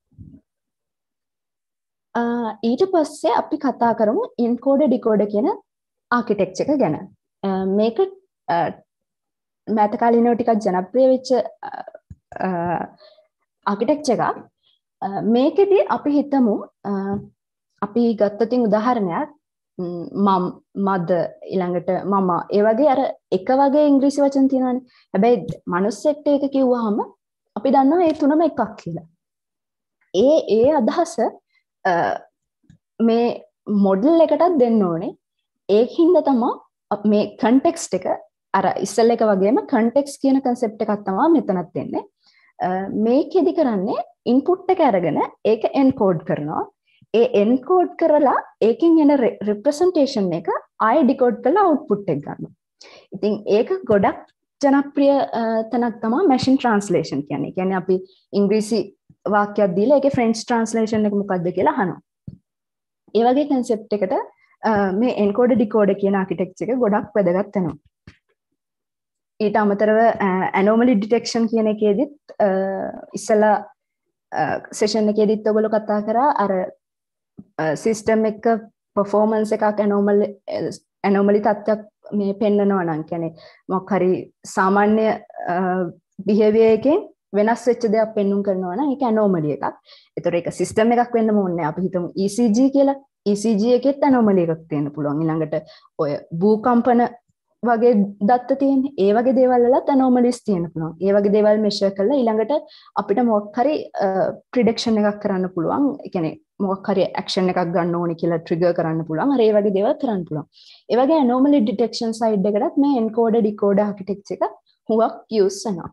ඊට පස්සේ අපි කතා කරමු encoder decoder කියන architecture එක ගැන. මේක මෑත කාලිනව ටිකක් ජනප්‍රිය වෙච්ච architecture එකක්. මේකෙදී අපි හිතමු අපි ගත්තොතින් උදාහරණයක් මම මද ඊළඟට මම ඒ වගේ අර එක වගේ ඉංග්‍රීසි වචන තියෙනවානේ. හැබැයි මනුස්සෙක්ට ඒක කිව්වහම අපි දන්නවා ඒ තුනම එකක් කියලා. ඒ ඒ අදහස මේ මොඩල් එකටත් දෙන්න ඕනේ. ඒකින්ද තමයි මේ context එක අර ඉස්සෙල් එක වගේම context කියන concept එකක් තමයි මෙතනත් දෙන්නේ. මේකෙදි කරන්නේ input එක අරගෙන ඒක encode කරනවා. ඒ encode කරලා ඒකෙන් එන representation එක ආයෙ decode කරලා output එක ගන්නවා. ඉතින් ඒක ගොඩක් ජනප්‍රිය තැනක් තමයි machine translation කියන්නේ. කියන්නේ අපි ඉංග්‍රීසි වාක්‍යයක් දීලා ඒකේ French translation එක මොකක්ද කියලා අහනවා. ඒ වගේ concept එකට මේ encoder decoder කියන architecture එක ගොඩක් වැදගත් වෙනවා. ඊට අමතරව anomaly detection කියන එකේදීත් ඉස්සලා session එකේදීත් ඔයගොල්ලෝ කතා කරා අර system එක performance එකක් anomaly anomaly තත්ත්වයක් මේ පෙන්නනවා නම් කියන්නේ මොකක් හරි සාමාන්‍ය behavior එකෙන් වෙනස් වෙච්ච දෙයක් පෙන්නුම් කරනවා නම් ඒක anomaly එකක්. ඒතර ඒක system එකක් වෙන්න ඕනේ. අපි හිතමු E C G කියලා. E C G එකෙත් anomaly එකක් තියෙන්න පුළුවන්. ඊළඟට ඔය භූකම්පන වගේ දත්ත තියෙන්නේ. ඒ වගේ දේවල් වලත් anomalies තියෙන්න පුළුවන්. ඒ වගේ දේවල් measure කරලා ඊළඟට අපිට මොකක් හරි prediction එකක් කරන්න පුළුවන්. ඒ කියන්නේ මොකක් හරි action එකක් ගන්න ඕනි කියලා trigger කරන්න පුළුවන්. අර ඒ වගේ දේවල් කරන්න පුළුවන්. ඒ වගේ anomaly detection side එකකටත් මේ encoder decoder architecture එක හුඟක් use කරනවා.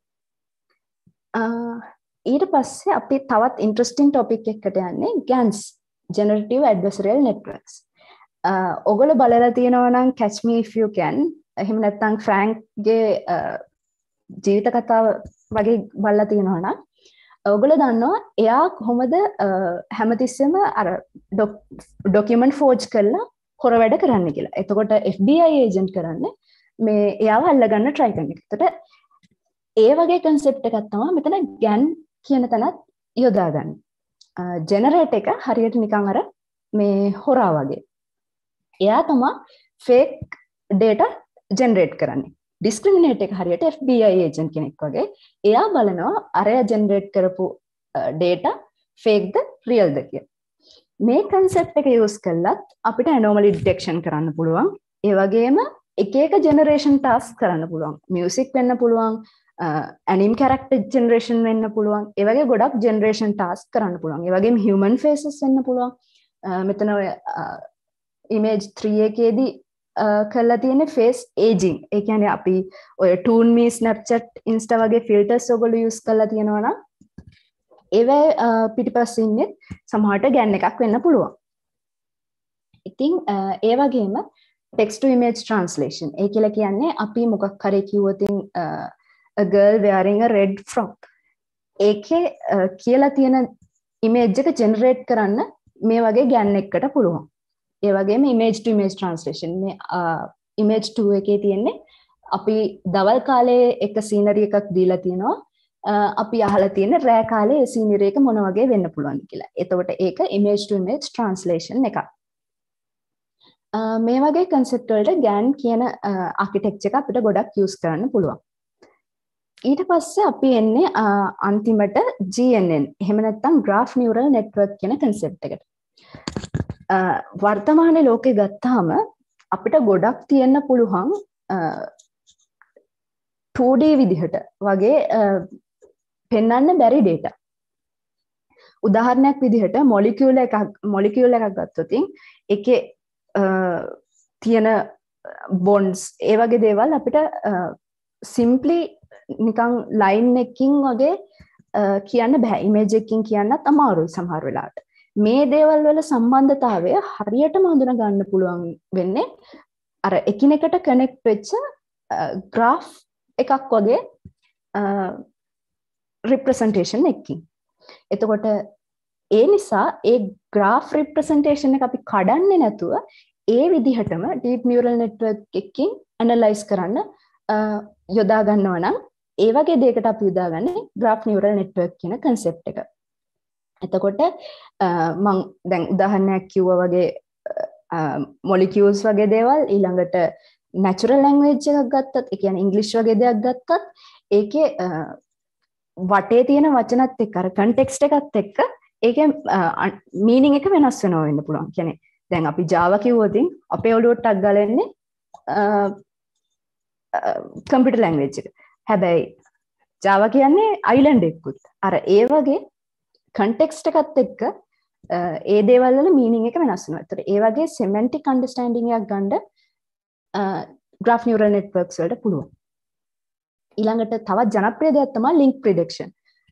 ඊට පස්සේ අපි තවත් interesting topic එකකට යන්නේ G A N S, generative adversarial networks. ඔගොල්ලෝ බලලා තියෙනවා නම් Catch Me If You Can, එහෙම නැත්නම් ෆ්‍රැන්ක්ගේ ජීවිත කතාව වගේ බලලා තියෙනවා නම් ඔගොල්ලෝ දන්නවා එයා කොහොමද හැමතිස්සෙම අර ડોකියුමන්ට් ෆෝර්ජ් කරලා හොර වැඩ කරන්න කියලා. එතකොට F B I ඒජන්ට් කරන්නේ මේ එයාව අල්ලගන්න try කරන එක. එතකොට ඒ වගේ concept එකක් තමයි මෙතන G A N කියන තැනත් යොදාගන්නේ. ජෙනරේට් එක හරියට නිකන් අර මේ හොරා වගේ. එයා තමයි fake data generate කරන්නේ. discriminate එක හරියට F B I agent කෙනෙක් වගේ. එයා බලනවා අරයා generate කරපු data fake ද real ද කියලා. මේ concept එක use කළත් අපිට anomaly detection කරන්න පුළුවන්. ඒ වගේම එක එක generation task කරන්න පුළුවන්. music වෙන්න පුළුවන්, anime character generation වෙන්න පුළුවන්. ඒ වගේ ගොඩක් generation task කරන්න පුළුවන්. ඒ වගේම human faces වෙන්න පුළුවන්. මෙතන ඔය image three එකේදී කරලා තියෙන්නේ face aging. ඒ කියන්නේ අපි ඔය ToonMe, Snapchat, Insta වගේ filters ඔයගොල්ලෝ use කරලා තියෙනවා නම් ඒවේ පිටිපස්සේ ඉන්නේ සමහරට G A N එකක් වෙන්න පුළුවන්. ඉතින් ඒ වගේම text to image translation. ඒ කියලා කියන්නේ අපි මොකක් හරි කිව්වොත් a girl wearing a red frock. ඒකේ කියලා තියෙන image එක generate කරන්න මේ වගේ G A N එකකට පුළුවන්. ඒ වගේම image to image translation මේ image two එකේ තියෙන්නේ අපි දවල් කාලේ එක scenery එකක් දීලා තියෙනවා. අපි අහලා තියෙන රෑ කාලේ ඒ scenery එක මොන වගේ වෙන්න පුළුවන්ද කියලා. එතකොට ඒක image to image translation එකක්. මේ වගේ concept වලට G A N කියන architecture එක අපිට ගොඩක් use කරන්න පුළුවන්. ඊට පස්සේ අපි එන්නේ අන්තිමට G N N. එහෙම නැත්නම් graph neural network කියන concept එකට. වර්තමාන ලෝකේ ගත්තාම අපිට ගොඩක් තියෙන්න පුළුවන් two D විදිහට වගේ පෙන්වන්න බැරි data. උදාහරණයක් විදිහට මොලිකියුල් එකක් මොලිකියුල් එකක් ගත්තොත් ඒකේ තියෙන bonds ඒ වගේ දේවල් අපිට simply නිකන් line එකකින් වගේ කියන්න බෑ. image එකකින් කියන්නත් අමාරුයි සමහර වෙලාවට. මේ දේවල් වල සම්බන්ධතාවය හරියටම හඳුනා ගන්න පුළුවන් වෙන්නේ අර එකිනෙකට කනෙක්ට් වෙච්ච graph එකක් වගේ representation එකකින්. එතකොට ඒ නිසා ඒ graph representation එක අපි කඩන්නේ නැතුව ඒ විදිහටම deep neural network එකකින් analyze කරන්න යොදා ගන්නවා නම් ඒ වගේ දෙයකට අපි යොදාගන්නේ graph neural network කියන concept එක. එතකොට මම දැන් උදාහරණයක් කිව්වා වගේ molecules වගේ දේවල් ඊළඟට natural language එකක් ගත්තත් ඒ කියන්නේ english වගේ දෙයක් ගත්තත් ඒකේ වටේ තියෙන වචනත් එක්ක අර context එකත් එක්ක ඒකේ meaning එක වෙනස් වෙනවා වෙන්න පුළුවන්. කියන්නේ දැන් අපි Java කිව්වොත් අපේ ඔළුවට ටක් ගාලා එන්නේ computer language එක. හැබැයි Java කියන්නේ island එකකුත්. අර ඒ වගේ context එකත් එක්ක ඒ දේවල් වල meaning එක වෙනස් වෙනවා. ඒතර ඒ වගේ semantic understanding එකක් ගන්න graph neural networks වලට පුළුවන්. ඊළඟට තවත් ජනප්‍රිය දෙයක් තමයි link prediction.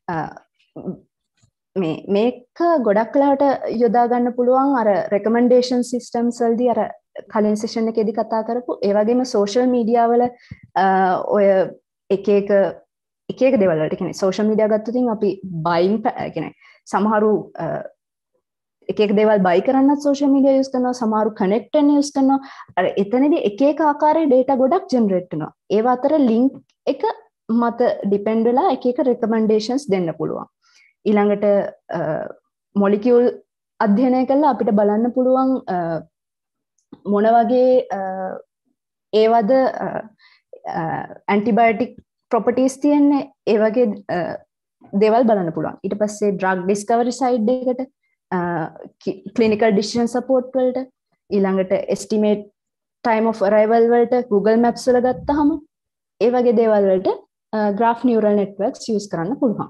මේ මේක ගොඩක් වෙලාවට යොදා ගන්න පුළුවන් අර recommendation systems වලදී අර කලින් session එකේදී කතා කරපු ඒ වගේම social media වල ඔය එක එක එක එක දේවල් වලට කියන්නේ social media ගත්තොත් අපි buying කියන්නේ සමහරු එක එක දේවල් buy කරන්නත් social media use කරනවා සමහරු connect වෙන්න use කරනවා අර එතනදී එක එක ආකාරයේ data ගොඩක් generate වෙනවා ඒව අතර link එක මත depend වෙලා එක එක recommendations දෙන්න පුළුවන් ඊළඟට molecule අධ්‍යයනය කළා අපිට බලන්න පුළුවන් මොන වගේ ඒවද antibiotic properties තියෙන්නේ ඒ වගේ දේවල් බලන්න පුළුවන් ඊට පස්සේ drug discovery side එකට clinical decision support වලට ඊළඟට estimate time of arrival වලට Google Maps වල ගත්තාම ඒ වගේ දේවල් වලට graph neural networks use කරන්න පුළුවන්.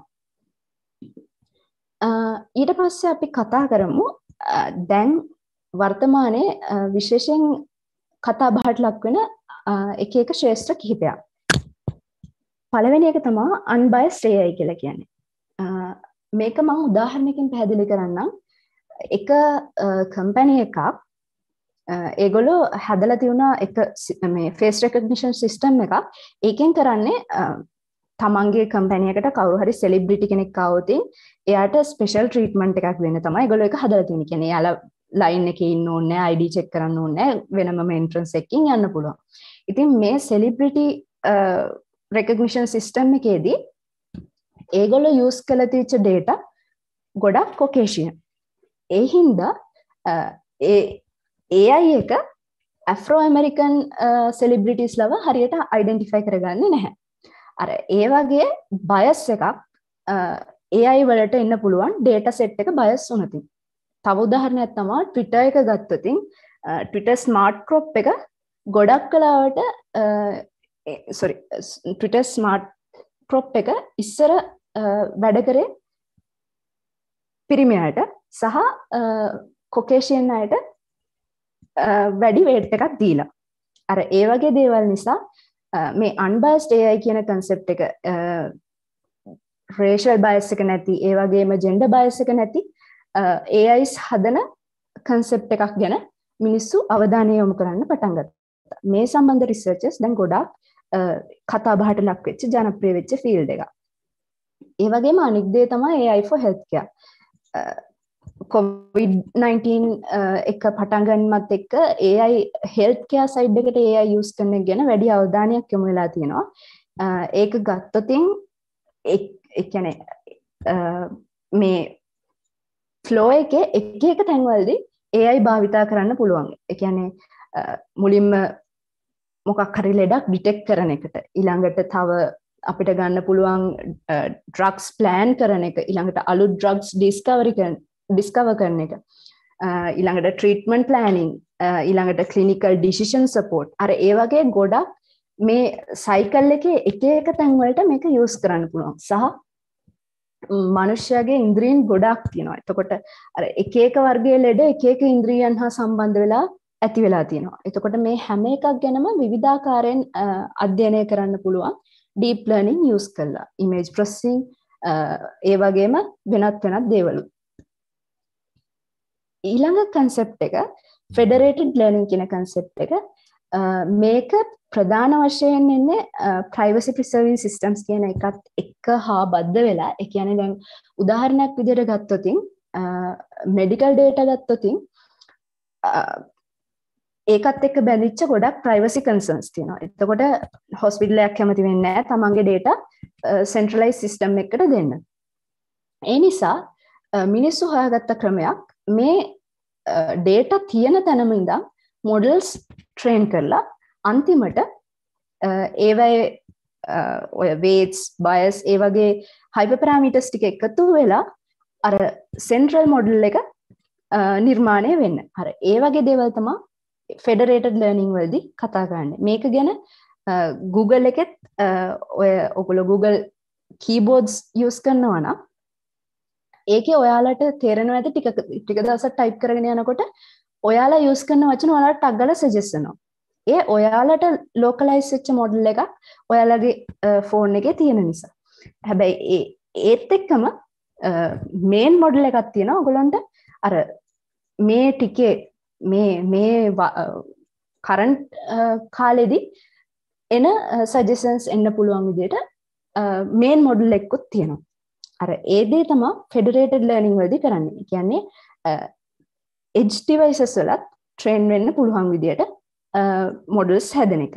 ඊට පස්සේ අපි කතා කරමු දැන් වර්තමානයේ විශේෂයෙන් කතා බහට ලක් වෙන එක එක ශ්‍රේෂ්ඨ කිහිපයක්. පළවෙනි එක තමයි unbiased A I කියලා කියන්නේ. මේක මම උදාහරණයකින් පැහැදිලි කරන්නම්. එක කම්පැනි එකක් ඒගොල්ලෝ හදලා තියුණා එක මේ face recognition system එකක්. ඒකෙන් කරන්නේ තමන්ගේ කම්පැනි එකට කවුරු හරි celebrity කෙනෙක් ආවොත් එයාට special treatment එකක් වෙන්න තමයි ඒගොල්ලෝ ඒක හදලා තියෙන්නේ. කියන්නේ එයාලා line එකේ ඉන්න ඕනේ නැහැ, I D check කරන්න ඕනේ නැහැ, වෙනමම entrance එකකින් යන්න පුළුවන්. ඉතින් මේ celebrity recognition system එකේදී ඒගොල්ලෝ use කළ තියච්ච data ගොඩක් Caucasian. ඒ හින්දා ඒ A I එක Afro American celebrities ලව හරියට identify කරගන්නේ නැහැ. අර ඒ වගේ bias එකක් A I වලට එන්න පුළුවන් data set එක bias වුණොත්. තව උදාහරණයක් තමයි Twitter එක ගත්තොත් Twitter smart crop එක ගොඩක් කලාවට sorry Twitter smart crop එක ඉස්සර වැඩ කරේ පිරිමි අයට සහ Caucasian අයට වැඩි weight එකක් දීලා. අර ඒ වගේ දේවල් නිසා මේ unbiased A I කියන concept එක racial bias එක නැති ඒ වගේම gender bias එක නැති A Is හදන concept එකක් ගැන මිනිස්සු අවධානය යොමු කරන්න පටන් ගත්තා. මේ සම්බන්ධ researchers දැන් ගොඩාක් කතා බහට ලක් වෙච්ච ජනප්‍රිය වෙච්ච field එකක්. ඒ වගේම අනිත් දේ තමයි A I for healthcare. COVID nineteen එක පටන් ගන්නත් එක්ක A I healthcare side එකට A I use කරන එක ගැන වැඩි අවධානයක් යොමු වෙලා තියෙනවා. ඒක ගත්තොතින් ඒ කියන්නේ මේ flow එකේ එක එක තැන්වලදී A I භාවිතා කරන්න පුළුවන්. ඒ කියන්නේ මුලින්ම මොකක් හරි ලෙඩක් ඩිටෙක්ට් කරන එකට, ඊළඟට තව අපිට ගන්න පුළුවන් drugs plan කරන එක, ඊළඟට අලුත් drugs discovery කරන discover කරන එක, ඊළඟට treatment planning, ඊළඟට clinical decision support. අර ඒ වගේ ගොඩක් මේ cycle එකේ එක එක තැන් වලට මේක use කරන්න පුළුවන්. සහ මනුෂ්‍යයාගේ ඉන්ද්‍රියන් ගොඩක් තියෙනවා. එතකොට අර එක එක වර්ගයේ ලෙඩ එක එක ඉන්ද්‍රියන් හා සම්බන්ධ වෙලා ඇති වෙලා තියෙනවා. එතකොට මේ හැම එකක් ගැනම විවිධාකාරයෙන් අධ්‍යයනය කරන්න පුළුවන් deep learning use කරලා. image processing ඒ වගේම වෙනත් වෙනත් දේවල්. ඊළඟ concept එක federated learning කියන concept එක. මේක ප්‍රධාන වශයෙන් එන්නේ privacy preserving systems කියන එකත් එක්ක හා බද්ධ වෙලා. ඒ කියන්නේ දැන් උදාහරණයක් විදිහට ගත්තොත් medical data ගත්තොත් ඒකත් එක්ක බැඳිච්ච ගොඩක් privacy concerns තියෙනවා. එතකොට hospital එකක් කැමති වෙන්නේ නැහැ තමන්ගේ data centralized system එකකට දෙන්න. ඒ නිසා මිනිස්සු හොයාගත්ත ක්‍රමයක් මේ data තියෙන තැනම ඉඳන් models train කරලා අන්තිමට ඒවයේ ඔය weights bias ඒ වගේ hyperparameters ටික එකතු වෙලා අර central model එක නිර්මාණය වෙන්න. අර ඒ වගේ දේවල් තමයි federated learning වලදී කතා කරන්නේ. මේක ගැන Google එකෙත් ඔය ඔයගොල්ලෝ Google keyboards use කරනවා නම් ඒකේ ඔයාලට තේරෙනවා ඇති ටික ටික දවසක් type කරගෙන යනකොට ඔයාලා use කරන වචන ඔයාලට ටග් ගාලා suggest වෙනවා. ඒ ඔයාලට localize වෙච්ච model එකක් ඔයාලගේ phone එකේ තියෙන නිසා. හැබැයි ඒත් එක්කම main model එකක් තියෙනවා ඔයගොල්ලන්ට අර මේ ටිකේ මේ මේ current කාලෙදී එන suggestions එන්න පුළුවන් විදිහට main model එකකුත් තියෙනවා. අර ඒ දේ තමයි federated learning වලදී කරන්නේ. ඒ කියන්නේ edge devices වලත් train වෙන්න පුළුවන් විදිහට models හැදෙන එක.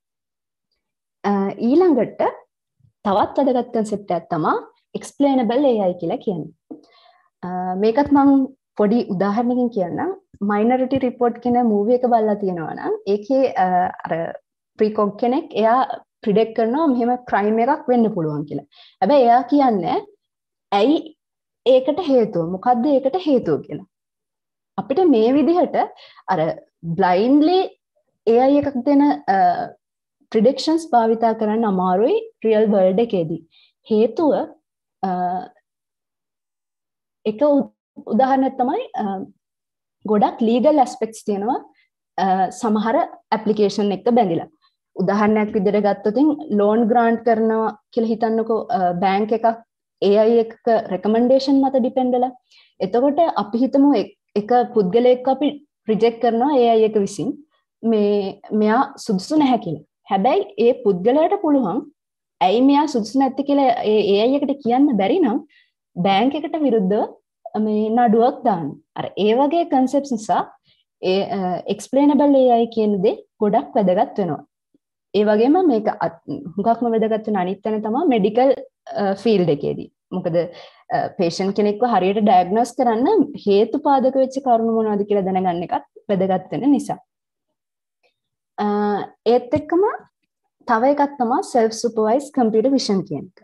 ඊළඟට තවත් වැදගත් concept එකක් තමයි explainable A I කියලා කියන්නේ. මේකත් මම පොඩි උදාහරණකින් කියන්නම්. Minority Report කියන movie එක බලලා තියෙනවා නම් ඒකේ අර precog කෙනෙක් එයා predict කරනවා මෙහෙම crime එකක් වෙන්න පුළුවන් කියලා. හැබැයි එයා කියන්නේ ඇයි ඒකට හේතුව මොකද්ද ඒකට හේතුව කියලා. අපිට මේ විදිහට අර blindly A I එකක් දෙන ප්‍රිඩික්ෂන්ස් භාවිතා කරන්න අමාරුයි රියල් වර්ල්ඩ් එකේදී. හේතුව එක උදාහරණයක් තමයි ගොඩක් ලීගල් ඇස්පෙක්ට්ස් තියෙනවා සමහර ඇප්ලිකේෂන් එක බැඳිලා. උදාහරණයක් විදිහට ගත්තොත් ලෝන් ග්‍රාන්ට් කරනවා කියලා හිතන්නකෝ බැංක් එකක් A I එක රෙකමෙන්ඩේෂන් මත ඩිපෙන්ඩ් වෙලා. එතකොට අපි හිතමු එක පුද්ගලයෙක් අපි රිජෙක්ට් කරනවා A I එක විසින් මේ මෙයා සුදුසු නැහැ කියලා. හැබැයි ඒ පුද්ගලයාට පුළුවන් ඇයි මෙයා සුදුසු නැත්තේ කියලා ඒ A I එකට කියන්න බැරි නම් බැංක් එකට විරුද්ධව මේ නඩුවක් දාන්න. අර ඒ වගේ concepts නිසා ඒ explainable A I කියන දේ ගොඩක් වැදගත් වෙනවා. ඒ වගේම මේක හුඟක්ම වැදගත් වෙන අනිත් තැන තමයි මෙඩිකල් ෆීල්ඩ් එකේදී. මොකද patient කෙනෙක්ව හරියට diagnose කරන්න හේතුපාදක වෙච්ච කරුණු මොනවද කියලා දැනගන්න එකත් වැදගත් වෙන නිසා. ඒත් එක්කම තව එකක් තමයි self supervised computer vision කියන එක.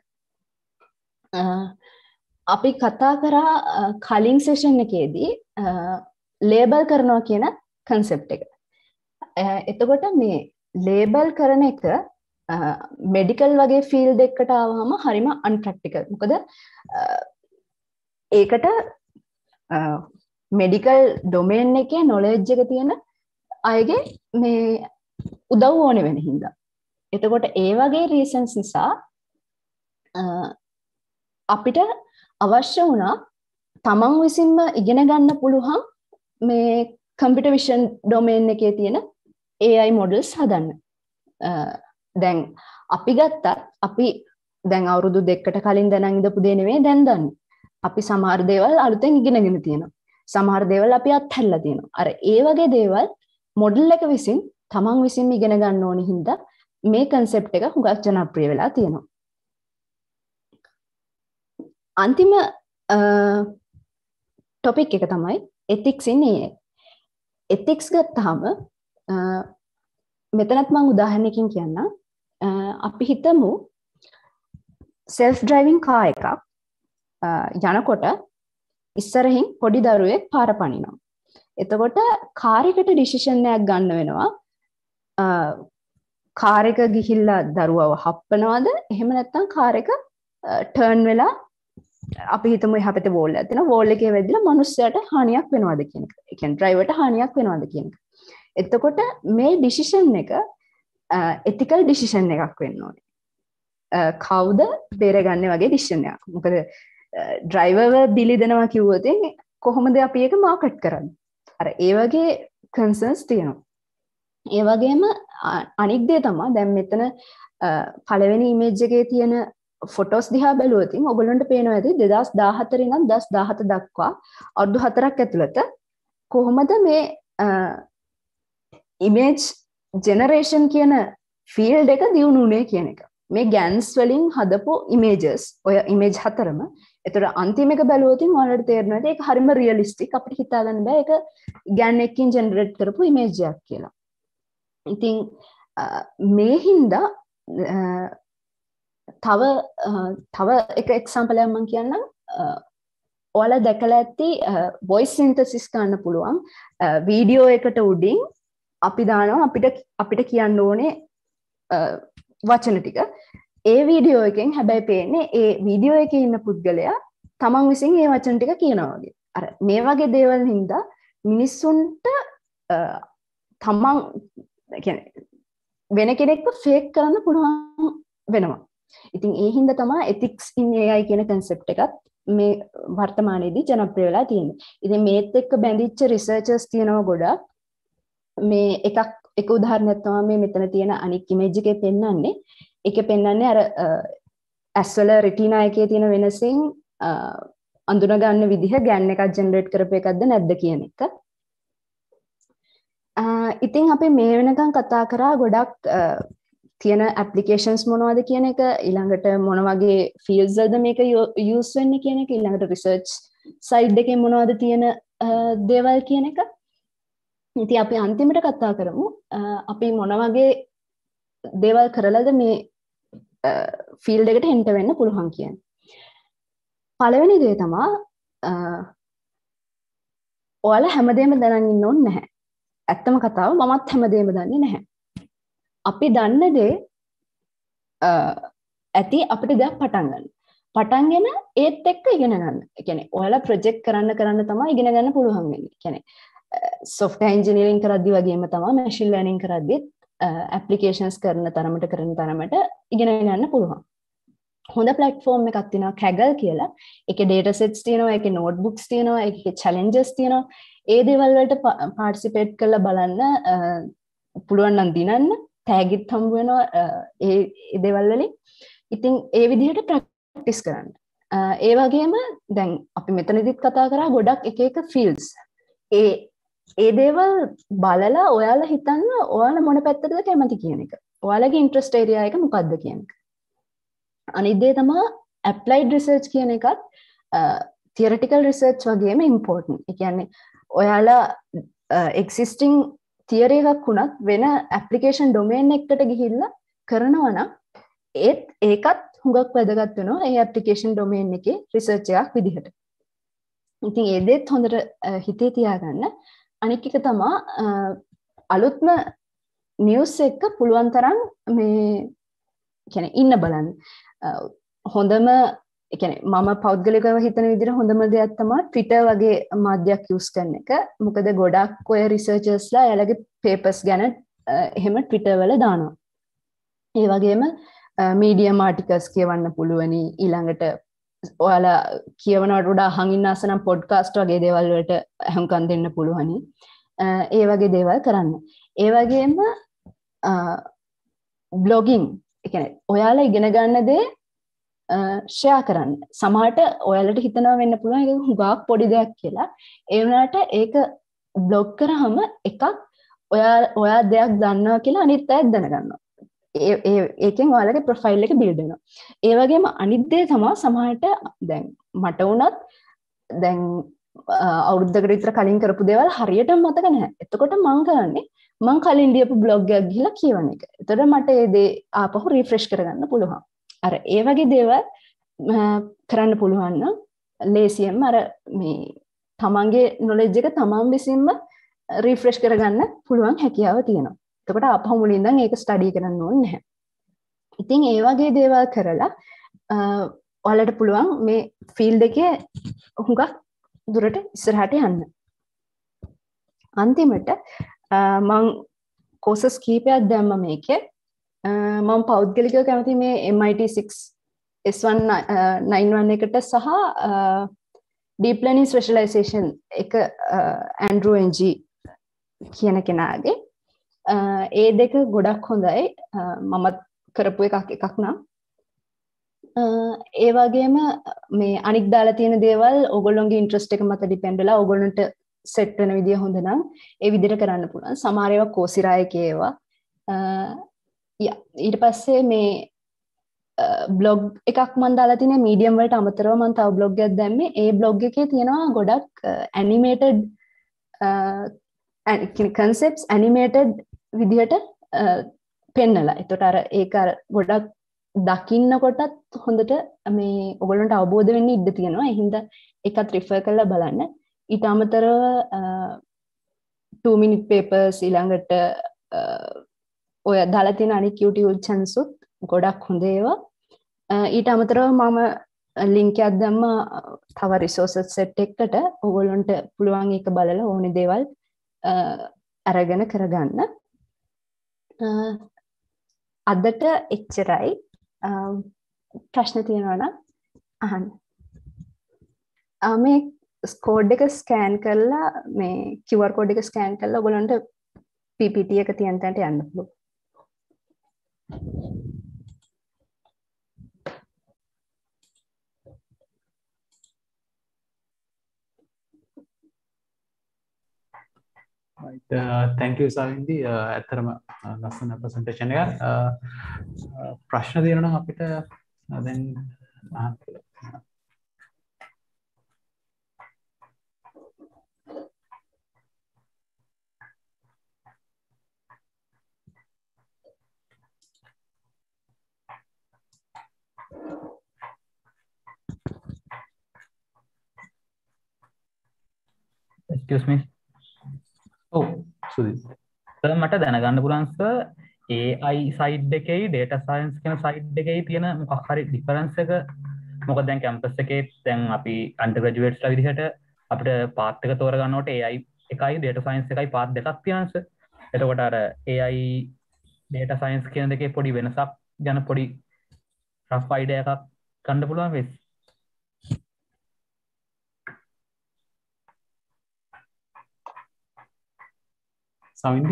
අපි කතා කරා කලින් සෙෂන් එකේදී ලේබල් කරනවා කියන concept එක. එතකොට මේ ලේබල් කරන එක මෙඩිකල් වගේ ෆීල්ඩ් එකකට ආවම හරිම අන්ප්‍රැක්ටිකල්. මොකද ඒකට මෙඩිකල් ඩොමේන් එකේ නොලෙජ් එක තියෙන අයගේ මේ උදව් ඕනේ වෙන හින්දා. එතකොට ඒ වගේ රීසන්ස් නිසා අපිට අවශ්‍ය වුණා තමන් විසින්ම ඉගෙන ගන්න පුළුවන් මේ කම්පියුටර් විෂන් ඩොමේන් එකේ තියෙන A I models හදන්න. දැන් අපි ගත්තත් අපි දැන් අවුරුදු දෙකකට කලින් දැනන් ඉඳපු දේ නෙවෙයි දැන් දන්නේ. අපි සමහර දේවල් අලුතෙන් ඉගෙනගෙන තියෙනවා. සමහර දේවල් අපි අත්හැරලා තියෙනවා. අර ඒ වගේ දේවල් මොඩල් එක විසින් තමන් විසින්ම ඉගෙන ගන්න ඕනි හින්දා මේ concept එක හුඟක් ජනප්‍රිය වෙලා තියෙනවා. අන්තිම topic එක තමයි ethics in A I. ethics ගත්තාම මෙතනත් මම උදාහරණයකින් කියන්නම්. අපි හිතමු self driving car එකක් යනකොට ඉස්සරහින් පොඩි දරුවෙක් පාර පනිනවා. එතකොට කාර් එකට ඩිසිෂන් එකක් ගන්න වෙනවා. කාර් එක ගිහිල්ලා දරුවව හප්පනවද? එහෙම නැත්නම් කාර් එක ටර්න් වෙලා අපි හිතමු එහා පැත්තේ වෝල් එකක් තියෙනවා. වෝල් එකේ වැදිලා මිනිස්සයාට හානියක් වෙනවද කියන එක. ඒ කියන්නේ ඩ්‍රයිවර්ට හානියක් වෙනවද කියන එක. එතකොට මේ ඩිසිෂන් එක ethical decision එකක් වෙන්න ඕනේ. කවුද බේරගන්නේ වගේ ඩිසිෂන් එකක්. මොකද ඩ්‍රයිවර්ව බිලි දෙනවා කිව්වොත් කොහොමද අපි ඒක මාකට් කරන්නේ? අර ඒ වගේ කන්සර්න්ස් තියෙනවා. ඒ වගේම අනික් දේ තමයි දැන් මෙතන පළවෙනි ඉමේජ් එකේ තියෙන ෆොටෝස් දිහා බැලුවොත් ඔයගොල්ලන්ට පේනවා ඇති දෙදාස් දාහතර ඉඳන් දෙදාස් දාහත දක්වා අවුරුදු හතරක් ඇතුළත කොහොමද මේ ඉමේජ් ජෙනරේෂන් කියන ෆීල්ඩ් එක දියුණු වුණේ කියන එක. මේ ගෑන්ස් වලින් හදපු ඉමේජස් ඔය ඉමේජ් හතරම. ඒතර අන්තිම එක බැලුවොත් ඔයාලට තේරෙනවා ඒක හරිම රියලිස්ටික්. අපිට හිතා ගන්න බෑ ඒක ගෑන් එකකින් ජෙනරේට් කරපු ඉමේජ් එකක් කියලා. ඉතින් මේ හින්දා තව තව එක එක්සැම්පල් එකක් මම කියන්නම්. ඔයාලා දැකලා ඇති වොයිස් සින්තසිස් ගන්න පුළුවන් වීඩියෝ එකට උඩින් අපි දානවා අපිට අපිට කියන්න ඕනේ වචන ටික. ඒ වීඩියෝ එකෙන් හැබැයි පේන්නේ ඒ වීඩියෝ එකේ ඉන්න පුද්ගලයා තමන් විසින් ඒ වචන ටික කියනවා වගේ. අර මේ වගේ දේවල් හින්දා මිනිස්සුන්ට තමන් කියන්නේ වෙන කෙනෙක්ව ෆේක් කරන්න පුළුවන් වෙනවා. ඉතින් ඒ හින්දා තමයි ethics in A I කියන concept එකත් මේ වර්තමානයේදී ජනප්‍රිය වෙලා තියෙන්නේ. ඉතින් මේත් එක්ක බැඳිච්ච රිසර්චර්ස් තියෙනවා ගොඩක්. මේ එකක් එක උදාහරණයක් තමයි මේ මෙතන තියෙන අනික් ඉමේජ් එකේ පෙන්වන්නේ. ඒකේ පෙන්වන්නේ අර ඇස් වල රෙටිනා එකේ තියෙන වෙනසෙන් අඳුන ගන්න විදිහ ගෑන් එකක් ජෙනරේට් කරපු එකක්ද නැද්ද කියන එක. ඉතින් අපි මේ වෙනකන් කතා කරා ගොඩක් තියෙන ඇප්ලිකේෂන්ස් මොනවද කියන එක, ඊළඟට මොන වගේ ෆීල්ඩ්ස් වලද මේක යූස් වෙන්නේ කියන එක, ඊළඟට රිසර්ච් සයිඩ් එකේ මොනවද තියෙන දේවල් කියන එක. ඉතින් අපි අන්තිමට කතා කරමු අපි මොන වගේ දේවල් කරලාද මේ ෆීල්ඩ් එකට එන්ටර් වෙන්න පුළුවන් කියන්නේ. පළවෙනි දේ තමයි ඔයාලා හැමදේම දැනන් ඉන්න ඕනේ නැහැ. ඇත්තම කතාව මමත් හැමදේම දන්නේ නැහැ. අපි දන්න දේ ඇති අපිට දෙයක් පටන් ගන්න. පටන්ගෙන ඒත් එක්ක ඉගෙන ගන්න. ඒ කියන්නේ ඔයාලා ප්‍රොජෙක්ට් කරන්න කරන්න තමයි ඉගෙන ගන්න පුළුවන් වෙන්නේ. ඒ කියන්නේ software engineering කරද්දි වගේම තමයි machine learning කරද්දි applications කරන තරමට කරන තරමට ඉගෙන ගන්න පුළුවන්. හොඳ platform එකක් තියෙනවා Kaggle කියලා. ඒකේ data sets තියෙනවා, ඒකේ notebooks තියෙනවා, ඒකේ challenges තියෙනවා. ඒ දේවල් වලට participate කරලා බලන්න පුළුවන් නම් දිනන්න tagit හම්බ වෙනවා ඒ ඒ දේවල් වලින්. ඉතින් ඒ විදිහට practice කරන්න. ඒ වගේම දැන් අපි මෙතනදිත් කතා කරා ගොඩක් එක එක fields. ඒ ඒ දේවල් බලලා ඔයාලා හිතන්න ඔයාලා මොන පැත්තටද කැමති කියන එක. ඔයාලගේ interest area එක මොකක්ද කියන එක. අනිත් දේ තමයි applied research කියන එකත් theoretical research වගේම important. ඒ කියන්නේ ඔයාලා existing theory එකක් වුණත් වෙන application domain එකකට ගිහිල්ලා කරනවා නම් ඒත් ඒකත් හුඟක් වැදගත් වෙනවා ඒ application domain එකේ research එකක් විදිහට. ඉතින් ඒ දෙත් හොඳට හිතේ තියාගන්න. අනිත් එක තමයි අලුත්ම news එක පුළුවන් තරම් මේ කියන්නේ ඉන්න බලන්න. හොඳම ඒ කියන්නේ මම පෞද්ගලිකව හිතන විදිහට හොඳම දෙයක් තමයි Twitter වගේ මාධ්‍යයක් use කරන එක. මොකද ගොඩක් ඔය researchersලා එයාලගේ papers ගැන එහෙම Twitter වල දානවා. ඒ වගේම medium articles කියවන්න පුළුවනි. ඊළඟට ඔයාලා කියවනවට වඩා අහන් ඉන්න අසනම් podcast වගේ දේවල් වලට අහුම්කම් දෙන්න පුළුවනි. ඒ වගේ දේවල් කරන්න. ඒ වගේම blogging ඒ කියන්නේ ඔයාලා ඉගෙන ගන්න දේ ෂෙයා කරන්න. සමහරට ඔයාලට හිතනවා වෙන්න පුළුවන් ඒක හුඟක් පොඩි දෙයක් කියලා. ඒ වුණාට ඒක බ්ලොග් කරාම එකක් ඔයා ඔයා දෙයක් දන්නවා කියලා අනිත් අයත් දැනගන්නවා. ඒ ඒ ඒකෙන් ඔයාලගේ ප්‍රොෆයිල් එක බිල්ඩ් වෙනවා. ඒ වගේම අනිත් දේ තමයි සමහරට දැන් මට වුණත් දැන් අවුරුද්දකට විතර කලින් කරපු දේවල් හරියටම මතක නැහැ. එතකොට මම කරන්නේ මම කලින් ලියපු බ්ලොග් එකක් ගිහලා කියවන එක. එතකොට මට ඒ දේ ආපහු රිෆ්‍රෙෂ් කරගන්න පුළුවන්. අර ඒ වගේ දේවල් කරන්න පුළුවන් නම් ලේසියෙන්ම අර මේ තමන්ගේ knowledge එක තමන් විසින්ම රිෆ්‍රෙෂ් කරගන්න පුළුවන් හැකියාව තියෙනවා. එතකොට ආපහු මුලින් ඉඳන් ඒක ස්ටඩි කරන්න ඕනේ නැහැ. ඉතින් ඒ වගේ දේවල් කරලා ඔයාලට පුළුවන් මේ ෆීල්ඩ් එකේ හුඟක් දුරට ඉස්සරහට යන්න. අන්තිමට මම courses කීපයක් දැම්ම මේකේ. මම පෞද්ගලිකව කැමති මේ M I T six S one ninety-one එකට සහ deep learning specialization එක Andrew Ng කියන කෙනාගේ ඒ දෙක ගොඩක් හොඳයි. මමත් කරපු එකක් එකක් නම් ඒ වගේම මේ අනික් දාලා තියෙන දේවල් ඕගොල්ලෝගේ ඉන්ට්‍රස්ට් එක මත ඩිපෙන්ඩ් වෙලා ඕගොල්ලන්ට සෙට් වෙන විදිය හොඳ නම් ඒ විදිහට කරන්න පුළුවන්. සමහර ඒවා Coursera එකේ ඒවා යා ඊට පස්සේ මේ බ්ලොග් එකක් මම දාලා තියෙන මීඩියම් වලට අමතරව මම තව බ්ලොග් එකක් දැම්මේ. ඒ බ්ලොග් එකේ තියෙනවා ගොඩක් ඇනිමේටඩ් concepts animated විදිහට පෙන්නලා. ඒකට අර ඒක අර ගොඩක් දකින්නකොටත් හොඳට මේ ඔයගොල්ලන්ට අවබෝධ වෙන්න ඉඩ තියෙනවා. ඒ හින්දා ඒකත් රිෆර් කරලා බලන්න. ඊට අමතරව two minute papers ඊළඟට ඔය දාලා තියෙන අනිත් YouTube channels උත් ගොඩක් හොඳ ඒවා. ඊට අමතරව මම link එකක් දැම්මා තව resources set එකකට. ඔයගොල්ලන්ට පුළුවන් ඒක බලලා ඕනේ දේවල් අරගෙන කරගන්න. අදට එච්චරයි. ප්‍රශ්න තියෙනවා නම් අහන්න. මේ කෝඩ් එක ස්කෑන් කරලා මේ Q R කෝඩ් එක ස්කෑන් කරලා ඔයගොල්ලන්ට P P T එක තියෙන තැනට යන්න පුළුවන්. Right. Uh, thank you Savindi. ඇත්තටම ලස්සන presentation එකක්. ප්‍රශ්න තියෙනවා නම් අපිට දැන් අහන්න පුළුවන්. Excuse me. Oh, මට දැනගන්න පුළුවන් සර් A I සයිඩ් එකේයි data science කියන සයිඩ් එකේයි තියෙන මොකක් හරි ඩිෆරන්ස් එක මොකද දැන් කැම්පස් එකේ දැන් අපි අන්ඩර්ග්‍රැජුවේට්ස්ලා විදිහට අපිට පාත් එක තෝරගන්නකොට A I එකයි data science එකයි පාත් දෙකක් තියෙනවා සර්. එතකොට අර A I data science කියන දෙකේ පොඩි වෙනසක් ගැන පොඩි rough idea එකක් ගන්න පුළුවන් වෙයි. සමින්දි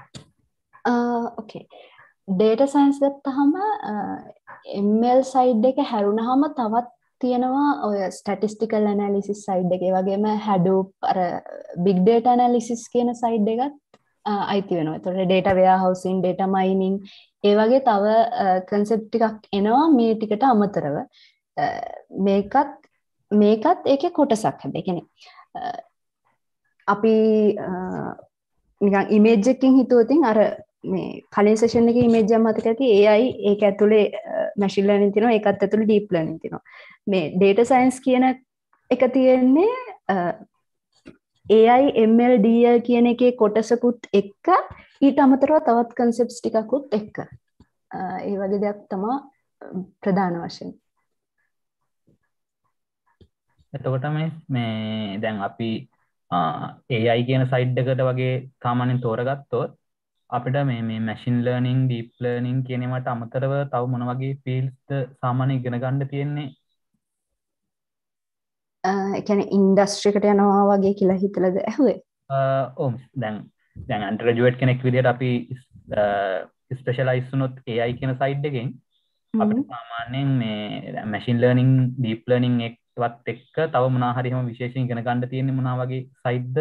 ඕකේ data science ගත්තහම M L side එක හැරුණාම තවත් තියෙනවා ඔය statistical analysis side එකේ වගේම Hadoop අර big data analysis කියන side එකත් අයිති වෙනවා. ඒතකොට data warehousing, data mining ඒ වගේ තව concept ටිකක් එනවා මේ ටිකට අමතරව. මේකත් මේකත් ඒකේ කොටසක් හැබැයි. කියන්නේ අපි නිකන් image එකකින් හිතුවොතින් අර මේ කලින් සෙෂන් එකේ image එක මතක ඇති A I ඒක ඇතුලේ machine learning තියෙනවා ඒකත් ඇතුලේ deep learning තියෙනවා. මේ data science කියන එක තියෙන්නේ A I M L D L කියන එකේ කොටසකුත් එක්ක ඊට අමතරව තවත් concepts ටිකකුත් එක්ක. ඒ වගේ දෙයක් තමයි ප්‍රධාන වශයෙන්. එතකොට මේ මේ දැන් අපි A I කියන සයිඩ් එකට වගේ සාමාන්‍යයෙන් තෝරගත්තොත් අපිට මේ මේ machine learning, deep learning කියන ඒවාට අමතරව තව මොන වගේ fields ද සාමාන්‍යයෙන් ඉගෙන ගන්න තියෙන්නේ? ඒ කියන්නේ ඉන්ඩස්ට්‍රි එකට යනවා වගේ කියලා හිතලාද ඇහුවේ? ඔව් දැන් දැන් අන්ඩර්ග්‍රැජුවේට් කෙනෙක් විදිහට අපි ස්පෙෂලායිස් වුණොත් A I කියන සයිඩ් එකෙන් අපිට සාමාන්‍යයෙන් මේ machine learning, deep learning එකවත් එක්ක තව මොනවා හරි එහෙම විශේෂයෙන් ඉගෙන ගන්න තියෙන්නේ මොනවා වගේ සයිඩ්ද?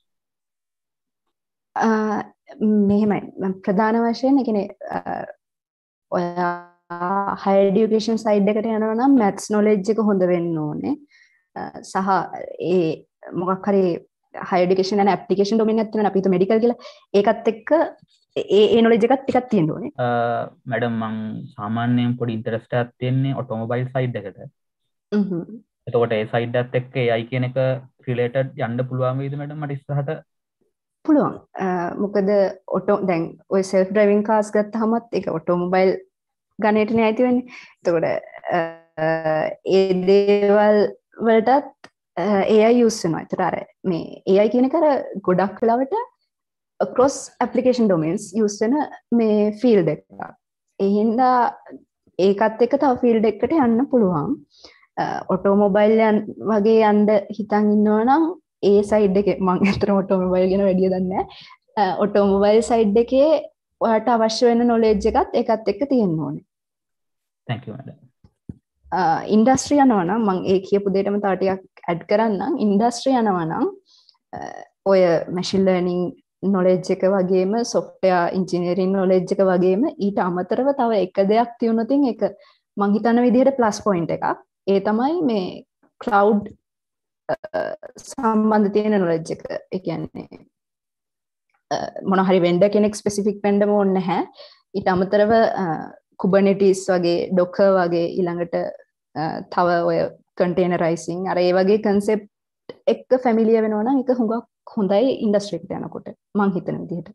මෙහෙමයි ප්‍රධාන වශයෙන් ඒ කියන්නේ ඔය higher education side එකට යනවා නම් maths knowledge එක හොඳ වෙන්න ඕනේ. සහ ඒ මොකක් හරි higher education and application domain එකක් තියෙනවා අපි හිතුව medical කියලා. ඒකත් එක්ක ඒ ඒ knowledge එකත් ටිකක් තියෙන්න ඕනේ. මැඩම් මං සාමාන්‍යයෙන් පොඩි ඉන්ටරෙස්ට් එකක් තියෙන්නේ ඔටෝමොබයිල් සයිඩ් එකට. හ්ම්. එතකොට ඒ සයිඩ් එකත් එක්ක A I කියන එක රිලේටඩ් යන්න පුළුවන් වේද මැඩම් මට ඉස්සරහට? පුළුවන්. මොකද ඔටෝ දැන් ඔය self driving cars ගත්තහමත් ඒක ඔටෝමොබයිල් ගණේටනේ ඇති වෙන්නේ. එතකොට ඒ දේවල් වලටත් A I use වෙනවා. ඒතර අර මේ A I කියන එක අර ගොඩක් වෙලාවට across application domains use වෙන මේ field එකක්. ඒ හින්දා ඒකත් එක්ක තව field එකකට යන්න පුළුවන්. ඔටෝමොබයිල් වගේ යන්න හිතන් ඉන්නවා නම් ඒ සයිඩ් එකේ මම ඇත්තටම ඔටෝමොබයිල් ගැන වැඩිය දන්නේ නැහැ. ඔටෝමොබයිල් සයිඩ් එකේ ඔයාලට අවශ්‍ය වෙන knowledge එකත් ඒකත් එක්ක තියෙන්න ඕනේ. thank you madam. ඉන්ඩස්ට්‍රි යනවා නම් මම ඒ කියපු දෙයටම තව ටිකක් ඇඩ් කරන්නම්. ඉන්ඩස්ට්‍රි යනවා නම් ඔය machine learning knowledge එක වගේම software engineering knowledge එක වගේම ඊට අමතරව තව එක දෙයක් තියෙනොත් ඒක මම හිතන විදිහට plus point එකක්. ඒ තමයි මේ cloud සම්බන්ධ තියෙන knowledge එක. ඒ කියන්නේ මොන හරි vendor කෙනෙක් specific වෙන්න ඕනේ නැහැ. ඊට අමතරව Kubernetes වගේ Docker වගේ ඊළඟට තව ඔය containerizing අර ඒ වගේ concept එක්ක familiar වෙනවා නම් ඒක හුඟක් හොඳයි industry එකට යනකොට මම හිතන විදිහට.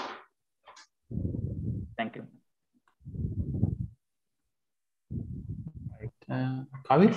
thank you. කවිෂ්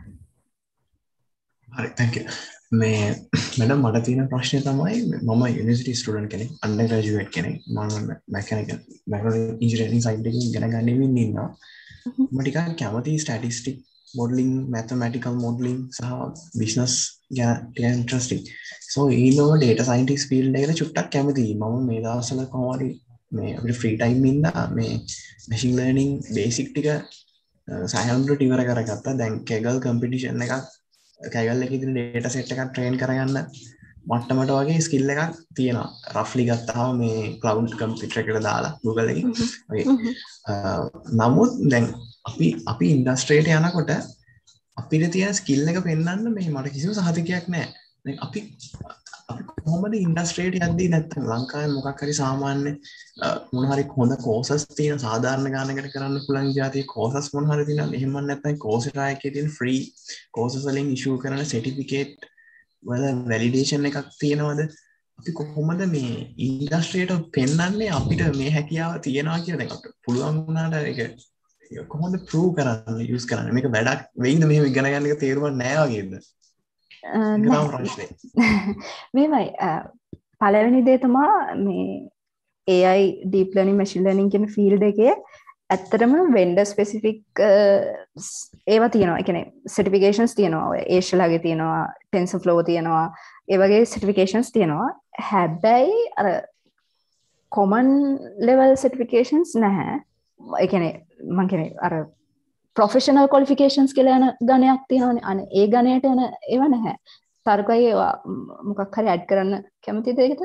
හරි thank you. මේ මැඩම් මට තියෙන ප්‍රශ්නේ තමයි මම යුනිවර්සිටි ස්ටුඩන්ට් කෙනෙක් අන්ඩර්ග්‍රැජුවේට් කෙනෙක් මම මැකැනිකල් මැකැනිකල් ඉන්ජිනියරිං සයිඩ් එකකින් ඉගෙන ගන්න ඉන්නවා. මම ටිකක් කැමති ස්ටැටිස්ටික් මොඩලින් මැතමැටිකල් මොඩලින් සහ බිස්නස් ගැන ටිකක් ඉන්ටරෙස්ටිං. සෝ ඊළඟ ඩේටා සයින්ටිස්ට් ෆීල්ඩ් එකට චුට්ටක් කැමතියි. මම මේ දවස්වල කොහොමද මේ අපිට ෆ්‍රී ටයිම් ඉඳලා මේ මැෂින් ලර්නින් බේසික් ටික සයන්ඩ්‍රට ඉවර කරගත්තා. දැන් කෙගල් කම්පිටිෂන් එකක් කැගල් එකේ තියෙන ඩේටා සෙට් එකක් ට්‍රේන් කරගන්න මට්ටමට වගේ ස්කිල් එකක් තියෙනවා. රෆ්ලි ගත්තාම මේ ක්ලවුඩ් කම්පියුටර් එකට දාලා Google එකේ. වගේ. නමුත් දැන් අපි අපි ඉන්ඩස්ට්‍රියට යනකොට අපිට තියෙන ස්කිල් එක පෙන්වන්න මේ මට කිසිම සහතිකයක් නැහැ. දැන් අපි අපි කොහොමද ඉන්ඩස්ට්‍රියට යද්දී නැත්නම් ලංකාවේ මොකක් හරි සාමාන්‍ය මොන හරි හොඳ කෝසස් තියෙන සාධාරණ ගානකට කරන්න පුළුවන් જાතිය කෝසස් මොන හරි තියෙනවා. එහෙම නැත්නම් Coursera එකේ තියෙන ෆ්‍රී කෝසස් වලින් ඉෂුව කරන සර්ටිෆිකේට් වල වැලිඩේෂන් එකක් තියෙනවද? අපි කොහොමද මේ ඉන්ඩස්ට්‍රියට පෙන්වන්නේ අපිට මේ හැකියාව තියෙනවා කියලා දැන් අපිට පුළුවන් වුණාට ඒක ඒක කොහොමද ප්‍රූව් කරන්න යූස් කරන්න මේක වැඩක් වෙයිද මෙහෙම ඉගෙන ගන්න එක තේරුමක් නැහැ වගේද ඒක තමයි ප්‍රශ්නේ මේමයි පළවෙනි දේ තමයි මේ A I deep learning machine learning කියන ෆීල්ඩ් එකේ ඇත්තටම vendor specific ඒවා තියෙනවා. ඒ කියන්නේ certifications තියෙනවා. ඔය ඒෂලාගේ තියෙනවා, TensorFlow තියෙනවා. ඒ වගේ certifications තියෙනවා. හැබැයි අර common level certifications නැහැ. ඒ කියන්නේ මම කියන්නේ අර professional qualifications කියලා යන ගණයක් තියෙනවානේ. අනේ ඒ ගණයට යන ඒවා නැහැ. තර්කයි ඒවා මොකක් හරි ඇඩ් කරන්න කැමතිද ඒකට?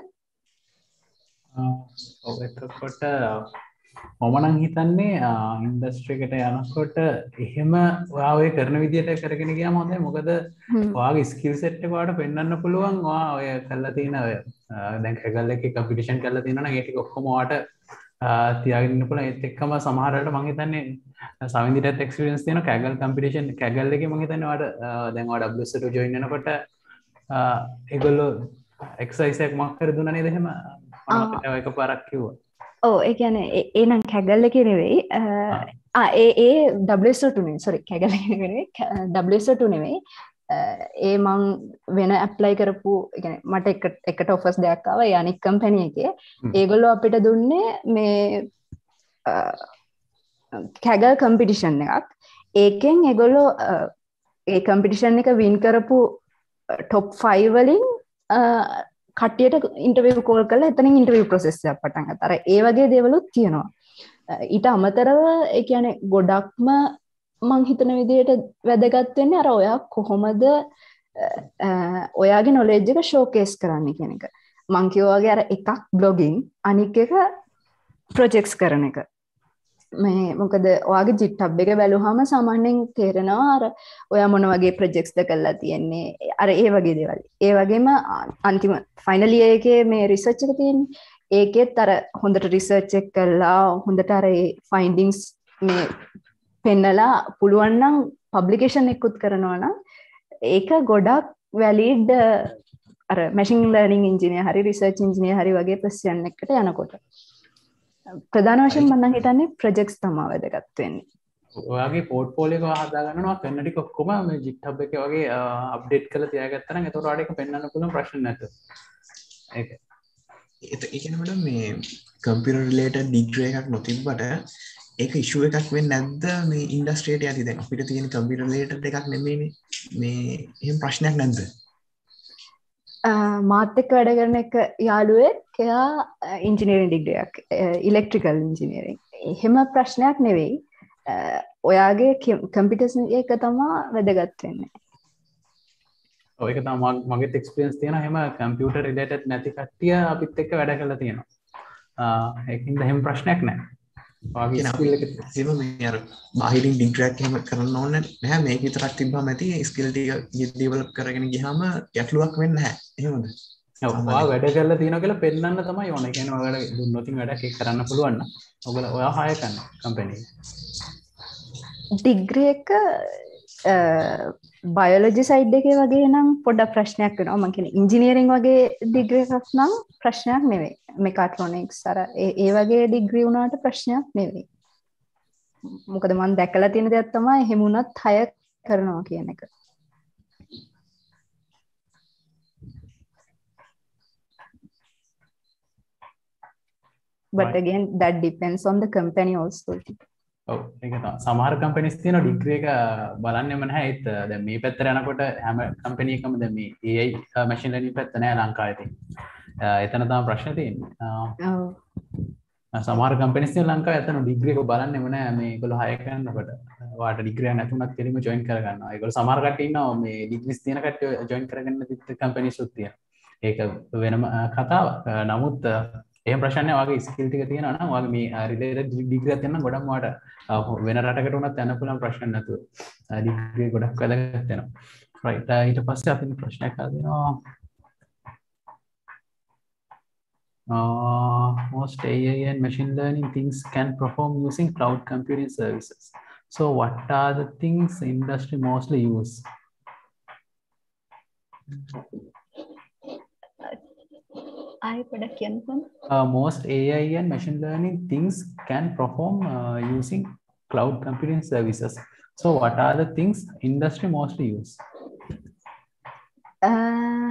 ඔව් එතකොට මම නම් හිතන්නේ ඉන්ඩස්ට්‍රි එකට යනකොට එහෙම ඔයා ඔය කරන විදිහට කරගෙන ගියාම හොඳයි. මොකද ඔයාගේ ස්කිල් සෙට් එක ඔයාලට පෙන්වන්න පුළුවන්. ඔයා ඔය කරලා තියෙන ඔය දැන් කැගල් එකේ කම්පිටිෂන් කරලා තියෙනවා නම් ඒ ටික ඔක්කොම ඔයාලට තියාගෙන ඉන්න පුළුවන්. ඒත් එක්කම සමහර වෙලාවට මම හිතන්නේ සවින්දිටත් එක්ස්පීරියන්ස් තියෙනවා කැගල් කම්පිටිෂන් කැගල් එකේ මම හිතන්නේ ඔයාලට දැන් ඔයා W S two ජොයින් වෙනකොට ඒගොල්ලෝ එක්සර්සයිස් එකක් මොකක් හරි දුන්නා නේද එහෙම? මම එකපාරක් කිව්වා. ඔව් ඒ කියන්නේ ඒ නම් කැගල් එකේ නෙවෙයි ආ ඒ ඒ W S two නෙවෙයි sorry කැගල් එකේ නෙවෙයි W S two නෙවෙයි ඒ මං වෙන ඇප්ලයි කරපු ඒ කියන්නේ මට එක එකට ඔෆර්ස් දෙකක් ආවා ඒ අනික් කම්පැනි එකේ ඒගොල්ලෝ අපිට දුන්නේ මේ කැගල් කම්පිටිෂන් එකක් ඒකෙන් ඒගොල්ලෝ ඒ කම්පිටිෂන් එක වින් කරපු ටොප් ෆයිව් වලින් කට්ටියට ඉන්ටර්විව් කෝල් කරලා එතනින් ඉන්ටර්විව් ප්‍රොසෙස් එකක් පටන් ගත්තා. අර ඒ වගේ දේවලුත් තියෙනවා. ඊට අමතරව ඒ කියන්නේ ගොඩක්ම මං හිතන විදිහට වැදගත් වෙන්නේ අර ඔයා කොහොමද ඔයාගේ knowledge එක showcase කරන්නේ කියන එක. මං කියවා වගේ අර එකක් blogging අනික එක projects කරන එක. මේ මොකද ඔයාගේ GitHub එක බැලුවාම සාමාන්‍යයෙන් තේරෙනවා අර ඔයා මොන වගේ projects ද කරලා තියෙන්නේ අර ඒ වගේ දේවල්. ඒ වගේම අන්තිම final year එකේ මේ research එක තියෙන්නේ. ඒකෙත් අර හොඳට research එක කරලා හොඳට අර ඒ findings මේ පෙන්නලා පුළුවන් නම් publication එකකුත් කරනවා නම් ඒක ගොඩක් valid අර machine learning engineer හරි research engineer හරි වගේ position එකකට යනකොට. ප්‍රධාන වශයෙන් මම හිතන්නේ projects තමයි වැදගත් වෙන්නේ. ඔයාගේ පෝර්ට්ෆෝලියෝ එක හදා ගන්නවා පෙන්න ටික ඔක්කොම මේ GitHub එකේ වගේ අප්ඩේට් කරලා තියාගත්තා නම් එතකොට ඔයාලට ඒක පෙන්වන්න පුළුවන් ප්‍රශ්න නැත. ඒක. ඒ කියන්නේ මඩම් මේ computer related degree එකක් නොතිබ්බට ඒක issue එකක් වෙන්නේ නැද්ද මේ ඉන්ඩස්ට්‍රියට යද්දී දැන් අපිට තියෙන computer related එකක් නෙමෙයිනේ මේ එහෙම ප්‍රශ්නයක් නැද්ද? මාත් එක්ක වැඩ කරන එක යාළුවෙක් එයා ඉංජිනේරින් ඩිග්‍රී එකක් ඉලෙක්ට්‍රිකල් ඉංජිනේරින්. එහෙම ප්‍රශ්නයක් නෙවෙයි. ඔයාගේ කම්පියුටර්ස් එක තමයි වැදගත් වෙන්නේ. ඔය එක තමයි මගේත් එක්ස්පීරියන්ස් තියෙනවා. එහෙම කම්පියුටර් රිලේටඩ් නැති කට්ටිය අපිත් එක්ක වැඩ කරලා තියෙනවා. ඒකින්ද එහෙම ප්‍රශ්නයක් නැහැ. ඔයාගේ ස්කිල් එක එහෙම මේ අර බාහිරින් ඩිග්‍රී එකක් එහෙම කරන්න ඕනේ නැහැ. මේක විතරක් තිබ්බම ඇති ස්කිල් ටික ඩෙවලොප් කරගෙන ගියාම ගැටලුවක් වෙන්නේ නැහැ. එහෙමද? ඔව් ඔයා වැඩ කරලා තියෙනවා කියලා පෙන්නන්න තමයි ඕනේ. ඒ කියන්නේ ඔයාලට දුන්නොත් වැඩක් ඒක කරන්න පුළුවන් නම් ඔයගොල්ලෝ ඔයා හය කරන්න කම්පැනි එක. ඩිග්‍රී එක බයෝලොජි සයිඩ් එකේ වගේ නම් පොඩ්ඩක් ප්‍රශ්නයක් වෙනවා. මම කියන්නේ ඉංජිනේරින් වගේ ඩිග්‍රී එකක් නම් ප්‍රශ්නයක් නෙවෙයි. මෙකාට්‍රොනික්ස් අර ඒ ඒ වගේ ඩිග්‍රී වුණාට ප්‍රශ්නයක් නෙවෙයි. මොකද මම දැකලා තියෙන දෙයක් තමයි එහෙම වුණත් හය කරනවා කියන එක. But again that depends on the company also. ඔව් ඒක තමයි. සමහර කම්පැනිස් තියෙනවා ඩිග්‍රී එක බලන්නෙම නැහැ. ඒත් දැන් මේ පැත්තට යනකොට හැම කම්පැනි එකම දැන් මේ A I machine learning පැත්ත නෑ ලංකාවේ තියෙන්නේ. එතන තමයි ප්‍රශ්නේ තියෙන්නේ. ඔව්. සමහර කම්පැනිස් තියෙනවා ලංකාවේ එතන ඩිග්‍රී එක බලන්නෙම නැහැ. මේගොල්ලෝ හයර් කරනකොට ඔයාලට ඩිග්‍රී එක නැතුණත් කෙලින්ම ජොයින් කරගන්නවා. ඒගොල්ලෝ සමහර කට්ටිය ඉන්නවා මේ ඩිග්‍රීස් තියෙන කට්ටිය ජොයින් කරගන්න තිත් කම්පැනිස් උත් තියෙනවා. ඒක වෙනම කතාවක්. නමුත් එහෙම ප්‍රශ්න නැහැ. ඔයාගේ ස්කිල් ටික තියෙනවා නම් ඔයාගේ මේ රිලේටඩ් ඩිග්‍රී එකක් තියෙනවා ගොඩක් ඔයාලට වෙන රටකට වුණත් යන්න පුළුවන් ප්‍රශ්න නැතුව ඩිග්‍රී ගොඩක් වැදගත් වෙනවා. රයිට් ඊට පස්සේ අපි ප්‍රශ්නයක් අහනවා. Uh, most A I and machine learning things can perform using cloud computing services. So what are the things industry mostly use? ආයෙ පොඩක් කියන්නකෝ. Uh, most A I and machine learning things can perform uh, using cloud computing services. So what are the things industry mostly use? Uh,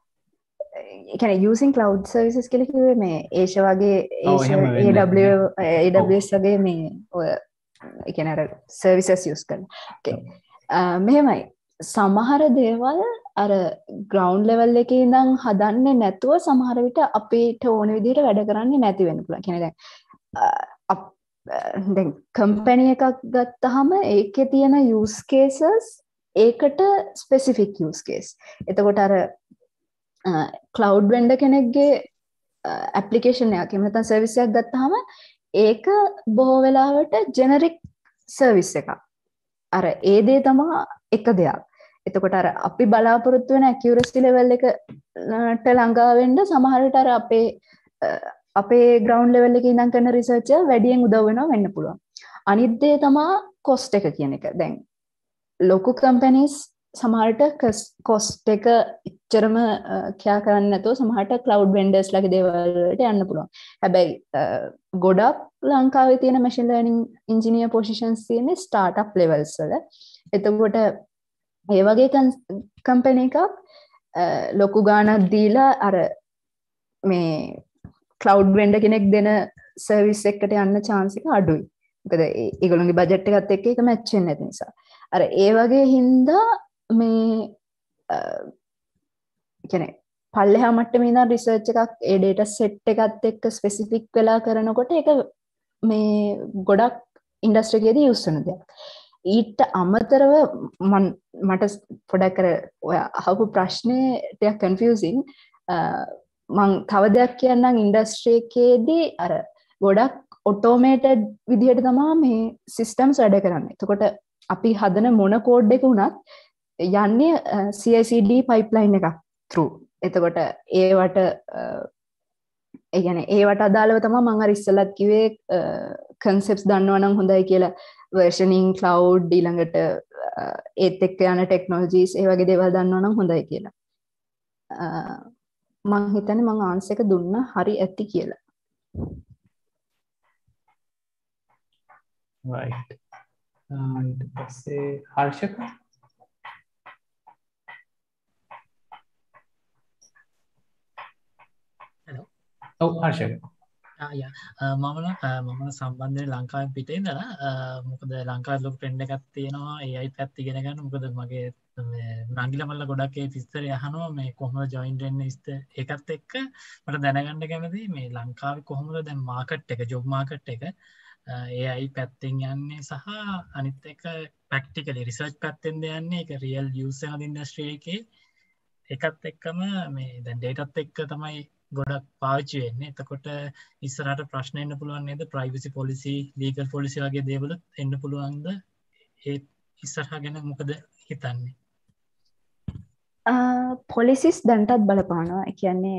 ඒ කියන්නේ using cloud services කියලා කිව්වේ මේ Azure වගේ ඔව්, Azure එහෙම වෙන්නේ. A W A W S ඔව්. වගේ මේ ඔය ඒ කියන්නේ අර services use කරන. Okay. Uh, මෙහෙමයි. සමහර දේවල් අර ground level එකේ ඉඳන් හදන්නේ නැතුව සමහර විට අපිට ඕන විදිහට වැඩ කරන්නේ නැති වෙන්න පුළුවන්. කියන්නේ දැන් අ, අප- අ, දැන් company එකක් ගත්තාම ඒකේ තියෙන use cases ඒකට specific use case. එතකොට අර ක්ලවුඩ් වෙන්ඩර් කෙනෙක්ගේ ඇප්ලිකේෂන් එකක් එහෙම නැත්නම් සර්විස් එකක් ගත්තාම ඒක බොහෝ වෙලාවට ජෙනරික් සර්විස් එකක්. අර ඒ දේ තමයි එක දෙයක්. එතකොට අර අපි බලාපොරොත්තු වෙන ඇකියුරසි ලෙවල් එකට ළඟා වෙන්න සමහර විට අර අපේ අ, අපේ ග්‍රවුන්ඩ් ලෙවල් එකේ ඉඳන් කරන රිසර්ච් එක වැඩියෙන් උදව් වෙනවා වෙන්න පුළුවන්. අනිත් දේ තමයි කොස්ට් එක කියන එක. දැන් ලොකු කම්පැනිස් සමහරට කොස්ට් එක එච්චරම කියා කරන්නේ නැතුව සමහරට ක්ලවුඩ් වෙන්ඩර්ස් ලගේ දේවල් වලට යන්න පුළුවන්. හැබැයි අ, ගොඩක් ලංකාවේ තියෙන මැෂින් ලර්නින් ඉන්ජිනියර් පොසිෂන්ස් තියෙන්නේ ස්ටාර්ට්අප් ලෙවල්ස් වල. එතකොට ඒ වගේ කම්පැනි එකක් අ, ලොකු ගාණක් දීලා අර මේ ක්ලවුඩ් වෙන්ඩර් කෙනෙක් දෙන සර්විස් එකකට යන්න chance එක අඩුයි. මොකද ඒ- ඒගොල්ලෝගේ බජට් එකත් එක්ක ඒක මැච් වෙන්නේ නැති නිසා. අර ඒ වගේ හින්දා මේ අ, කියන්නේ පල්ලෙහා මට්ටමේ ඉඳන් රිසර්ච් එකක් ඒ data set එකත් එක්ක ස්පෙસિෆික් වෙලා කරනකොට ඒක මේ ගොඩක් ඉන්ඩස්ට්‍රි එකේදී යූස් වෙන දෙයක්. ඊට අමතරව මන් මට පොඩක් අර ඔය අහපු ප්‍රශ්නේ ටිකක් කන්ෆියුසින්. මං තව දෙයක් කියන්නම් ඉන්ඩස්ට්‍රි එකේදී අර ගොඩක් ඔටෝමේටඩ් විදිහට තමයි මේ සිස්ටම්ස් වැඩ කරන්නේ. එතකොට අපි හදන මොන කෝඩ් එක වුණත් යන්නේ C I C D pipeline එකක් through. එතකොට ඒවට ඒ කියන්නේ ඒවට අදාළව තමයි මම අර ඉස්සෙල්ලත් කිව්වේ concepts දන්නවා නම් හොඳයි කියලා. versioning cloud ඊළඟට අ, ඒත් එක්ක යන technologies ඒ වගේ දේවල් දන්නවා නම් හොඳයි කියලා. අ, මං හිතන්නේ මං ආන්සර් එක දුන්නා හරි ඇති කියලා. Right. Uh, ඊට පස්සේ හර්ෂක. Hello. ඔව් හර්ෂක. ආ යා මම නම් මම නම් සම්බන්ධයෙන් ලංකාවෙන් පිටේ ඉඳලා අ, මොකද ලංකාවේ ලොකු ට්‍රෙන්ඩ් එකක් තියෙනවා A I පැත්ත ඉගෙන ගන්න. මොකද මගේ මේ රංගිලා මල්ලා ගොඩක් ඒ විස්තරය අහනවා මේ කොහොමද ජොයින් වෙන්නේ ඉස්ත ඒකත් එක්ක මට දැනගන්න කැමතියි මේ ලංකාවේ කොහොමද දැන් මාකට් එක ජොබ් මාකට් එක අ, A I පැත්තෙන් යන්නේ සහ අනිත් එක ප්‍රැක්ටිකලි රිසර්ච් පැත්තෙන්ද යන්නේ ඒක රියල් යූස් වෙන ඉන්ඩස්ට්‍රි එකේ එකත් එක්කම මේ දැන් ඩේටත් එක්ක තමයි ගොඩක් පාවිච්චි වෙන්නේ. එතකොට ඉස්සරහට ප්‍රශ්න එන්න පුළුවන් නේද? ප්‍රයිවසි පොලිසි, ලීගල් පොලිසි වගේ දේවලුත් එන්න පුළුවන්ද? ඒ ඉස්සරහ ගැන මොකද හිතන්නේ? පොලිසිස් දැන්ටත් බලපානවා. ඒ කියන්නේ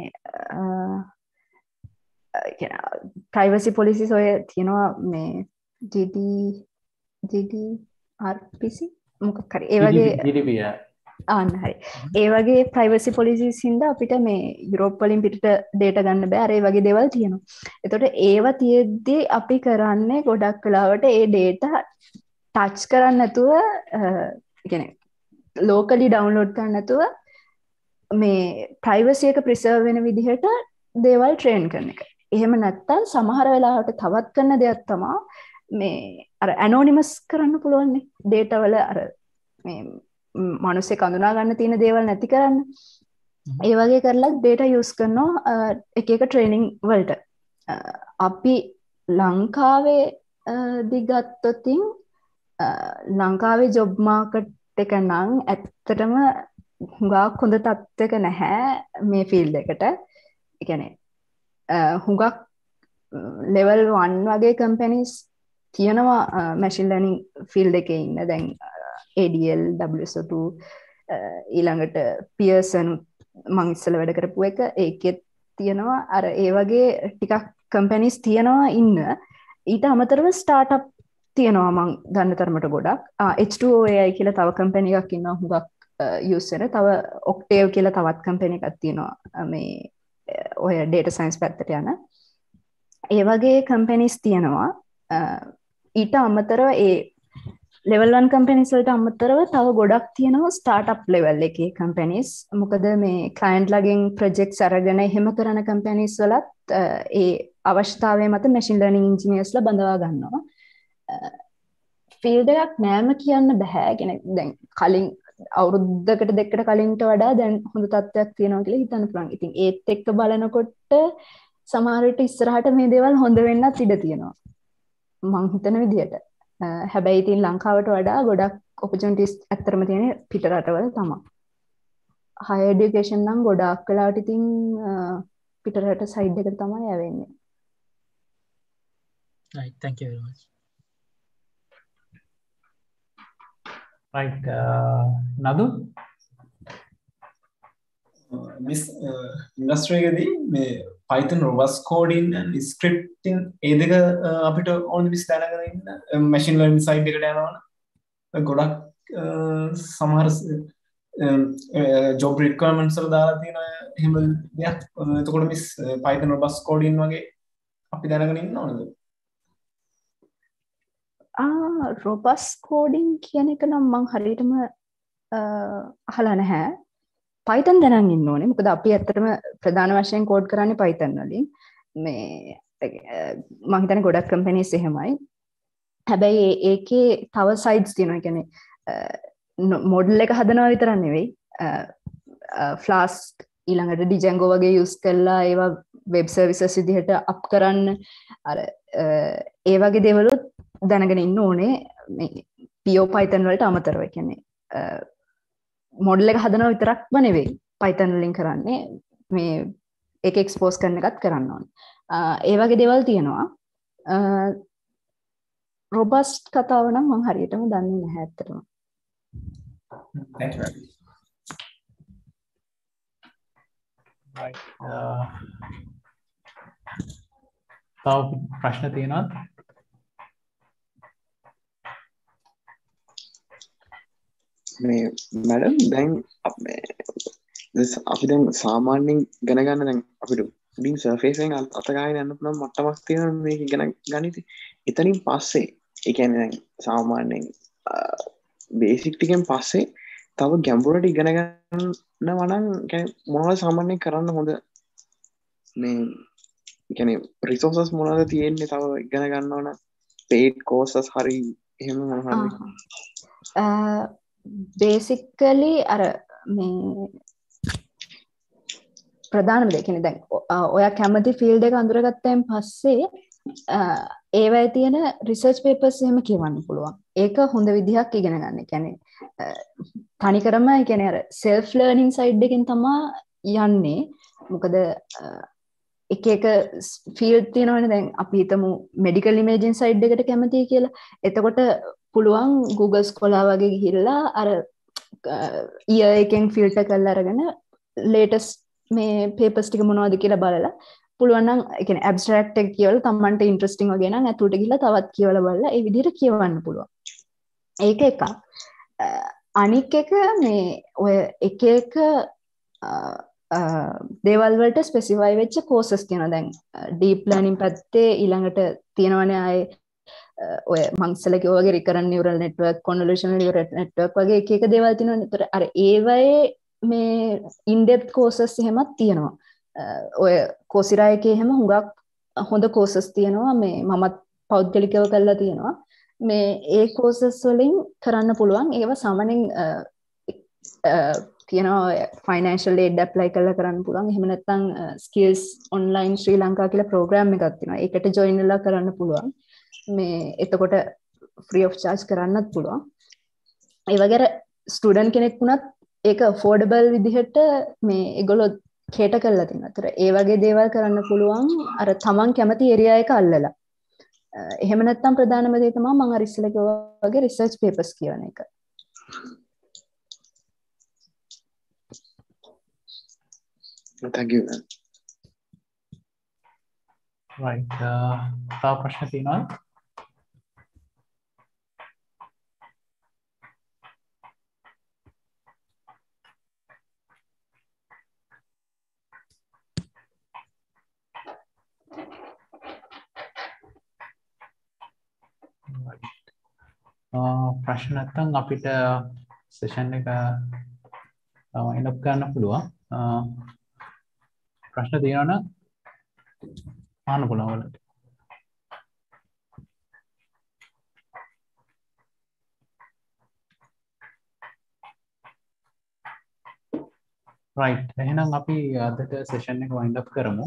ප්‍රයිවසි පොලිසිස් ඔය තියෙනවා මේ G D G D R P C මොකක් හරි ඒ වගේ G D P R. ආන්න හරි. ඒ වගේ ප්‍රයිවසි පොලිසිස් හින්දා අපිට මේ යුරෝප් වලින් පිටට data ගන්න බෑ. අර ඒ වගේ දේවල් තියෙනවා. එතකොට ඒව තියෙද්දි අපි කරන්නේ ගොඩක් වෙලාවට ඒ data touch කරන්නේ නැතුව අ, කියන්නේ locally download කරන්න නැතුව මේ privacy එක preserve වෙන විදිහට දේවල් train කරන එක. එහෙම නැත්තම් සමහර වෙලාවට තවත් කරන දෙයක් තමයි මේ අර anonymous කරන්න පුළුවන් නේ. data වල අර මේ මනුස්සෙක් අඳුනා ගන්න තියෙන දේවල් නැති කරන්න. ඒ වගේ කරලා data use කරනවා අ, එක එක training වලට. අ, අපි ලංකාවේ අ, දිගත්තොතින් අ, ලංකාවේ job market එක නම් ඇත්තටම හුඟක් හොඳ තත්ත්වයක නැහැ මේ field එකට. ඒ කියන්නේ අ, හුඟක් level one වගේ companies තියෙනවා machine learning field එකේ ඉන්න. දැන් A D L, W S O two ඊළඟට Pearson මං ඉස්සෙල්ලා වැඩ කරපු එක ඒකෙත් තියෙනවා අර ඒ වගේ ටිකක් companies තියෙනවා ඉන්න. ඊට අමතරව startup තියෙනවා මං දන්න තරමට ගොඩක්. H two O A I කියලා තව company එකක් ඉන්නවා හුඟක් use වෙන. තව Octave කියලා තවත් company එකක් තියෙනවා මේ ඔය ඩේටා සයින්ස් පැත්තට යන ඒ වගේ කම්පැනිස් තියෙනවා. ඊට අමතරව ඒ ලෙවල් වන් කම්පැනිස් වලට අමතරව තව ගොඩක් තියෙනවා ස්ටාර්ට්අප් ලෙවල් එකේ කම්පැනිස්. මොකද මේ ක්ලයන්ට් ලගෙන් ප්‍රොජෙක්ට්ස් අරගෙන එහෙම කරන කම්පැනිස් වලත් ඒ අවශ්‍යතාවය මත මැෂින් ලර්නින් ඉන්ජිනියර්ස්ලා බඳවා ගන්නවා. ෆීල්ඩ් එකක් නෑම කියන්න බෑ. කියන්නේ දැන් කලින් අවුරුද්දකට දෙකකට කලින්ට වඩා දැන් හොඳ තත්ත්වයක් තියෙනවා කියලා හිතන්න පුළුවන්. ඉතින් ඒත් එක්ක බලනකොට සමහර විට ඉස්සරහට මේ දේවල් හොඳ වෙන්නත් ඉඩ තියෙනවා. මං හිතන විදිහට. හැබැයි ඉතින් ලංකාවට වඩා ගොඩක් ඔපචුනිටිස් ඇත්තටම තියෙන්නේ පිට රටවල තමයි. හයර් එඩියුකේෂන් නම් ගොඩාක් වෙලාවට ඉතින් පිට රට සයිඩ් එකට තමයි යවෙන්නේ. right thank you very much right uh, Nadu miss industry එකේදී මේ Python robust coding and scripting ඒ දෙක අපිට ඕන මිස් දැනගෙන ඉන්න machine learning side එකට යනවනේ ගොඩක් සමහර job requirements වල දාලා තියෙන එහෙම දෙයක් එතකොට මිස් Python robust coding වගේ අපි දැනගෙන ඉන්න ඕනද ආ robust coding කියන එක නම් මම හරියටම අහලා නැහැ. Python දැනන් ඉන්න ඕනේ. මොකද අපි ඇත්තටම ප්‍රධාන වශයෙන් කෝඩ් කරන්නේ Python වලින්. මේ මම හිතන්නේ ගොඩක් කම්පැනිස් එහෙමයි. හැබැයි ඒකේ තව සයිඩ්ස් තියෙනවා. ඒ කියන්නේ මොඩල් එක හදනවා විතරක් නෙවෙයි. Flask ඊළඟට Django වගේ යූස් කරලා ඒවා වෙබ් සර්විසස් විදිහට අප් කරන්න අර ඒ වගේ දේවලුත් දැනගෙන ඉන්න ඕනේ. මේ pure Python වලට අමතරව. ඒ කියන්නේ මොඩල් එක හදනවා විතරක්ම නෙවෙයි Python වලින් කරන්නේ මේ ඒක එක්ස්පෝස් කරන එකත් කරන්න ඕනේ. ඒ වගේ දේවල් තියෙනවා. robust කතාව නම් මම හරියටම දන්නේ නැහැ ඇත්තටම. thank you right uh, තව ප්‍රශ්න තියෙනවද? මේ මැඩම් දැන් අපි දැන් සාමාන්‍යයෙන් ඉගෙන ගන්න දැන් අපිට උඩින් සර්ෆේස් එකෙන් අත ගාගෙන යන්න පුළුවන් මට්ටමක් තියෙනවා මේක ඉගෙන ගනිති. එතනින් පස්සේ ඒ කියන්නේ දැන් සාමාන්‍යයෙන් බේසික් ටිකෙන් පස්සේ තව ගැඹුරට ඉගෙන ගන්නවා නම් කියන්නේ මොනවද සාමාන්‍යයෙන් කරන්න හොඳ මේ කියන්නේ රිසෝසස් මොනවද තියෙන්නේ තව ඉගෙන ගන්නවා නම් paid courses හරි එහෙම මොනවද? බේසිකලි අර මේ ප්‍රධානම දේ කියන්නේ දැන් ඔයා කැමති ෆීල්ඩ් එක අඳුරගත්තයින් පස්සේ ඒවයි තියෙන රිසර්ච් පේපර්ස් එහෙම කියවන්න පුළුවන්. ඒක හොඳ විදිහක් ඉගෙන ගන්න. ඒ කියන්නේ තනිකරම ඒ කියන්නේ අර self learning side එකෙන් තමයි යන්නේ. මොකද එක එක ෆීල්ඩ් තියෙනවනේ දැන් අපි හිතමු medical imaging side එකට කැමතියි කියලා. එතකොට පුළුවන් Google Scholar වගේ ගිහිල්ලා අර year එකෙන් ෆිල්ටර් කරලා අරගෙන latest මේ papers ටික මොනවද කියලා බලලා පුළුවන් නම් ඒ කියන්නේ abstract එක කියවලා තමන්ට interesting වගේ නම් අතුලට ගිහිල්ලා තවත් කියවලා බලලා ඒ විදිහට කියවන්න පුළුවන්. ඒක එකක්. අනික් එක මේ ඔය එක එක දේවල් වලට ස්පෙસિෆයි වෙච්ච courses තියෙනවා. දැන් deep learning පැත්තේ ඊළඟට තියෙනවනේ ආයේ ඔය මංසල කිව්වා වගේ recurrent neural network, convolutional neural network වගේ එක එක දේවල් තියෙනවනේ. ඒතර අර ඒවයේ මේ in depth courses එහෙමත් තියෙනවා. ඔය Coursera එකේ එහෙම හුඟක් හොඳ courses තියෙනවා. මේ මමත් පෞද්ගලිකව කරලා තියෙනවා. මේ ඒ courses වලින් කරන්න පුළුවන්. ඒවා සාමාන්‍යයෙන් තියෙනවා financial aid apply කරලා කරන්න පුළුවන්. එහෙම නැත්නම් skills online ශ්‍රී ලංකා කියලා program එකක් තියෙනවා. ඒකට join වෙලා කරන්න පුළුවන්. මේ එතකොට free of charge කරන්නත් පුළුවන්. ඒ වගේ ස්ටුඩන්ට් කෙනෙක් වුණත් ඒක affordable විදිහට මේ ඒගොල්ලෝ cater කරලා තියෙනවා. ඒතර ඒ වගේ දේවල් කරන්න පුළුවන් අර තමන් කැමති area එක අල්ලලා. එහෙම නැත්නම් ප්‍රධානම දේ තමයි මම අර ඉස්සෙල්ලා කිව්වා වගේ research papers කියවන එක. thank you right uh, තව ප්‍රශ්න තියෙනවද? ප්‍රශ්න නැත්නම් අපිට සෙෂන් එක වයින්ඩ් අප් කරන්න පුළුවන්. ප්‍රශ්න තියෙනවා නම් අහන්න පුළුවන් ඔයාලට. right එහෙනම් අපි අදට සෙෂන් එක වයින්ඩ් අප් කරමු.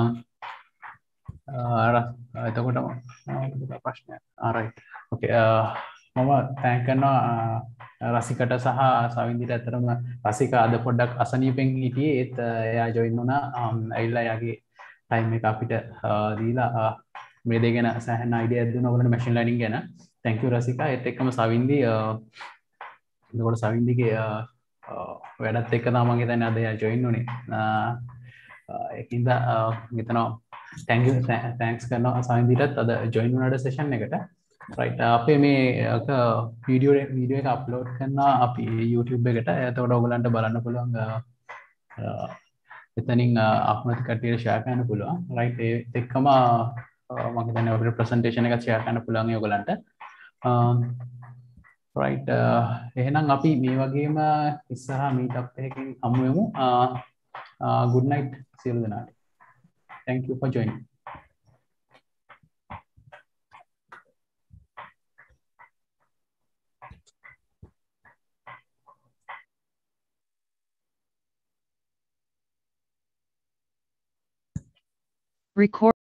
එතකොට ප්‍රශ්නයක්. right okay මම තෑන්ක් කරනවා රසිකට සහ සවින්දිට. ඇතරම රසික අද පොඩ්ඩක් අසනීපෙන් හිටියේ ඒත් එයා ජොයින් වුණා. ඇවිල්ලා එයාගේ ටයිම් එක අපිට දීලා මේ දෙක ගැන සෑහෙන අයිඩියාවක් දුන්නා ඔයගොල්ලන්ට මැෂින් ලර්නින් ගැන. thank you Rasika. ඒත් එක්කම සවින්දි එතකොට සවින්දිගේ වැඩත් එක්ක තමයි මම හිතන්නේ අද එයා ජොයින් වුණේ. ඒකින්ද මෙතන thank you thanks කරනවා සවින්දිටත් අද ජොයින් වුණාට සෙෂන් එකට. right අපේ මේ වීඩියෝ වීඩියෝ එක අප්ලෝඩ් කරනවා අපි YouTube එකට. එතකොට ඔයගලන්ට බලන්න පුළුවන් එතනින් අහමත් කට්ටියට ෂෙයා කරන්න පුළුවන්. right ඒත් එක්කම මම හිතන්නේ ඔයගොල්ලෝ ප්‍රසන්ටේෂන් එකක් ෂෙයා කරන්න පුළුවන් ඔයගලන්ට. right එහෙනම් අපි මේ වගේම ඉස්සරහා මීට් අප් එකකින් හමු වෙමු. good night සියලු දෙනාට. thank you for joining. Record